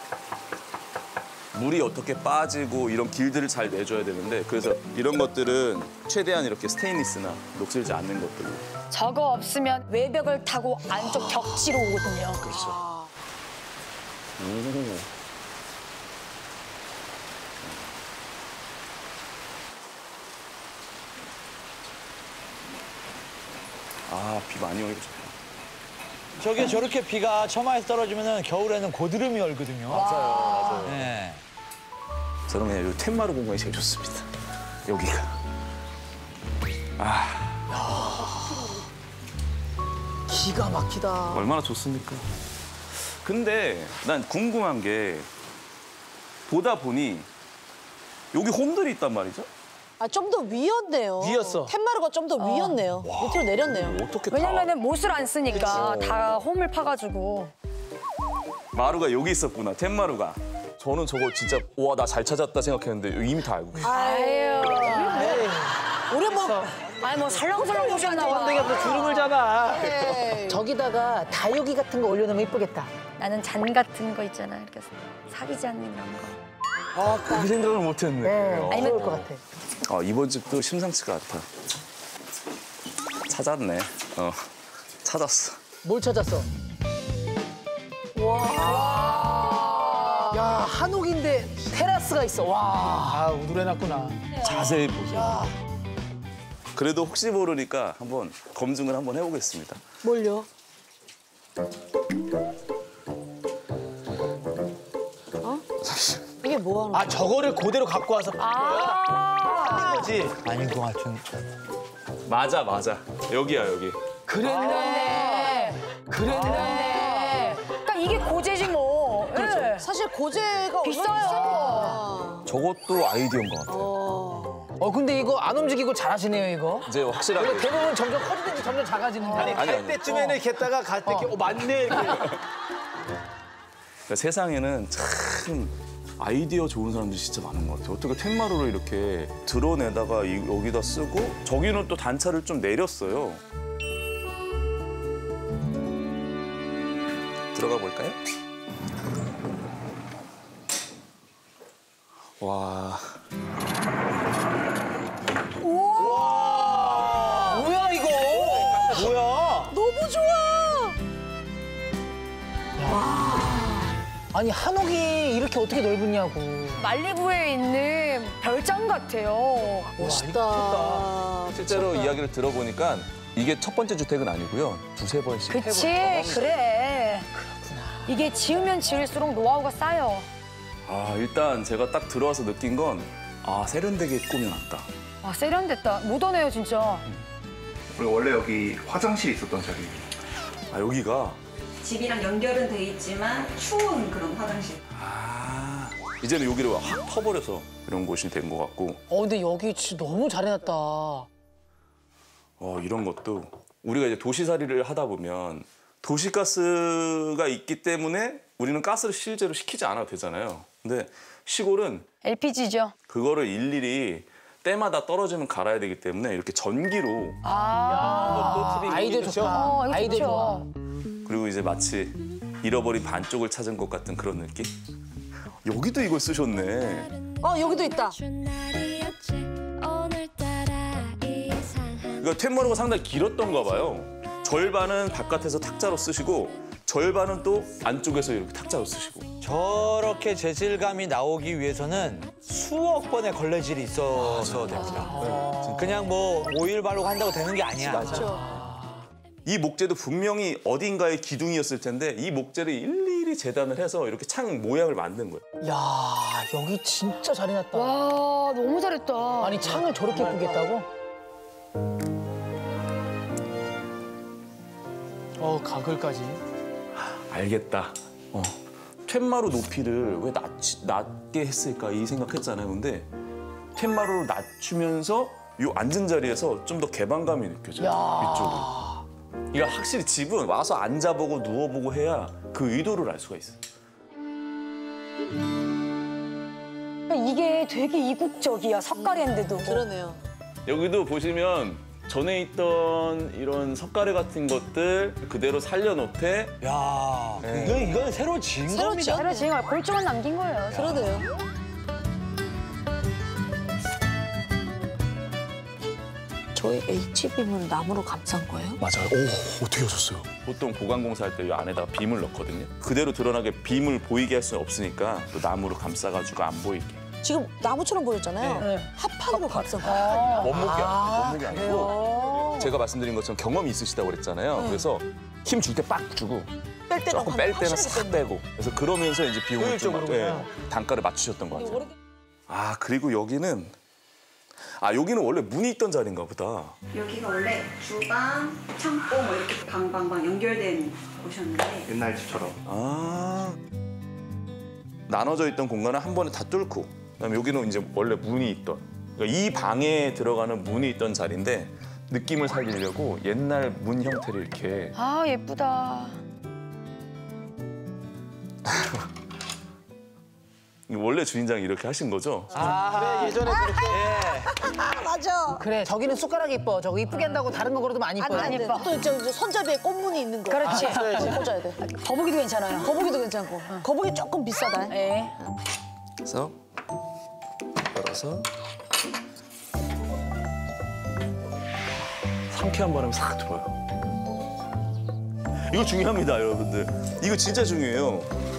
[SPEAKER 2] 물이 어떻게 빠지고 이런 길들을 잘 내줘야 되는데 그래서 이런 것들은 최대한 이렇게 스테인리스나 녹슬지 않는 것들로.
[SPEAKER 1] 저거 없으면 외벽을 타고 안쪽 벽지로 오거든요.
[SPEAKER 2] 그렇죠. 오. 아, 비 많이 오니까 좋다.
[SPEAKER 10] 저게 저렇게 비가 처마에서 떨어지면은 겨울에는 고드름이 얼거든요.
[SPEAKER 2] 맞아요, 맞아요.
[SPEAKER 10] 네.
[SPEAKER 2] 저는 그냥 이 툇마루 공간이 제일 좋습니다. 여기가. 아.
[SPEAKER 12] 기가 막히다.
[SPEAKER 2] 얼마나 좋습니까? 근데 난 궁금한 게 보다 보니 여기 홈들이 있단 말이죠?
[SPEAKER 12] 아, 좀 더 위였네요.
[SPEAKER 10] 위였어.
[SPEAKER 12] 텐마루가 좀 더 위였네요. 밑으로 내렸네요.
[SPEAKER 2] 어떻게
[SPEAKER 17] 왜냐면은 못을 안 쓰니까
[SPEAKER 2] 그치.
[SPEAKER 17] 다 홈을 파가지고.
[SPEAKER 2] 마루가 여기 있었구나, 텐마루가. 저는 저거 진짜 와, 나 잘 찾았다 생각했는데 이미 다 알고 계세요.
[SPEAKER 17] 아유.
[SPEAKER 12] 우리 뭐
[SPEAKER 17] 아니 뭐 설렁설렁 보셨나 봐.
[SPEAKER 10] 내가 또 주름을 잡아.
[SPEAKER 4] 저기다가 다육이 같은 거 올려놓으면 이쁘겠다.
[SPEAKER 17] 나는 잔 같은 거 있잖아. 이렇게 사귀지 않는 이런 거.
[SPEAKER 2] 아, 그 생각을 못했네. 어.
[SPEAKER 17] 아니면
[SPEAKER 4] 좋을 것 같아.
[SPEAKER 2] 아, 이번 집도 심상치가 않다. 찾았네. 어, 찾았어.
[SPEAKER 4] 뭘 찾았어? 와. 야, 한옥인데 테라스가 있어. 와. 아, 우드해놨구나.
[SPEAKER 2] 자세히 보세요. 그래도 혹시 모르니까 한번 검증을 한번 해보겠습니다.
[SPEAKER 12] 뭘요? 어? 이게 뭐 하는 거야?
[SPEAKER 10] 아, 저거를 그대로 갖고 와서
[SPEAKER 17] 아.
[SPEAKER 10] 거지. 아닌 것 같은.
[SPEAKER 2] 맞아, 맞아. 여기야, 여기.
[SPEAKER 4] 그랬네.
[SPEAKER 17] 그랬네. 그러니까 이게 고제지 뭐.
[SPEAKER 12] 그렇죠.
[SPEAKER 17] 예.
[SPEAKER 12] 사실 고제가
[SPEAKER 17] 비싸요.
[SPEAKER 2] 저것도 아이디어인 것 같아요.
[SPEAKER 4] 어, 근데 이거 안 움직이고 잘하시네요, 이거.
[SPEAKER 2] 이제 확실하게.
[SPEAKER 4] 원래 대부분 점점 커지든지 점점 작아지는데.
[SPEAKER 10] 아니,
[SPEAKER 2] 아니,
[SPEAKER 10] 갈
[SPEAKER 2] 아니.
[SPEAKER 10] 때쯤에는 이렇게 했다가 갈 때 이렇게 어, 맞네. 이렇게.
[SPEAKER 2] 그러니까 세상에는 참 아이디어 좋은 사람들이 진짜 많은 것 같아요. 어떻게 텐마루를 이렇게 드러내다가 이- 여기다 쓰고 저기는 또 단차를 좀 내렸어요. 들어가 볼까요? 와.
[SPEAKER 4] 우와! 뭐야, 이거?
[SPEAKER 10] 뭐야?
[SPEAKER 12] 너무 좋아.
[SPEAKER 4] 아니, 한옥이 이렇게 어떻게 넓으냐고.
[SPEAKER 17] 말리부에 있는 별장 같아요.
[SPEAKER 12] 멋있다.
[SPEAKER 2] 실제로 이야기를 들어보니까 이게 첫 번째 주택은 아니고요. 두세 번씩
[SPEAKER 17] 그치,
[SPEAKER 2] 해본
[SPEAKER 17] 그래. 이게 지으면 지을수록 노하우가 쌓여.
[SPEAKER 2] 아, 일단 제가 딱 들어와서 느낀 건 아, 세련되게 꾸며놨다.
[SPEAKER 17] 아, 세련됐다. 모던해요, 진짜.
[SPEAKER 3] 우리 원래 여기 화장실이 있었던 자리.
[SPEAKER 2] 아, 여기가
[SPEAKER 22] 집이랑 연결은 돼 있지만 추운 그런 화장실.
[SPEAKER 2] 아, 이제는 여기를 확 터버려서 이런 곳이 된 것 같고.
[SPEAKER 4] 어, 근데 여기 진짜 너무 잘해놨다.
[SPEAKER 2] 어, 이런 것도 우리가 이제 도시살이를 하다 보면 도시가스가 있기 때문에 우리는 가스를 실제로 시키지 않아도 되잖아요. 근데 시골은
[SPEAKER 17] 엘피지죠.
[SPEAKER 2] 그거를 일일이 때마다 떨어지면 갈아야 되기 때문에 이렇게 전기로
[SPEAKER 17] 아,
[SPEAKER 4] 아이디어 좋다.
[SPEAKER 17] 어, 이거
[SPEAKER 4] 아이디어
[SPEAKER 17] 좋죠.
[SPEAKER 4] 좋아.
[SPEAKER 2] 그리고 이제 마치 잃어버린 반쪽을 찾은 것 같은 그런 느낌? 여기도 이걸 쓰셨네.
[SPEAKER 12] 어, 여기도 있다.
[SPEAKER 2] 그러니까 텐마루가 상당히 길었던가 봐요. 절반은 바깥에서 탁자로 쓰시고 절반은 또 안쪽에서 이렇게 탁자로 쓰시고.
[SPEAKER 10] 저렇게 재질감이 나오기 위해서는 수억 번의 걸레질이 있어서 됩니다. 그냥 뭐 오일 바르고 한다고 되는 게 아니야.
[SPEAKER 2] 이 목재도 분명히 어딘가의 기둥이었을 텐데 이 목재를 일일이 재단을 해서 이렇게 창 모양을 만든 거예요.
[SPEAKER 4] 야, 여기 진짜 잘해놨다.
[SPEAKER 17] 와, 너무 잘했다.
[SPEAKER 4] 아니, 창을 저렇게 예쁘게 했다고? 어, 가글까지.
[SPEAKER 2] 알겠다. 어. 텐마루 높이를 왜 낮, 낮게 했을까 이 생각했잖아요. 근데 텐마루를 낮추면서 이 앉은 자리에서 좀 더 개방감이 느껴져요. 위쪽으로. 이게 확실히 집은 와서 앉아보고 누워보고 해야 그 의도를 알 수가 있어요.
[SPEAKER 17] 그러니까 이게 되게 이국적이야, 석가래인데도.
[SPEAKER 12] 그러네요.
[SPEAKER 2] 여기도 보시면 전에 있던 이런 석가래 같은 것들 그대로 살려놓되
[SPEAKER 10] 야, 이건, 이건 새로 지은
[SPEAKER 17] 새로
[SPEAKER 10] 겁니다.
[SPEAKER 17] 새로 지은 거야. 골조만 남긴 거예요.
[SPEAKER 12] 그러네요. 저희 H빔은 나무로 감싼 거예요?
[SPEAKER 2] 맞아요. 오, 어떻게 하셨어요? 보통 보강공사할 때 이 안에다가 빔을 넣거든요. 그대로 드러나게 빔을 보이게 할 수는 없으니까 또 나무로 감싸가지고 안 보이게.
[SPEAKER 12] 지금 나무처럼 보였잖아요.
[SPEAKER 2] 네.
[SPEAKER 12] 합판으로 감싼 거예요.
[SPEAKER 2] 원목이,
[SPEAKER 12] 아,
[SPEAKER 2] 원목이 아니고 제가 말씀드린 것처럼 경험이 있으시다고 그랬잖아요.
[SPEAKER 12] 네.
[SPEAKER 2] 그래서 힘 줄 때 빡 주고
[SPEAKER 12] 뺄 때는
[SPEAKER 2] 조금 뺄 때는 싹 빼고 그래서 그러면서 이제 비용을 좀
[SPEAKER 10] 효율적으로
[SPEAKER 2] 예, 단가를 맞추셨던 것 같아요. 아, 그리고 여기는 아 여기는 원래 문이 있던 자리인가 보다.
[SPEAKER 22] 여기가 원래 주방, 창고 뭐 이렇게 방방방 연결된 곳이었는데
[SPEAKER 3] 옛날 집처럼.
[SPEAKER 2] 아 나눠져 있던 공간을 한 번에 다 뚫고 그다음에 여기는 이제 원래 문이 있던 그러니까 이 방에 들어가는 문이 있던 자리인데 느낌을 살리려고 옛날 문 형태를 이렇게
[SPEAKER 1] 아 예쁘다.
[SPEAKER 2] 원래 주인장이 이렇게 하신 거죠?
[SPEAKER 4] 아, 그래, 예전에 그렇게.
[SPEAKER 19] 아, 맞아.
[SPEAKER 4] 그래, 저기는 숟가락이 이뻐. 저거 이쁘게 한다고 다른 거 걸어도 많이 이뻐요.
[SPEAKER 19] 안 이뻐. 또 저, 저 손잡이에 꽃무늬 있는 거.
[SPEAKER 1] 그렇지.
[SPEAKER 19] 아, 꽂아야 돼.
[SPEAKER 1] 거북이도 괜찮아요.
[SPEAKER 19] 거북이도 괜찮고. 거북이 조금 비싸다.
[SPEAKER 1] 네.
[SPEAKER 2] 그래서 열어서 상쾌한 바람이 싹 들어요. 이거 중요합니다, 여러분들. 이거 진짜 중요해요.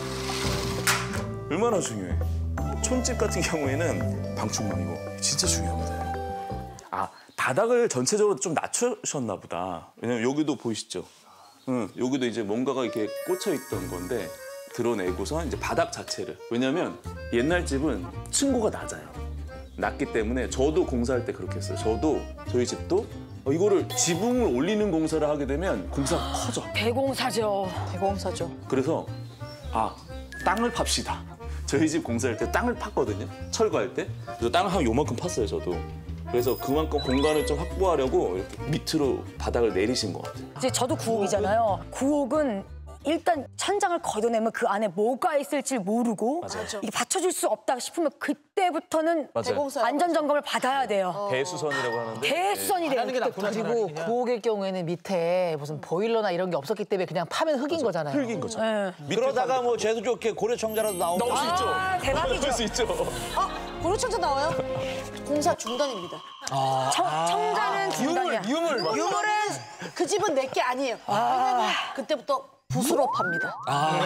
[SPEAKER 2] 얼마나 중요해. 촌집 같은 경우에는 방충망이고 진짜 중요합니다. 아, 바닥을 전체적으로 좀 낮추셨나 보다. 왜냐면 여기도 보이시죠? 응, 여기도 이제 뭔가가 이렇게 꽂혀 있던 건데 드러내고서 이제 바닥 자체를. 왜냐면 옛날 집은 층고가 낮아요. 낮기 때문에 저도 공사할 때 그렇게 했어요. 저도 저희 집도 어, 이거를 지붕을 올리는 공사를 하게 되면 공사가 커져.
[SPEAKER 1] 대공사죠.
[SPEAKER 19] 대공사죠.
[SPEAKER 2] 그래서 아, 땅을 팝시다. 저희 집 공사할 때 땅을 팠거든요. 철거할 때. 그래서 땅을 한 요만큼 팠어요, 저도. 그래서 그만큼 공간을 좀 확보하려고 이렇게 밑으로 바닥을 내리신 것 같아요.
[SPEAKER 1] 이제 저도 구옥이잖아요. 구옥은 일단 천장을 걷어내면 그 안에 뭐가 있을지 모르고
[SPEAKER 2] 맞아요.
[SPEAKER 1] 이게 받쳐줄 수 없다 싶으면 그때부터는
[SPEAKER 2] 맞아요.
[SPEAKER 1] 안전 점검을 받아야 돼요.
[SPEAKER 2] 대수선이라고 하는데.
[SPEAKER 1] 대수선이 돼요.
[SPEAKER 4] 그리고 구옥의 경우에는 밑에 무슨 보일러나 이런 게 없었기 때문에 그냥 파면 흙인 거잖아요.
[SPEAKER 2] 흙인 거죠.
[SPEAKER 1] 네.
[SPEAKER 10] 그러다가 뭐 재수 좋게 고려청자라도 나오고.
[SPEAKER 2] 나올 수 있죠.
[SPEAKER 1] 아, 대박이죠.
[SPEAKER 2] 나올 수 있죠.
[SPEAKER 19] 아, 고려청자 나와요? 공사 중단입니다.
[SPEAKER 10] 아,
[SPEAKER 1] 청, 청자는 중단이야.
[SPEAKER 2] 유물, 유물.
[SPEAKER 19] 유물은 그 집은 내 게 아니에요. 왜냐면 그때부터 붓으로 팝니다.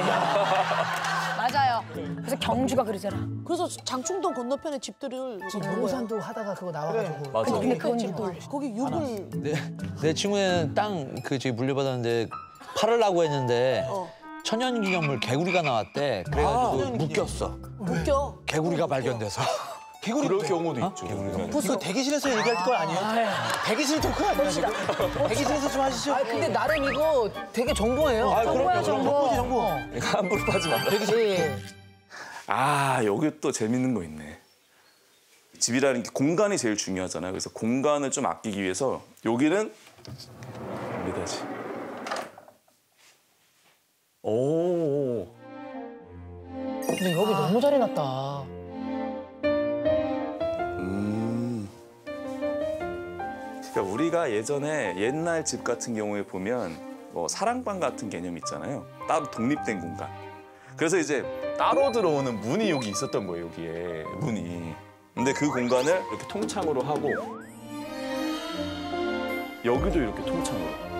[SPEAKER 1] 맞아요. 그래서 경주가 그러잖아.
[SPEAKER 19] 그래서 장충동 건너편에 집들을
[SPEAKER 4] 용산도 하다가 그거 나와가지고.
[SPEAKER 2] 맞아.
[SPEAKER 1] 근데 그건 유골.
[SPEAKER 19] 거기 유골.
[SPEAKER 10] 내, 내 친구는 땅 그 저기 물려받았는데 팔으려고 했는데
[SPEAKER 19] 어.
[SPEAKER 10] 천연기념물 개구리가 나왔대. 그래가지고 묶였어.
[SPEAKER 19] 묶여.
[SPEAKER 10] 개구리가 발견돼서.
[SPEAKER 2] 개구리 그럴 경우도 있죠.
[SPEAKER 4] 이거 대기실에서 얘기할 거 아니에요? 대기실 토크 아니야 지금? 대기실에서 좀 하시죠. 아 근데 나름 이거 되게 정보예요.
[SPEAKER 2] 아,
[SPEAKER 1] 정보야, 정보.
[SPEAKER 4] 정보지 정보.
[SPEAKER 2] 이거 함부로 하지 마.
[SPEAKER 4] 대기실.
[SPEAKER 2] 아, 여기 또 재밌는 거 있네. 집이라는 게 공간이 제일 중요하잖아요. 그래서 공간을 좀 아끼기 위해서 여기는 메다지. 오.
[SPEAKER 4] 근데 여기 너무 잘 해놨다.
[SPEAKER 2] 음. 그러니까 우리가 예전에 옛날 집 같은 경우에 보면 뭐 사랑방 같은 개념 있잖아요. 따로 독립된 공간. 그래서 이제 따로 들어오는 문이 여기 있었던 거예요, 여기에. 문이. 근데 그 공간을 이렇게 통창으로 하고 여기도 이렇게 통창으로.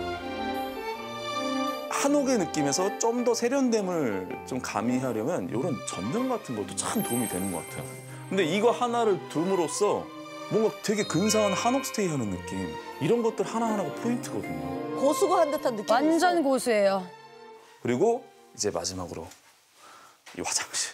[SPEAKER 2] 한옥의 느낌에서 좀 더 세련됨을 좀 가미하려면 이런 전등 같은 것도 참 도움이 되는 것 같아요. 근데 이거 하나를 둠으로써 뭔가 되게 근사한 한옥 스테이 하는 느낌. 이런 것들 하나하나가 포인트거든요.
[SPEAKER 19] 고수가 한 듯한 느낌.
[SPEAKER 1] 완전 고수예요.
[SPEAKER 2] 그리고 이제 마지막으로 이 화장실.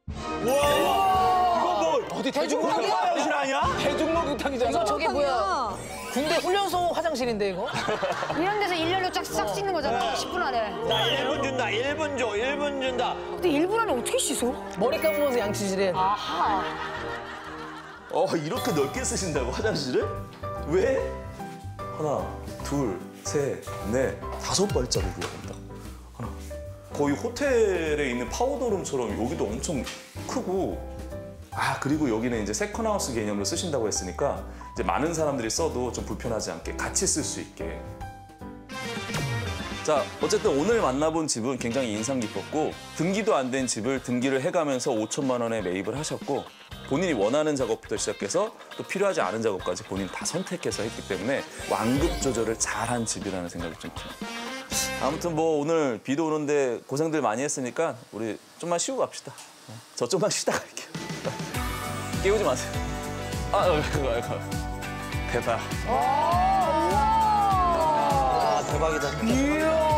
[SPEAKER 4] 어디 대중목욕탕 아니야? 대중목욕탕이잖아.
[SPEAKER 1] 이거 저게 뭐야?
[SPEAKER 4] 군대 훈련소 화장실인데 이거?
[SPEAKER 1] 이런 데서 일렬로 쫙싹 씻는 거잖아. 십 분 안에.
[SPEAKER 10] 나 일 분 준다, 일 분 줘, 일 분 준다.
[SPEAKER 1] 근데 일 분 안에 어떻게 씻어?
[SPEAKER 4] 머리 감으면서 양치질해.
[SPEAKER 1] 아하.
[SPEAKER 2] 어, 이렇게 넓게 쓰신다고 화장실을? 왜? 하나, 둘, 셋, 넷, 다섯 발자국이 온다. 하나. 거의 호텔에 있는 파우더룸처럼 여기도 엄청 크고. 아, 그리고 여기는 이제 세컨하우스 개념으로 쓰신다고 했으니까 이제 많은 사람들이 써도 좀 불편하지 않게 같이 쓸 수 있게. 자, 어쨌든 오늘 만나본 집은 굉장히 인상 깊었고 등기도 안 된 집을 등기를 해가면서 오천만 원에 매입을 하셨고 본인이 원하는 작업부터 시작해서 또 필요하지 않은 작업까지 본인 다 선택해서 했기 때문에 완급 조절을 잘한 집이라는 생각이 좀 듭니다. 아무튼 뭐 오늘 비도 오는데 고생들 많이 했으니까 우리 좀만 쉬고 갑시다. 저 좀만 쉬다 갈게요. 깨우지 마세요. 아, 이거, 이거. 대박.
[SPEAKER 10] 아, 대박이다.
[SPEAKER 1] 이야.